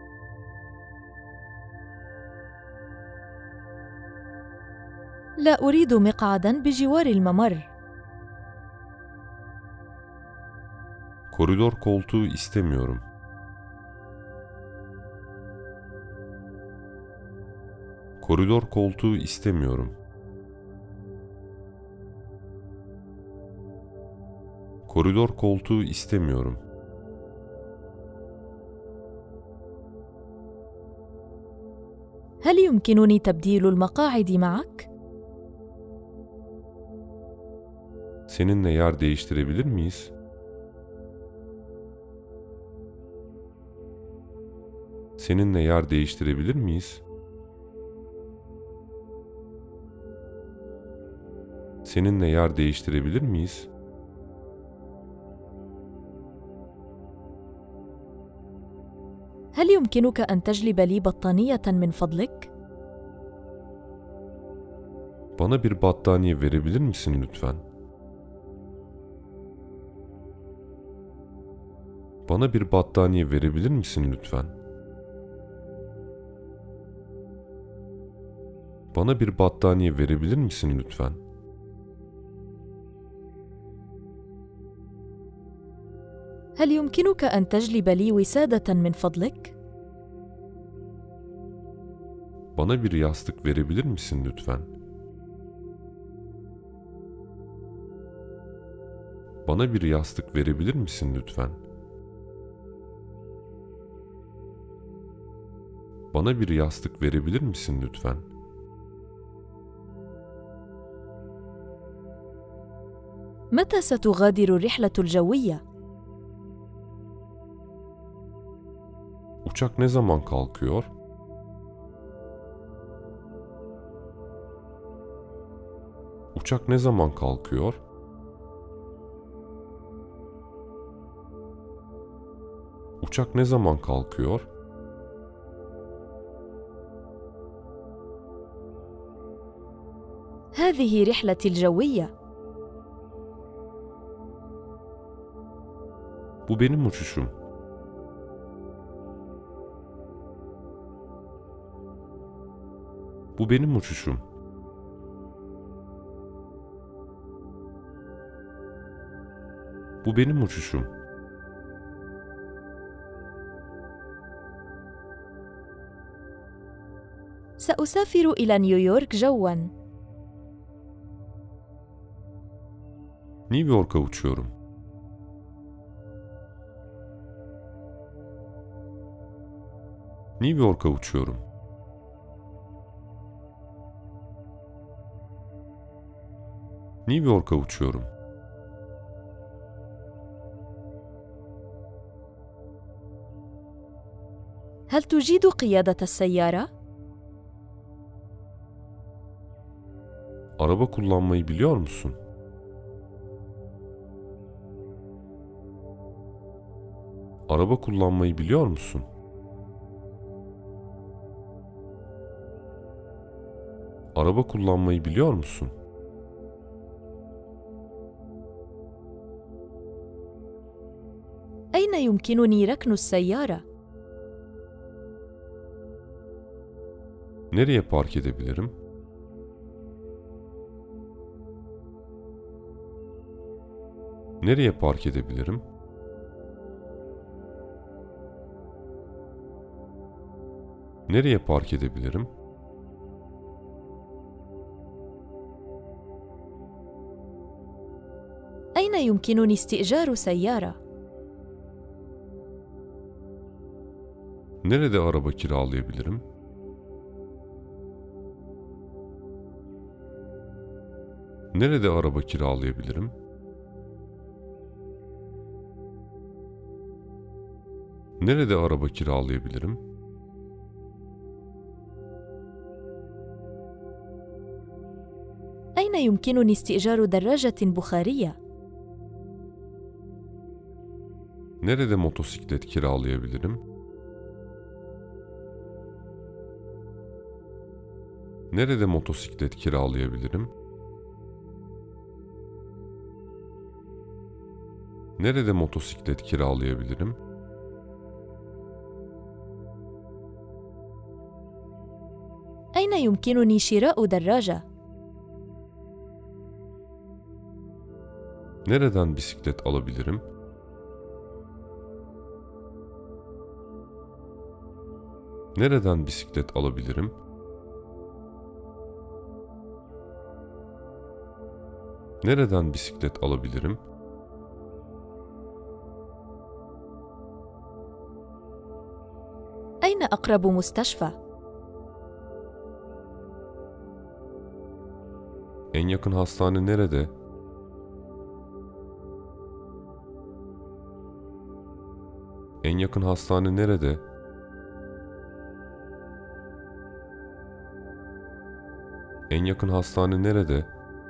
لا أريد مقعداً بجوار الممر. Koridor koltuğu istemiyorum. Koridor koltuğu istemiyorum. Koridor koltuğu istemiyorum. هل يمكنني تبديل المقاعد معك؟ Seninle yer değiştirebilir miyiz? Seninle yer değiştirebilir miyiz? Seninle yer değiştirebilir miyiz? هل يمكنك أن تجلب لي بطانية من فضلك؟ Bana bir battaniye verebilir misin lütfen? Bana bir battaniye verebilir misin lütfen? Bana bir battaniye verebilir misin lütfen? هل يمكنك أن تجلب لي وسادة من فضلك؟ Bana bir yastık verebilir misin lütfen? Bana bir yastık verebilir misin lütfen? Bana bir yastık verebilir misin lütfen? متى ستغادر الرحلة الجوية؟ Uçak ne zaman kalkıyor? Uçak ne zaman kalkıyor? Uçak ne zaman kalkıyor? هذه رحلتي الجوية. Bu benim uçuşum. Bu benim uçuşum. Bu benim uçuşum. سأسافر إلى نيويورك جواً. New York'a uçuyorum. New York'a uçuyorum. New York'a uçuyorum. هل تجيد قيادة السيارة؟ Araba kullanmayı biliyor musun? Araba kullanmayı biliyor musun? Araba kullanmayı biliyor musun? أين يمكنني ركن السيارة؟ Nereye park edebilirim? Nereye park edebilirim? Nereye park edebilirim? أين يمكنني استئجار سيارة؟ Nerede araba kiralayabilirim? Nerede araba kiralayabilirim? Nerede araba kiralayabilirim? أين يمكنني استئجار دراجة بخارية؟ Nerede motosiklet kiralayabilirim? Nerede motosiklet kiralayabilirim? Nerede motosiklet kiralayabilirim? أين يمكنني شراء دراجة؟ Nereden bisiklet alabilirim? Nereden bisiklet alabilirim? Nereden bisiklet alabilirim? أين أقرب مستشفى؟ En yakın hastane nerede? En yakın hastane nerede? En yakın hastane nerede?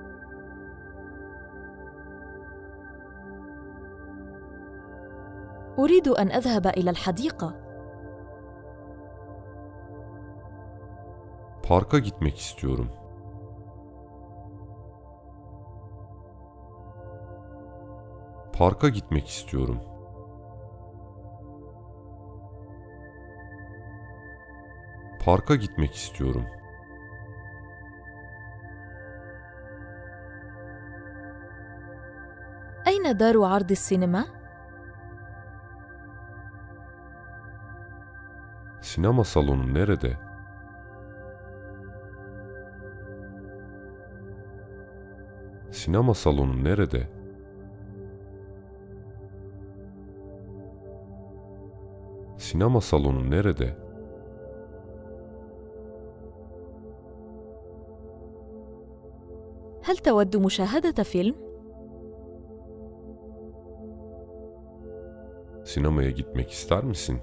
أريد أن أذهب إلى الحديقة. Parka gitmek istiyorum. Parka gitmek istiyorum. Parka gitmek istiyorum. أين دار عرض السينما؟ Sinema salonu nerede? Sinema salonu nerede? Sinema salonu nerede? هل تود مشاهدة فيلم؟ Sinemaya gitmek ister misin?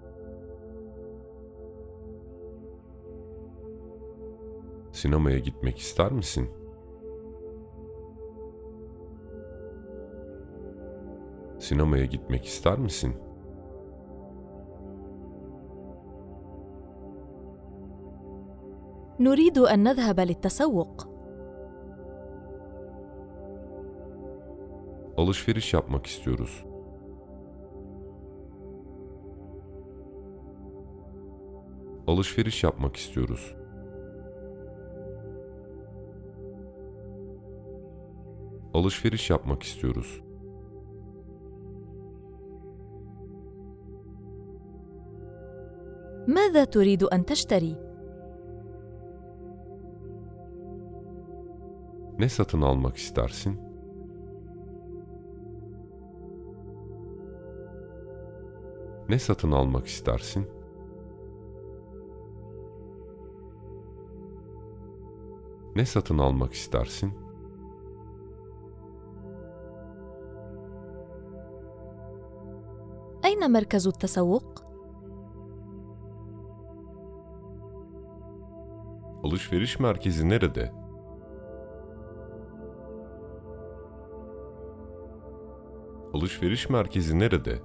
Sinemaya gitmek ister misin? Sinemaya gitmek ister misin? نريد أن نذهب للتسوق. Alışveriş yapmak istiyoruz. Alışveriş yapmak istiyoruz. Alışveriş yapmak istiyoruz. ماذا تريد أن تشتري؟ Ne satın almak istersin? Ne satın almak istersin? Ne satın almak istersin? أين مركز التسوق؟ Alışveriş merkezi nerede? Alışveriş merkezi nerede?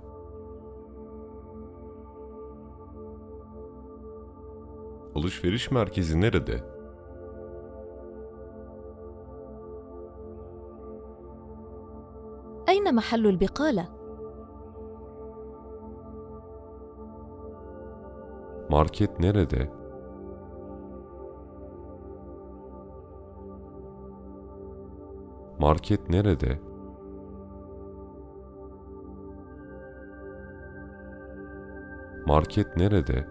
Alışveriş merkezi nerede? أين محل البقالة؟ Market nerede? Market nerede? Market nerede?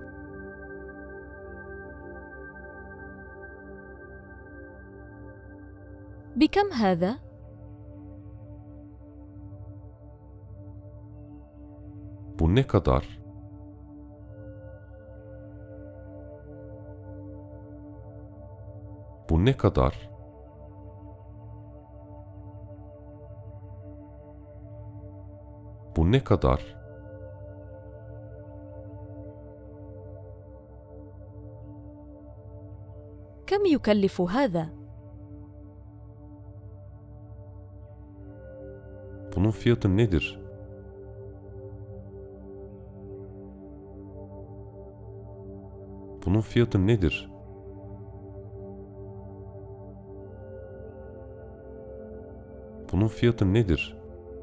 بكم هذا؟ Bu ne kadar? Bu ne kadar? Bu ne kadar? كم يكلف هذا؟ Bunun fiyatı nedir? Bunun fiyatı nedir? Bunun fiyatı nedir?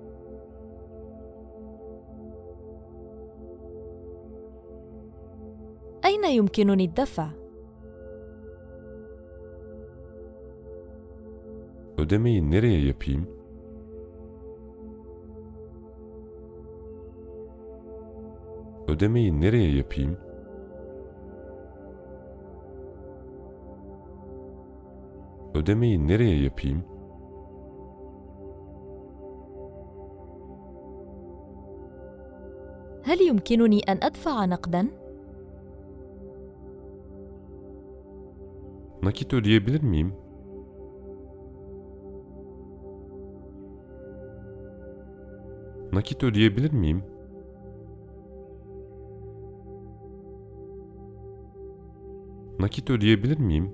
أين يمكنني الدفع؟ Ödemeyi nereye yapayım? Ödemeyi nereye yapayım? Ödemeyi nereye yapayım? هل يمكنني أن أدفع نقداً؟ Nakit ödeyebilir miyim? Nakit ödeyebilir miyim? Nakit ödeyebilir miyim?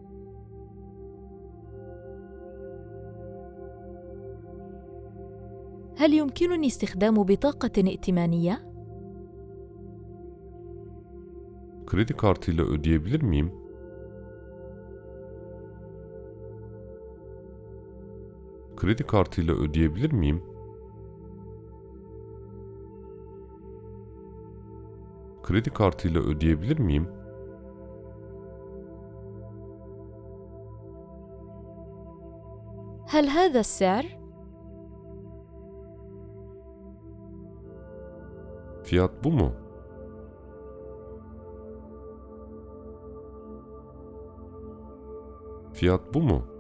هل يمكنني استخدام بطاقة ائتمانية؟ Kredi kartıyla ödeyebilir miyim? Kredi kartıyla ödeyebilir miyim? Kredi kartıyla ödeyebilir miyim? هل هذا السعر؟ Fiyat bu mu? Fiyat bu mu?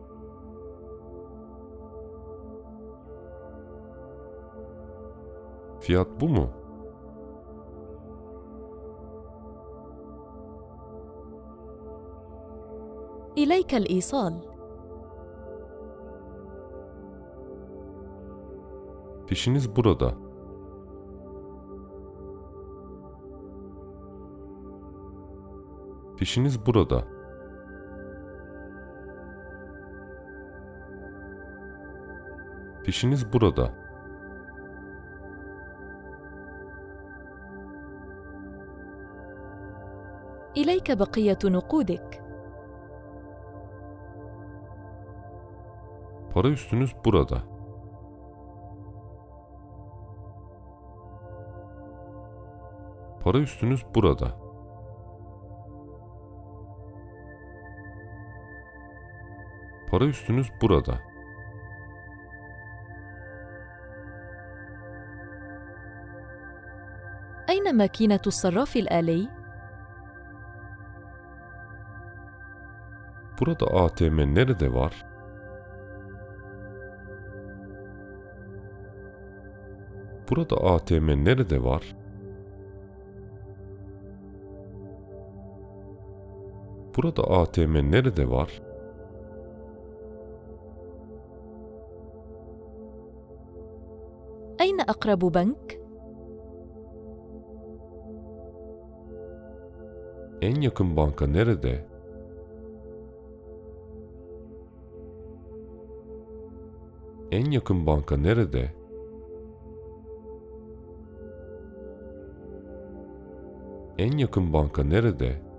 Fiyat bu mu? إليك الإيصال. Fişiniz burada. Fişiniz burada. Fişiniz burada. إليك بقية نقودك. Para üstünüz burada. Para üstünüz burada. Para üstünüz burada. أين ماكينة الصراف الآلي؟ Burada ATM nerede var? Burada ATM nerede var? Burada ATM nerede var? أين أقرب بنك؟ En yakın banka nerede? En yakın banka nerede? En yakın banka nerede?